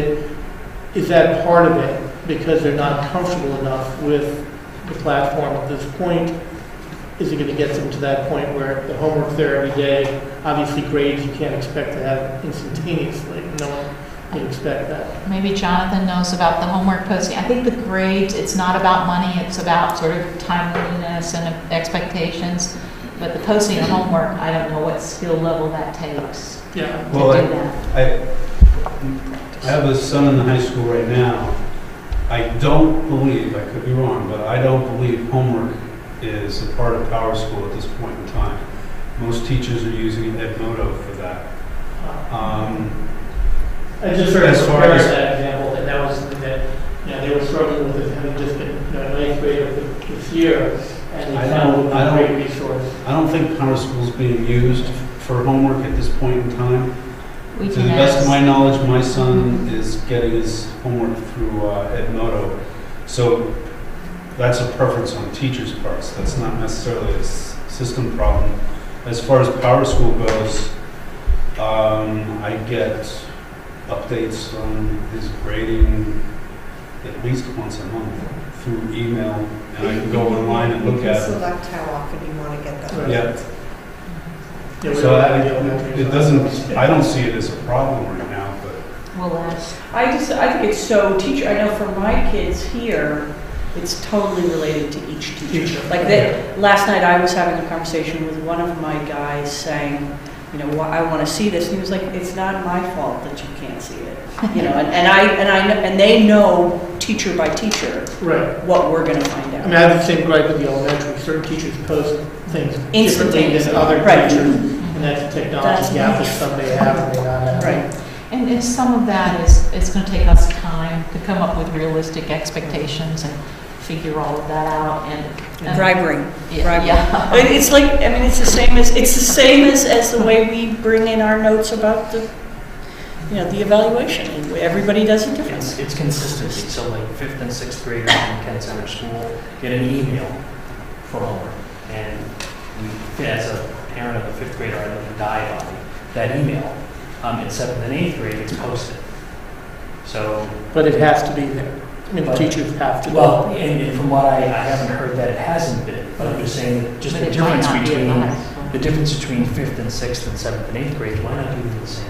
is that part of it because they're not comfortable enough with the platform at this point? Is it going to get them to that point where the homework's there every day? Obviously, grades you can't expect to have instantaneously. No one would expect that. Maybe Jonathan knows about the homework posting. I think the grades, it's not about money, it's about sort of timeliness and expectations. But the posting of homework, I don't know what skill level that takes to do that. I have a son in the high school right now. I don't believe, I could be wrong, but I don't believe homework is a part of Power School at this point in time. Most teachers are using Edmodo for that. I just heard that example, and that was something that, they were struggling with it, having just been, an 9th grader this year, and they I found it don't- was I a don't- great resource. I don't think Power School's being used for homework at this point in time. We To can the best of ask. my knowledge, my son is getting his homework through Edmodo. So that's a preference on teachers' parts. That's not necessarily a system problem. As far as Power School goes, I get updates on his grading at least once a month through email, and I can go online and look You at can it. select how often you want to get that. Yeah. Yeah, we So don't have any elementary, it doesn't, I don't see it as a problem right now, but We'll ask. I think it's so teacher, I know for my kids here, it's totally related to each teacher. Like last night I was having a conversation with one of my guys saying, I want to see this. And he was like, it's not my fault that you can't see it. And they know teacher by teacher Right. what we're going to find I out. mean, I have the same gripe with the elementary. Certain teachers post things differently Instantaneously. than other Right. teachers, and that's a technology gap that some may have and may not have. Right. And some of that is, it's going to take us time to come up with realistic expectations and figure all of that out and. Bribery. Yeah. Yeah. It's like, it's the same as the way we bring in our notes about the evaluation. Everybody does it differently. It's consistency, so like 5th and 6th graders in Kent Center School get an email for homework. And we, as a parent of a 5th grader, I live and die by that email. In 7th and 8th grade, it's posted. So. But it has to be there. I mean, the But- teachers have to. Well, and from what I haven't heard that it hasn't been, but I'm just saying that just But the it might difference not be between, allowed. the difference between 5th and 6th and 7th and 8th grade, why not do it the same?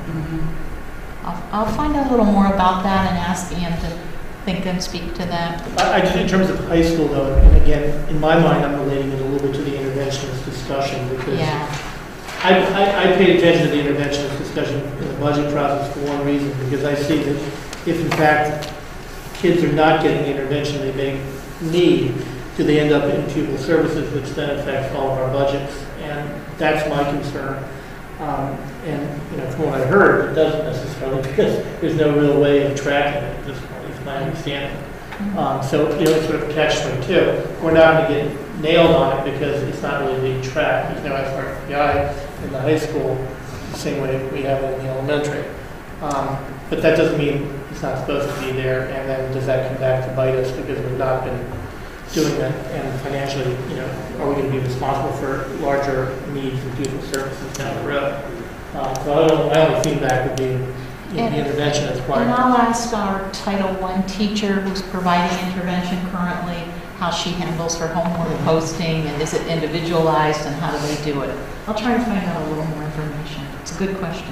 I'll find out a little more about that and ask Ian to think and speak to that. I just, in terms of high school though, and again, in my mind, I'm relating it a little bit to the interventionist discussion because Yeah. I paid attention to the interventionist discussion in the budget process for one reason, because I see that if in fact kids are not getting the intervention they may need, do they end up in pupil services, which then affects all of our budgets, and that's my concern. From what I heard, it doesn't necessarily, because there's no real way of tracking it at this point, is my understanding. So, it's sort of catch-22. We're not going to get nailed on it because it's not really being tracked. There's no SRPI in the high school the same way we have it in the elementary. But that doesn't mean it's not supposed to be there, and then does that come back to bite us because we've not been doing that, and financially, are we going to be responsible for larger needs in pupil services down the road? So I don't know, my only feedback would be the intervention is And I'll ask our Title I teacher who's providing intervention currently, how she handles her homework posting, and is it individualized, and how do they do it? I'll try to find out a little more information. It's a good question.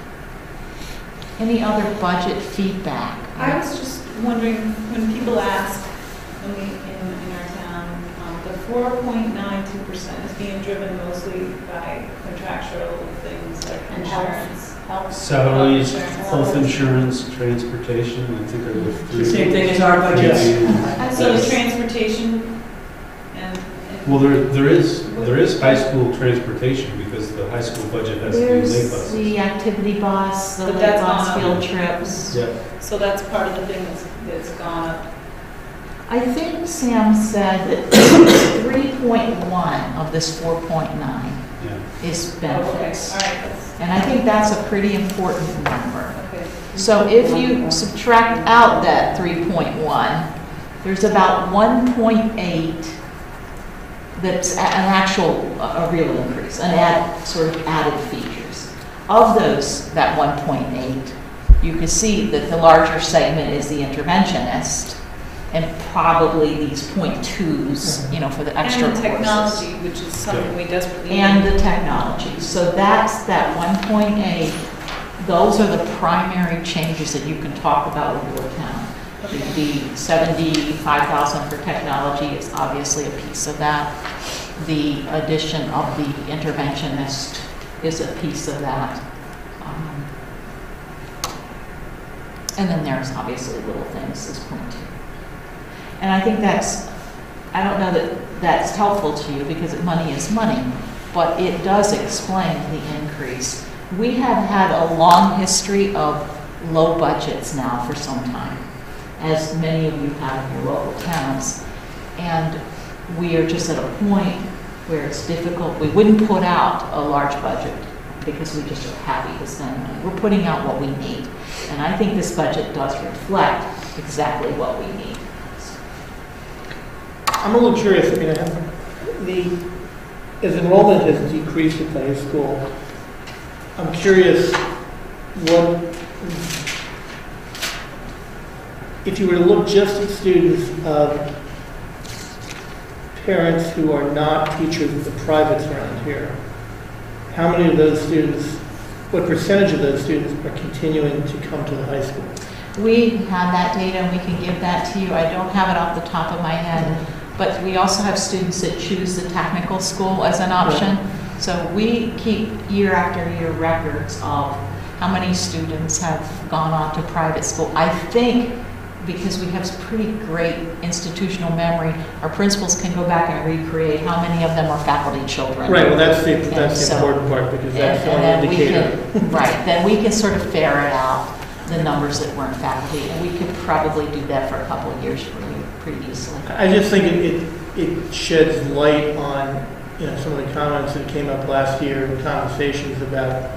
Any other budget feedback? I was just wondering, when people ask, in our town, the 4.92% is being driven mostly by contractual things like And insurance, health. salaries, insurance. health insurance, transportation, I think are the three. Same thing as our budgets. So the transportation and. Well, there is high school transportation because the high school budget has to be late There's buses. the activity bus, the But late that's bus gone field up. trips. Yeah. So that's part of the thing that's gone up. I think Sam said that 3.1 of this 4.9 Yeah. is Okay, benefits. all right, that's, And I think that's a pretty important number. okay. So if you subtract out that 3.1, there's about 1.8 that's an actual, a real increase, sort of added features. Of those, that 1.8, you can see that the larger segment is the interventionist, and probably these 0.2s, for the extra And the courses. technology, which is something we desperately need. And the technology. So that's that 1.8. Those are the primary changes that you can talk about with your town. The 75,000 for technology is obviously a piece of that. The addition of the interventionist is a piece of that. And then there's obviously little things, this 0.2. And I think I don't know that that's helpful to you because money is money, but it does explain the increase. We have had a long history of low budgets now for some time. as many of you have in your local towns. And we are just at a point where it's difficult. We wouldn't put out a large budget because we just are happy to spend money. We're putting out what we need. And I think this budget does reflect exactly what we need. I'm a little curious, as enrollment has decreased at the high school, I'm curious if you were to look just at students of parents who are not teachers at the privates around here, how many of those students, what percentage of those students are continuing to come to the high school? We have that data and we can give that to you. I don't have it off the top of my head, but we also have students that choose the technical school as an option. Right. So we keep year after year records of how many students have gone on to private school. I think because we have pretty great institutional memory, our principals can go back and recreate how many of them are faculty children. Right, well that's the important part, because that's the only indicator. Right, then we can sort of ferret out the numbers that weren't faculty, and we could probably do that for a couple of years for you pretty easily. I just think it sheds light on some of the comments that came up last year in conversations about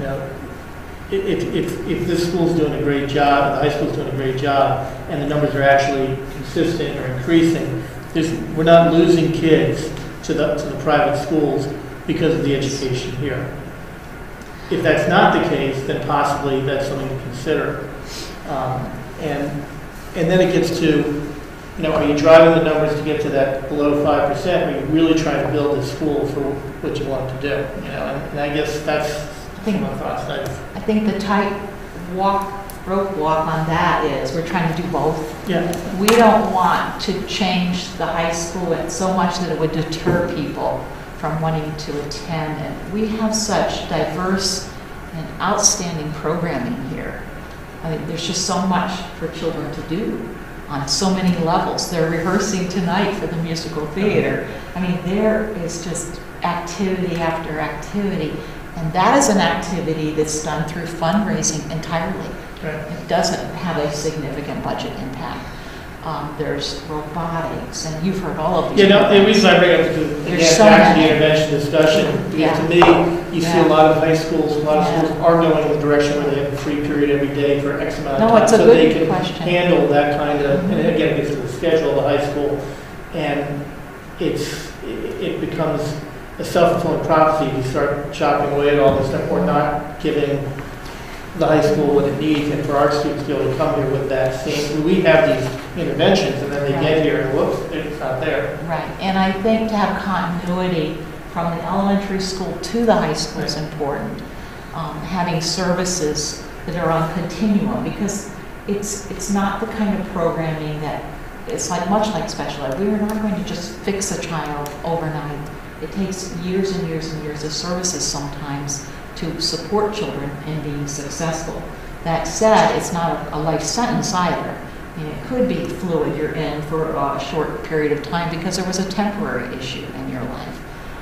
if this school's doing a great job, the high school's doing a great job, and the numbers are actually consistent or increasing, we're not losing kids to the private schools because of the education here. If that's not the case, then possibly that's something to consider. And then it gets to, are you driving the numbers to get to that below 5%, or are you really trying to build a school for what you want to do? And I guess that's my thoughts. I think the rope walk on that is we're trying to do both. Yeah. We don't want to change the high school so much that it would deter people from wanting to attend. And we have such diverse and outstanding programming here. I mean, there's just so much for children to do on so many levels. They're rehearsing tonight for the musical theater. I mean, there is just activity after activity. And that is an activity that's done through fundraising entirely. Right. It doesn't have a significant budget impact. There's robotics, and you've heard all of these. The reason I bring up back to the intervention discussion, because to me, you see a lot of high schools, a lot of schools are going in the direction where they have a free period every day for X amount of time, so they can handle that kind of, and again, it gets to the schedule of the high school, and it becomes a self-fulfilling prophecy. You start chopping away at all this stuff, or not giving the high school what it needs, and for our students to be able to come here with that same, we have these interventions, and then they get here and whoops, it's not there. Right, and I think to have continuity from the elementary school to the high school is important. Having services that are on continuum, because it's not the kind of programming that, it's much like special ed. We are not going to just fix a child overnight. It takes years and years and years of services sometimes to support children in being successful. That said, it's not a life sentence either. I mean, it could be fluid. You're in for a short period of time because there was a temporary issue in your life.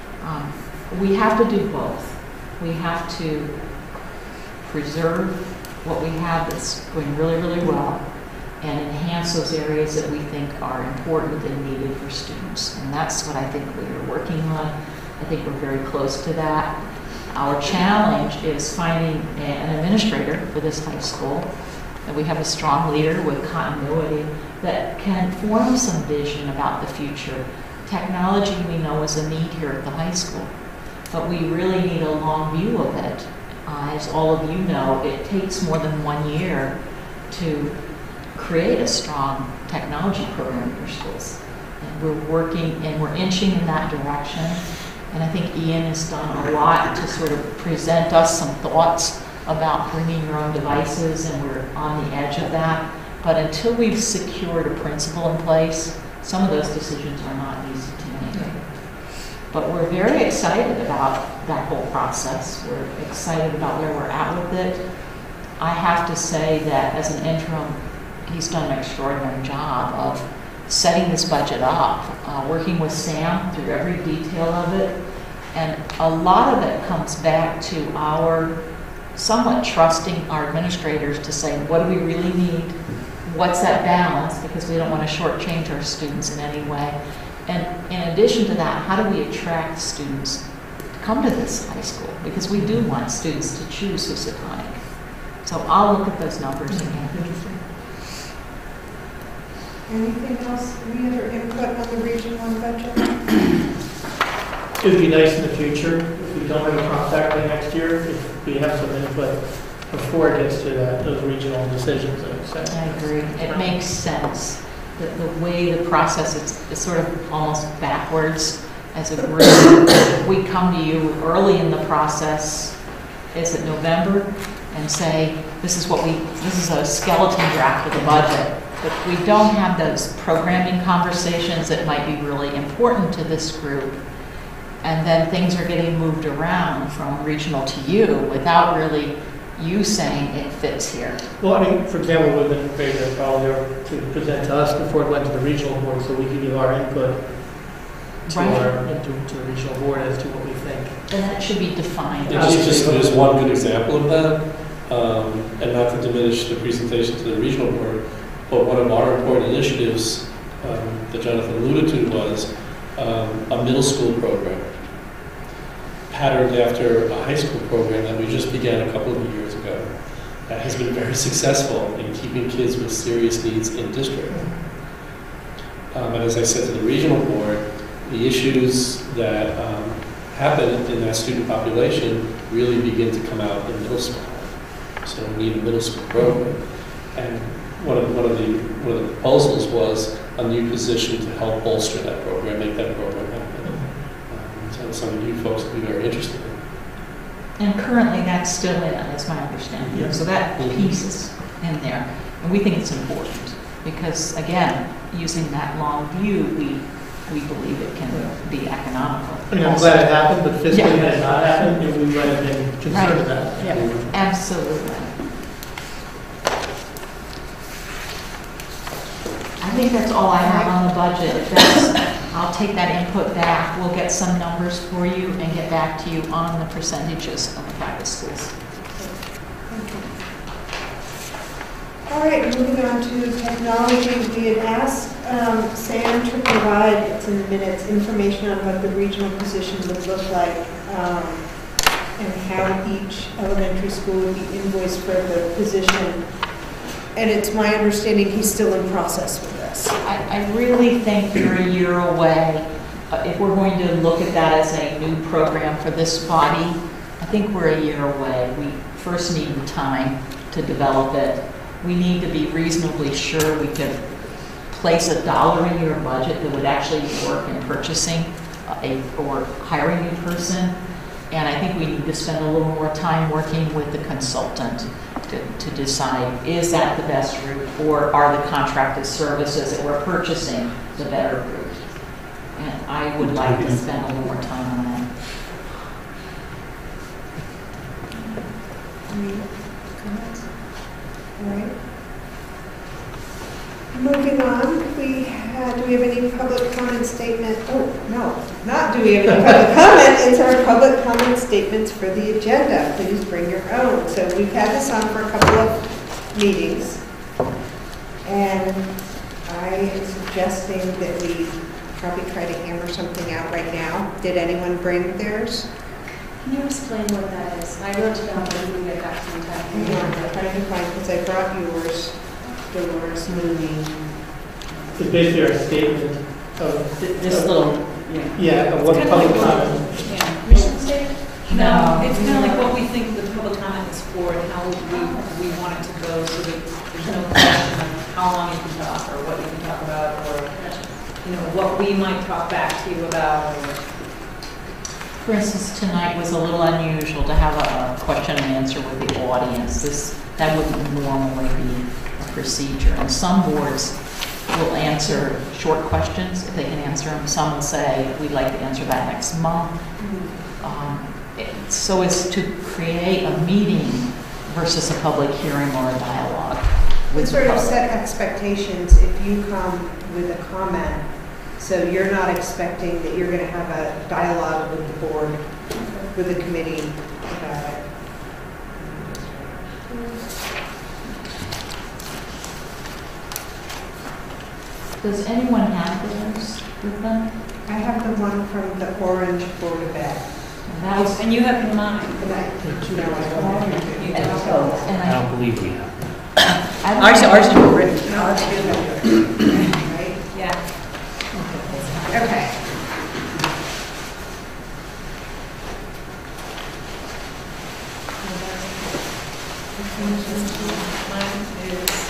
We have to do both. We have to preserve what we have that's going really, really well and enhance those areas that we think are important and needed for students. And that's what I think we are working on. I think we're very close to that. Our challenge is finding an administrator for this high school, that we have a strong leader with continuity that can form some vision about the future. Technology, we know, is a need here at the high school, but we really need a long view of it. As all of you know, it takes more than 1 year to create a strong technology program in your schools. And we're working and we're inching in that direction. And I think Ian has done a lot to sort of present us some thoughts about bringing your own devices, and we're on the edge of that. But until we've secured a principal in place, some of those decisions are not easy to make. But we're very excited about that whole process. We're excited about where we're at with it. I have to say that as an interim, he's done an extraordinary job of setting this budget up, working with Sam through every detail of it. And a lot of it comes back to our somewhat trusting our administrators to say, what do we really need? what's that balance? Because we don't want to shortchange our students in any way. And in addition to that, how do we attract students to come to this high school? Because we do want students to choose Housatonic. So I'll look at those numbers again. Anything else, any other input on the Region 1 budget? It would be nice in the future, if we don't have a compact by next year, if we have some input before it gets to those regional decisions, I would say. I agree. It makes sense. The way the process is sort of almost backwards as a group. We come to you early in the process, is it November, and say, this is a skeleton draft of the budget. But we don't have those programming conversations that might be really important to this group. And then things are getting moved around from regional to you without really you saying it fits here. Well, I mean, for example, we've been very good to present to us before it went to the regional board, so we could give our input to, to the regional board as to what we think. And that should be defined. There's one good example of that, and not to diminish the presentation to the regional board, but one of our important initiatives that Jonathan alluded to was a middle school program, patterned after a high school program that we just began a couple of years ago, that has been very successful in keeping kids with serious needs in district. And as I said to the regional board, the issues that happen in that student population really begin to come out in middle school. So we need a middle school program. And one of the proposals was a new position to help bolster that program, make that program happen. So some of you folks would be very interested in. And currently that's still in, that's my understanding. Yeah. So that piece is in there. And we think it's important because, again, using that long view, we believe it can be economical. I mean, I'm glad it happened, but fiscally had it not happened, we might have been concerned about it. Yeah, absolutely. I think that's all I have on the budget. I'll take that input back. We'll get some numbers for you and get back to you on the percentages of the private schools. All right, moving on to technology. We had asked Sam to provide, it's in the minutes, information on what the regional position would look like and how each elementary school would be invoiced for the position. And it's my understanding he's still in process with this. I really think you're a year away. If we're going to look at that as a new program for this body, I think we're a year away. We first need the time to develop it. We need to be reasonably sure we could place a dollar in your budget that would actually work in purchasing or hiring a new person. And I think we need to spend a little more time working with the consultant to decide, is that the best route, or are the contracted services that we're purchasing the better route? And I would like to spend a little more time on that. Any comments? All right. Moving on, do we have any public comment statement? Oh, no, not do we have any public comment. It's our public comment statements for the agenda. Please bring your own. So we've had this on for a couple of meetings. And I am suggesting that we probably try to hammer something out right now. Did anyone bring theirs? Can you explain what that is? I wrote it down, but I didn't get back to you in time. I'm trying to find, because I brought yours, Dolores Mooney. It's basically our statement of This little, yeah, of what public comment. Yeah, mission statement? No, it's kind of like what we think the public comment is for and how we want it to go, so that there's no question of how long you can talk or what you can talk about, or, you know, what we might talk back to you about. Or, for instance, tonight was a little unusual to have a question and answer with the audience. That wouldn't normally be a procedure. And some boards will answer short questions if they can answer them. Some will say, we'd like to answer that next month. So as to create a meeting versus a public hearing or a dialogue. We sort of set expectations if you come with a comment. So you're not expecting that you're going to have a dialogue with the board, with the committee about it. Does anyone have those with them? I have the one from the orange Board of Ed. That was, And you have mine. And I, you know, I don't have it. You and don't. so, and I don't believe we have. Ours is written. No, I do have it. Right? Yeah. Okay. Mine is.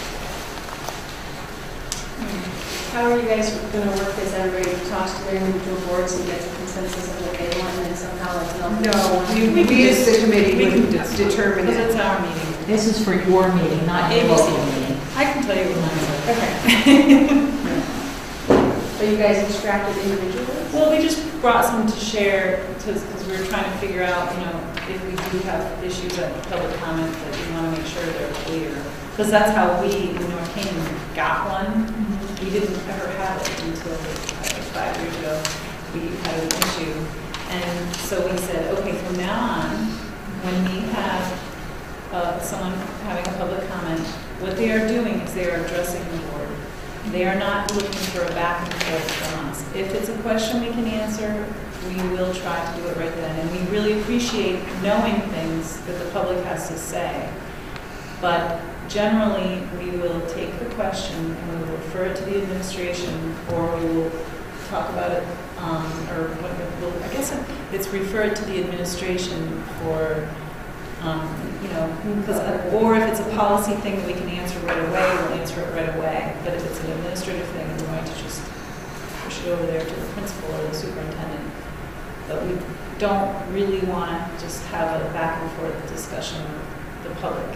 How are you guys going to work this? Everybody talks to their individual boards and gets a consensus of what they want, and then somehow it's not. No, we as the committee would determine Because it. it's our meeting. this is for your meeting, not your A.B.C. local meeting. I can tell you what mine is. Okay. So you guys extracted individually? Well, we just brought some to share, because we were trying to figure out, you know, if we do have issues at public comment, that we want to make sure they're clear. Because that's how we, in North Canyon, got one. We didn't ever have it until 5 years ago. We had an issue. And so we said, okay, from now on, when we have someone having a public comment, what they are doing is they are addressing the board. They are not looking for a back and forth from us. If it's a question we can answer, we will try to do it right then. And we really appreciate knowing things that the public has to say. But generally, we will take the question and we will refer it to the administration, or we will talk about it, or we'll, I guess it's refer it to the administration for, you know, or if it's a policy thing that we can answer right away, we'll answer it right away. But if it's an administrative thing, we're going to just push it over there to the principal or the superintendent. But we don't really want to just have a back and forth discussion with the public.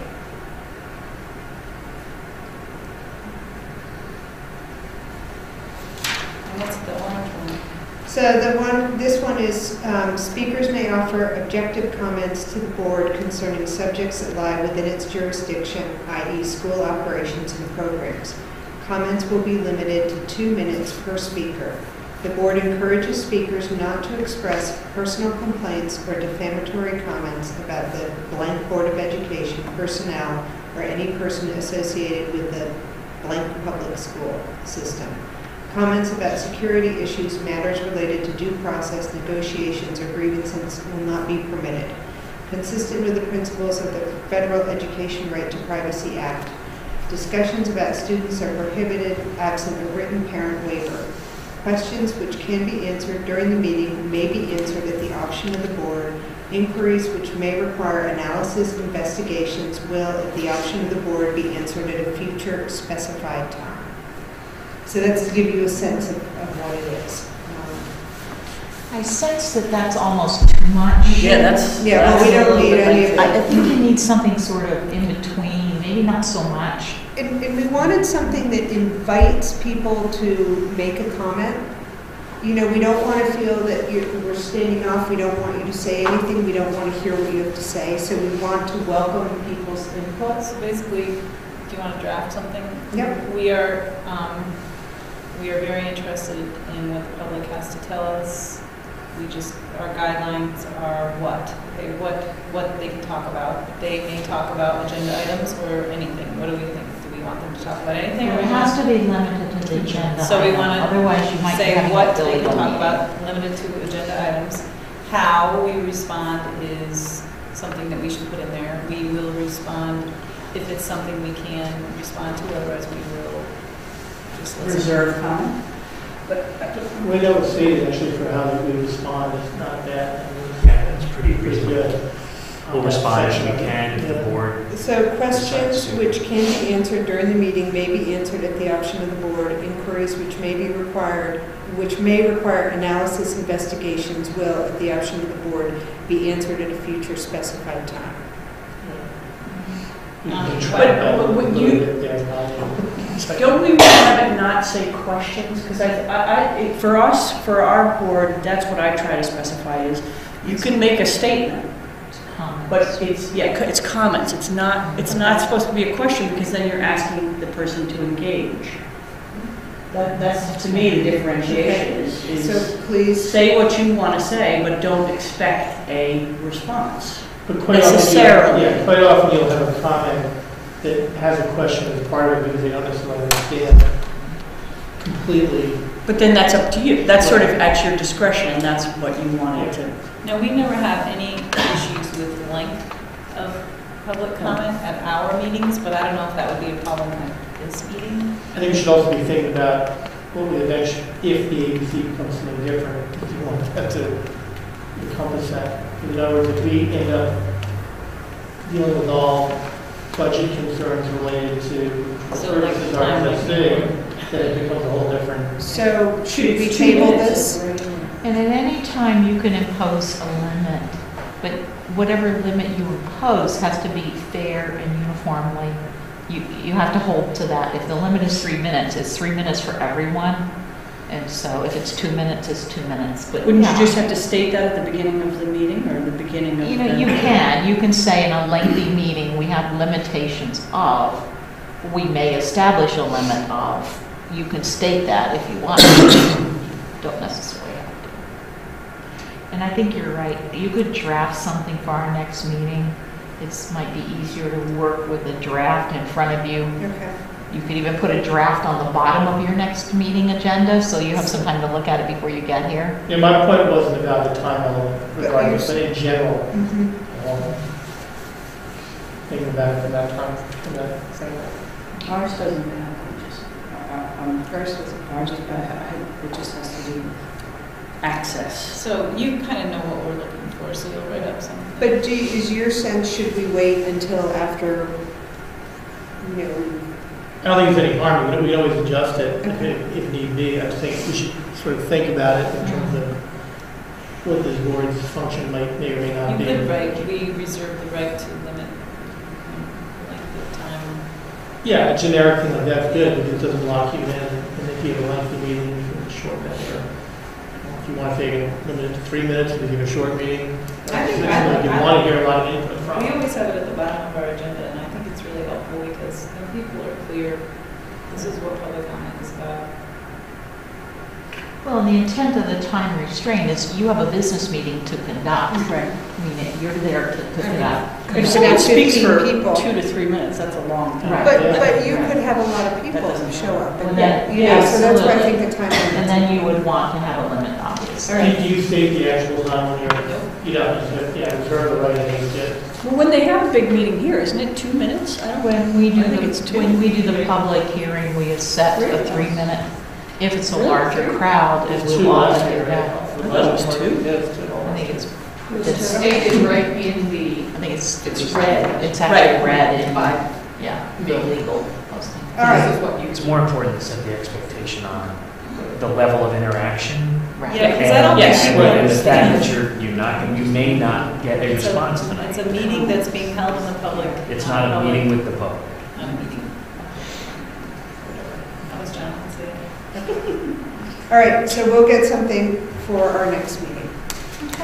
And what's the orange one? So this one is, speakers may offer objective comments to the board concerning subjects that lie within its jurisdiction, i.e. school operations and programs. Comments will be limited to 2 minutes per speaker. The board encourages speakers not to express personal complaints or defamatory comments about the blank Board of Education, personnel, or any person associated with the blank public school system. Comments about security issues, matters related to due process, negotiations, or grievances will not be permitted. Consistent with the principles of the Federal Education Right to Privacy Act, discussions about students are prohibited absent a written parent waiver. Questions which can be answered during the meeting may be answered at the option of the board. Inquiries which may require analysis investigations will, at the option of the board, be answered at a future specified time. So that's to give you a sense of what it is. I sense that that's almost too much. Yeah, that's. Yeah, well, we don't need any of I it. think you need something sort of in between, maybe not so much. And we wanted something that invites people to make a comment. You know, we don't want to feel that we're standing off. We don't want you to say anything. We don't want to hear what you have to say. So we want to welcome people's input. So basically, do you want to draft something? Yep. We are very interested in what the public has to tell us. Our guidelines are what? Okay, what they can talk about. They may talk about agenda items or anything. What do we think? Do we want them to talk about anything? It has to be limited to the agenda. So we item. want to Otherwise, you might say have what a they can illegal talk meeting. about, limited to agenda items. How we respond is something that we should put in there. We will respond if it's something we can respond to, otherwise we will just listen. Reserve comment. The way that was stated, actually, for how we respond is not bad. Yeah, that's pretty Pretty reasonable. good. We'll respond as we can if the Yeah. board. So questions which can be answered during the meeting may be answered at the option of the board. Inquiries which may require analysis investigations will, at the option of the board, be answered at a future specified time. You can But track that a would little you- bit there, probably. Don't we want to have it not say questions? Because for us, for our board, that's what I try to specify is, you can make a statement, Comments. but it's comments. It's not supposed to be a question because then you're asking the person to engage. That's, to me, the differentiation is So please, say what you want to say, but don't expect a response. But quite often, Necessarily. yeah, quite often you'll have a comment that has a question as part of it because they don't necessarily understand completely. But then that's up to you. That's sort of at your discretion, and that's what you wanted to. No, we never have any issues with length of public comment at our meetings, but I don't know if that would be a problem at this meeting. I think we should also be thinking about what we eventually, if the A.B.C. becomes something different, if you want that to encompass that. In other words, if we end up dealing with all budget concerns related to So like services time, RFC, then it becomes a whole different. So should we It's table 2 minutes. this? And at any time, you can impose a limit, but whatever limit you impose has to be fair and uniformly. You have to hold to that. If the limit is 3 minutes, it's 3 minutes for everyone. And so if it's 2 minutes, it's 2 minutes. But Wouldn't yeah. you just have to state that at the beginning of the meeting or the beginning of You know, you can say in a lengthy meeting, we have limitations of, we may establish a limit of. You can state that if you want. You don't necessarily have to. And I think you're right. You could draft something for our next meeting. It might be easier to work with a draft in front of you. Okay. You could even put a draft on the bottom of your next meeting agenda, so you have some time to look at it before you get here. Yeah, my point wasn't about the time element regardless, but in general, Mhm. thinking about it from that time, from that framework. Ours doesn't have pages. It just has to do with access. So you kind of know what we're looking for, so you'll write up something. But is your sense, should we wait until after, you know, I don't think there's any harm, we can always adjust it if need be. I just think we should sort of think about it in terms of what this board's function may or may not be. You could write, we reserve the right to limit length of time. Yeah, a generic thing like that's good, because it doesn't lock you in, and if you have a lengthy meeting, you can shorten it, or if you want to take it limited to 3 minutes, if you have a short meeting. I think You want to hear a lot of input from. We always have it at the bottom of our agenda, and I think it's really helpful because then people are clear, this is what public comment is about. Well, the intent of the time restraint is you have a business meeting to conduct. Right. I mean, you're there to conduct. If If someone it's speaks 15 for people. 2 to 3 minutes, that's a long time. Right. but you could have a lot of people doesn't show up. Well, And then- you know, so that's why I absolutely. think the time. And then you would want to have a limit, obviously. Do you state the actual time when you don't, reserve the right to use it? Well, when they have a big meeting here, isn't it 2 minutes? I don't. When we do I think it's the, 2. when we do the public hearing, we have set a 3 minute. If it's a larger crowd, it It's will 2 want last to do year, that. right? I thought it was 2. Yeah, it's 2. I think it's It's stated right in the, I think it's red. It's actually red in my, yeah, the legal posting. All right. this is what you. It's more important to set the expectation on the level of interaction. Right. Yeah, because I don't think Yes. people And the fact understand. that you may not get a It's response It's tonight. a meeting that's being held in the public. It's not a meeting with the public. Not a meeting. That was Jonathan saying. All right, so we'll get something for our next meeting. Okay.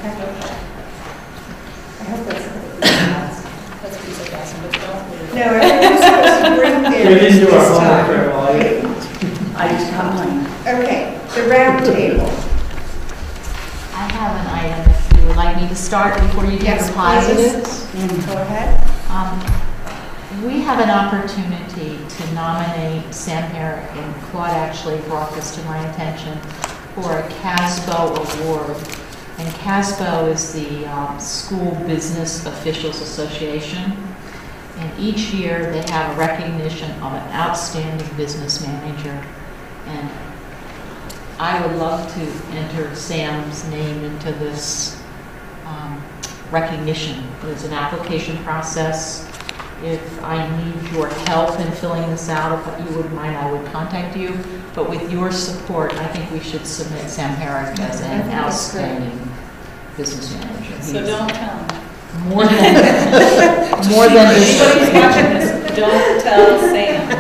I hope that's not. That's a piece of gas, but don't. No, everyone's supposed to bring We theirs didn't do our this homework time. very well, right? I just got mine. Okay, the round table. I have an item, if you would like me to start before you do Yes, your please. positives. Go ahead. We have an opportunity to nominate Sam Herrick, and Claude actually brought this to my attention, for a CASBO award. And CASBO is the School Business Officials Association. And each year they have a recognition of an outstanding business manager. And I would love to enter Sam's name into this recognition. There's an application process. If I need your help in filling this out, if you wouldn't mind, I would contact you. But with your support, I think we should submit Sam Herrick as I an think that's great. outstanding business manager. So He's don't tell him. more than Anybody's watching this, don't tell Sam.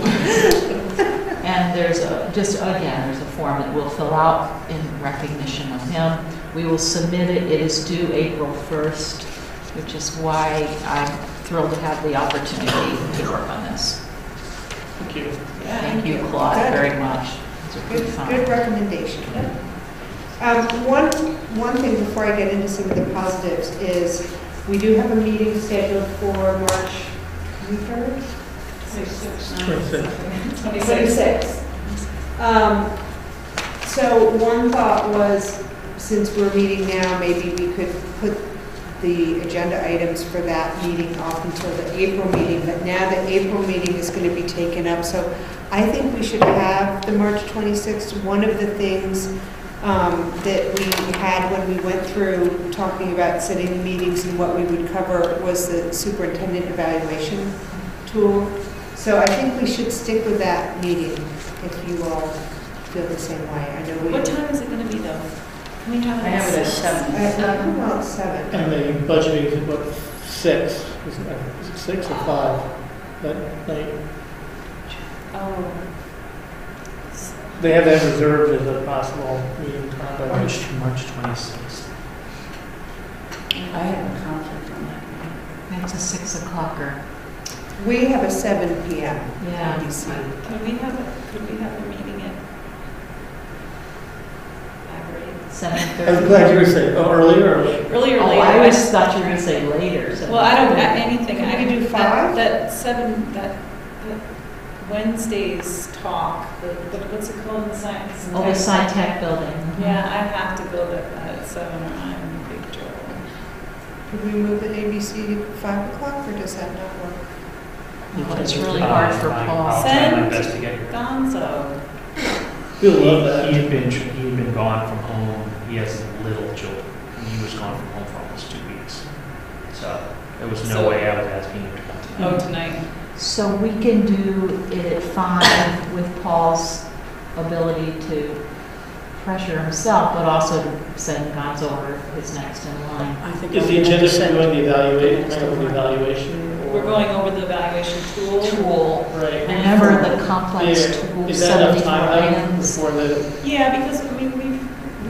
And there's there's a form that we'll fill out in recognition of him. We will submit it. It is due April 1st, which is why I'm thrilled to have the opportunity to work on this. Thank you. Thank you, Claude, Good. very much. It's a good Good fun. recommendation. One thing before I get into some of the positives is we do have a meeting scheduled for March 23rd? 26. 26th. So one thought was, since we're meeting now, maybe we could put the agenda items for that meeting off until the April meeting, but now the April meeting is going to be taken up, so I think we should have the March 26th. One of the things that we had when we went through talking about setting the meetings and what we would cover was the superintendent evaluation tool. So I think we should stick with that meeting if you all feel the same way. I know we. What time is it going to be though? Can we talk I about have it at 7. Well, 7. And the budget meeting is about 6, isn't it? Is it 6 or 5 that night? Oh. They have that reserved as a possible meeting time. but- March 26th. I have a conflict on that. That's a 6 o'clocker. We have a 7 p.m. Yeah. A.B.C. Could we have a meeting at 5 or 8? 7:30. I was glad you were saying, earlier or later? Earlier or Oh, later? I just thought you were gonna say later. Well, I don't, anything. Can we do that- 5? that Wednesday's talk, what's it called in the science? Oh, the sci-tech building. Yeah, I have to go to that at 7 or I'm in big trouble. Could we move the A.B.C. to 5 o'clock, or does that not work? Well, it's really hard for Paul. I'll try my best to get here. Gonzo. We'll love that. He had been gone from home. He has little children. He was gone from home for almost 2 weeks. So there was no way I was asking him to come tonight. Oh, tonight. So we can do it at 5 with Paul's ability to pressure himself, but also to send Gonzo over his next in line. I think Is I'm the gonna agenda send- for doing the evaluation? Or? We're going over the evaluation tool. Right. Remember the complex Yeah. tool, Is that enough 74 time items? before the, Yeah, because, I mean,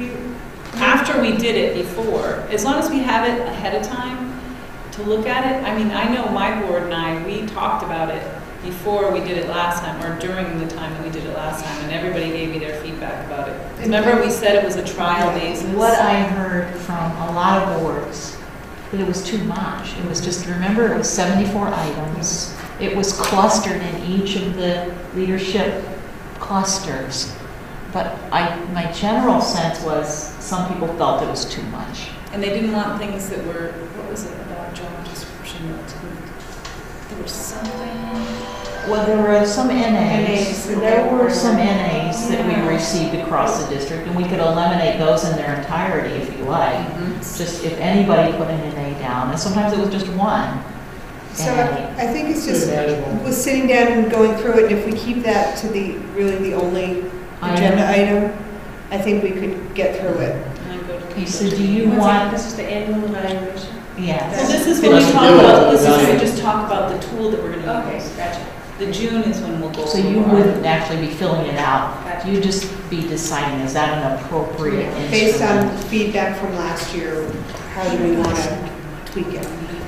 after we did it before, as long as we have it ahead of time to look at it, I mean, I know my board and I, we talked about it before we did it last time, or during the time that we did it last time, and everybody gave me their feedback about it. Remember, we said it was a trial basis? What I heard from a lot of boards, that it was too much. It was just, remember, it was 74 items. It was clustered in each of the leadership clusters. But my general sense was some people felt it was too much. And they didn't want things that were, what was it about job description? There was something. Well, there were some NAs. NAs. There were some NAs that Yeah. we received across the district, and we could eliminate those in their entirety if you like. Just if anybody put an NA down, and sometimes it was just one. So And I think it's just, manageable. with sitting down and going through it, and if we keep that to really the only agenda item, I think we could get through it. Okay, so do you want, This is the annual evaluation? yes. Well, this is when we talk about, this is when we just talk about the tool that we're gonna Okay, use. gotcha. The June is when we'll go. So you over. wouldn't actually be filling it out. Gotcha. You'd just be deciding, is that an appropriate instrument? Based on feedback from last year, how do we want to tweak it?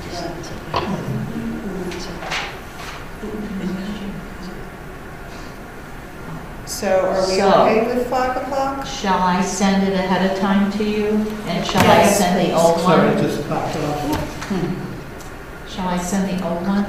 So are we So- okay with 5 o'clock? Shall I send it ahead of time to you? And shall I Yes, send the please. old sorry, it one? just popped off. Shall I send the old one?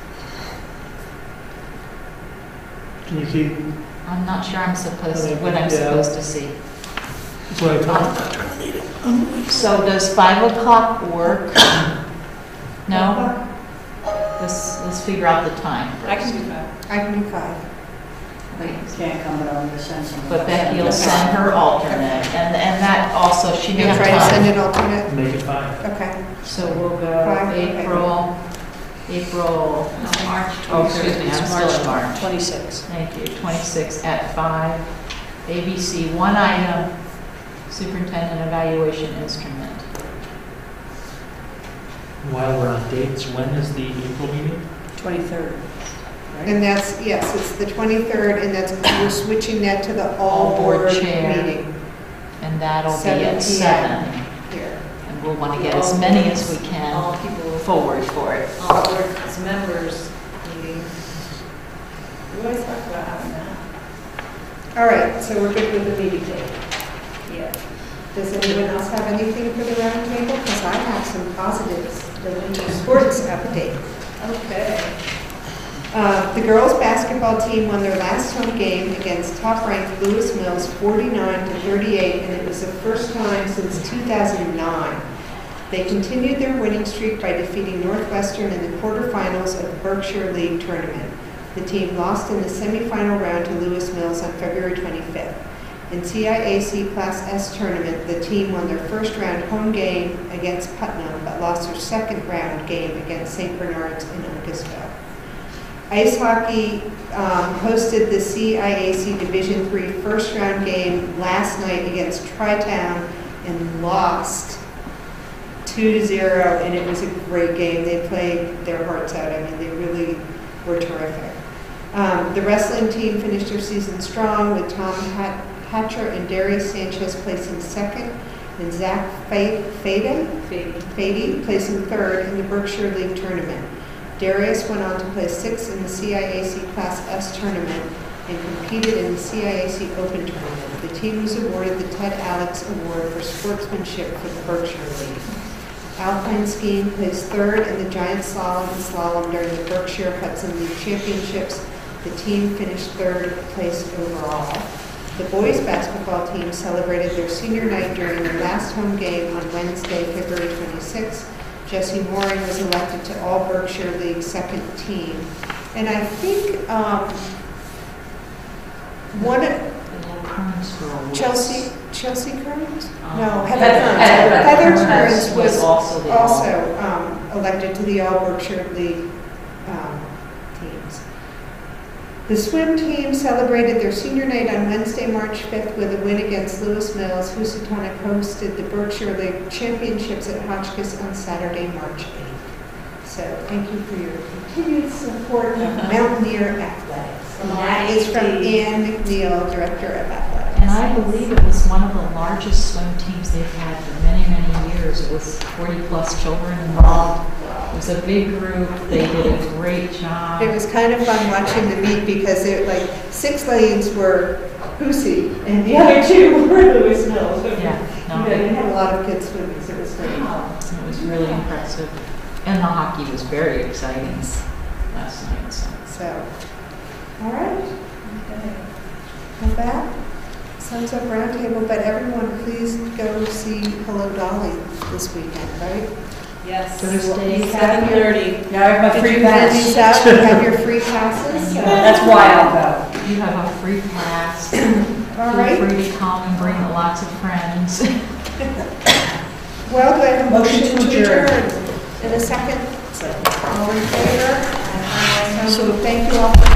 Can you see? I'm not sure I'm supposed, what I'm Yeah. supposed to see. That's what I thought. So does 5 o'clock work? No? Let's figure out the time I can first. do that. I can do 5. Can't come, but I'm gonna send some. But Becky will send her alternate, and that also, she may You'll have try to send time. an alternate? Make it 5. Okay. So we'll go Five, okay. April, March oh, excuse me, I'm still in March. 26. Thank you, 26 at 5. ABC, one item, superintendent evaluation instrument. While we're on dates, when is the April meeting? 23rd. And that's, yes, it's the 23rd, and that's, we're switching that to the all-board chair. meeting And that'll be 7 at 7. here. And we'll want to get as many as we All can people, forward for it. all board members meeting. We always talk about having that. All right, so we're good with the meeting date. Yeah. Does anyone else have anything for the roundtable? Because I have some positives, the winter sports update. Okay. The girls' basketball team won their last home game against top-ranked Lewis Mills 49-38, and it was the first time since 2009. They continued their winning streak by defeating Northwestern in the quarterfinals of the Berkshire League tournament. The team lost in the semifinal round to Lewis Mills on February 25th. In CIAC Class S tournament, the team won their first round home game against Putnam, but lost their second round game against St. Bernard's in Augustville. Ice hockey hosted the CIAC Division III first round game last night against Tri-Town and lost 2-0, and it was a great game. They played their hearts out. I mean, they really were terrific. The wrestling team finished their season strong with Tom Hatcher and Darius Sanchez placing second, and Zach Fady placing third in the Berkshire League tournament. Darius went on to place sixth in the CIAC Class S tournament and competed in the CIAC Open tournament. The team was awarded the Ted Alex Award for sportsmanship for the Berkshire League. Alpine skiing placed third in the giant slalom and slalom during the Berkshire Hudson League Championships. The team finished third place overall. The boys' basketball team celebrated their senior night during their last home game on Wednesday, February 26th. Jesse Mooring was elected to All Berkshire League second team. And I think one of Chelsea Kearns? No, Heather Kearns. Heather Kearns was also elected to the All Berkshire League teams. The swim team celebrated their senior night on Wednesday, March 5th with a win against Lewis Mills. Housatonic hosted the Berkshire League Championships at Hotchkiss on Saturday, March 8th. So thank you for your continued support of Mountaineer Athletics. And that is from Ann McNeil, Director of Athletics. And I believe it was one of the largest swim teams they've had for many, many years. It was 40-plus children involved. It was a big group. They did a great job. It was kind of fun watching the meet because like 6 lanes were Hoosy and the other 2 were Lewis Mills. Yeah, no, they had a lot of kids swimming, so it was great. It was really impressive. And the hockey was very exciting last night. So all right. With that, sums up roundtable, but everyone please go see Hello Dolly this weekend, right? Yes. Thursday, 7:30. Now I have my free pass. pass. You have your free passes. That's why I'll go. You have a free pass. All right. Feel free to come and bring lots of friends. Well, do I have a motion to adjourn? Motion. In a second? All in favor? So thank you all for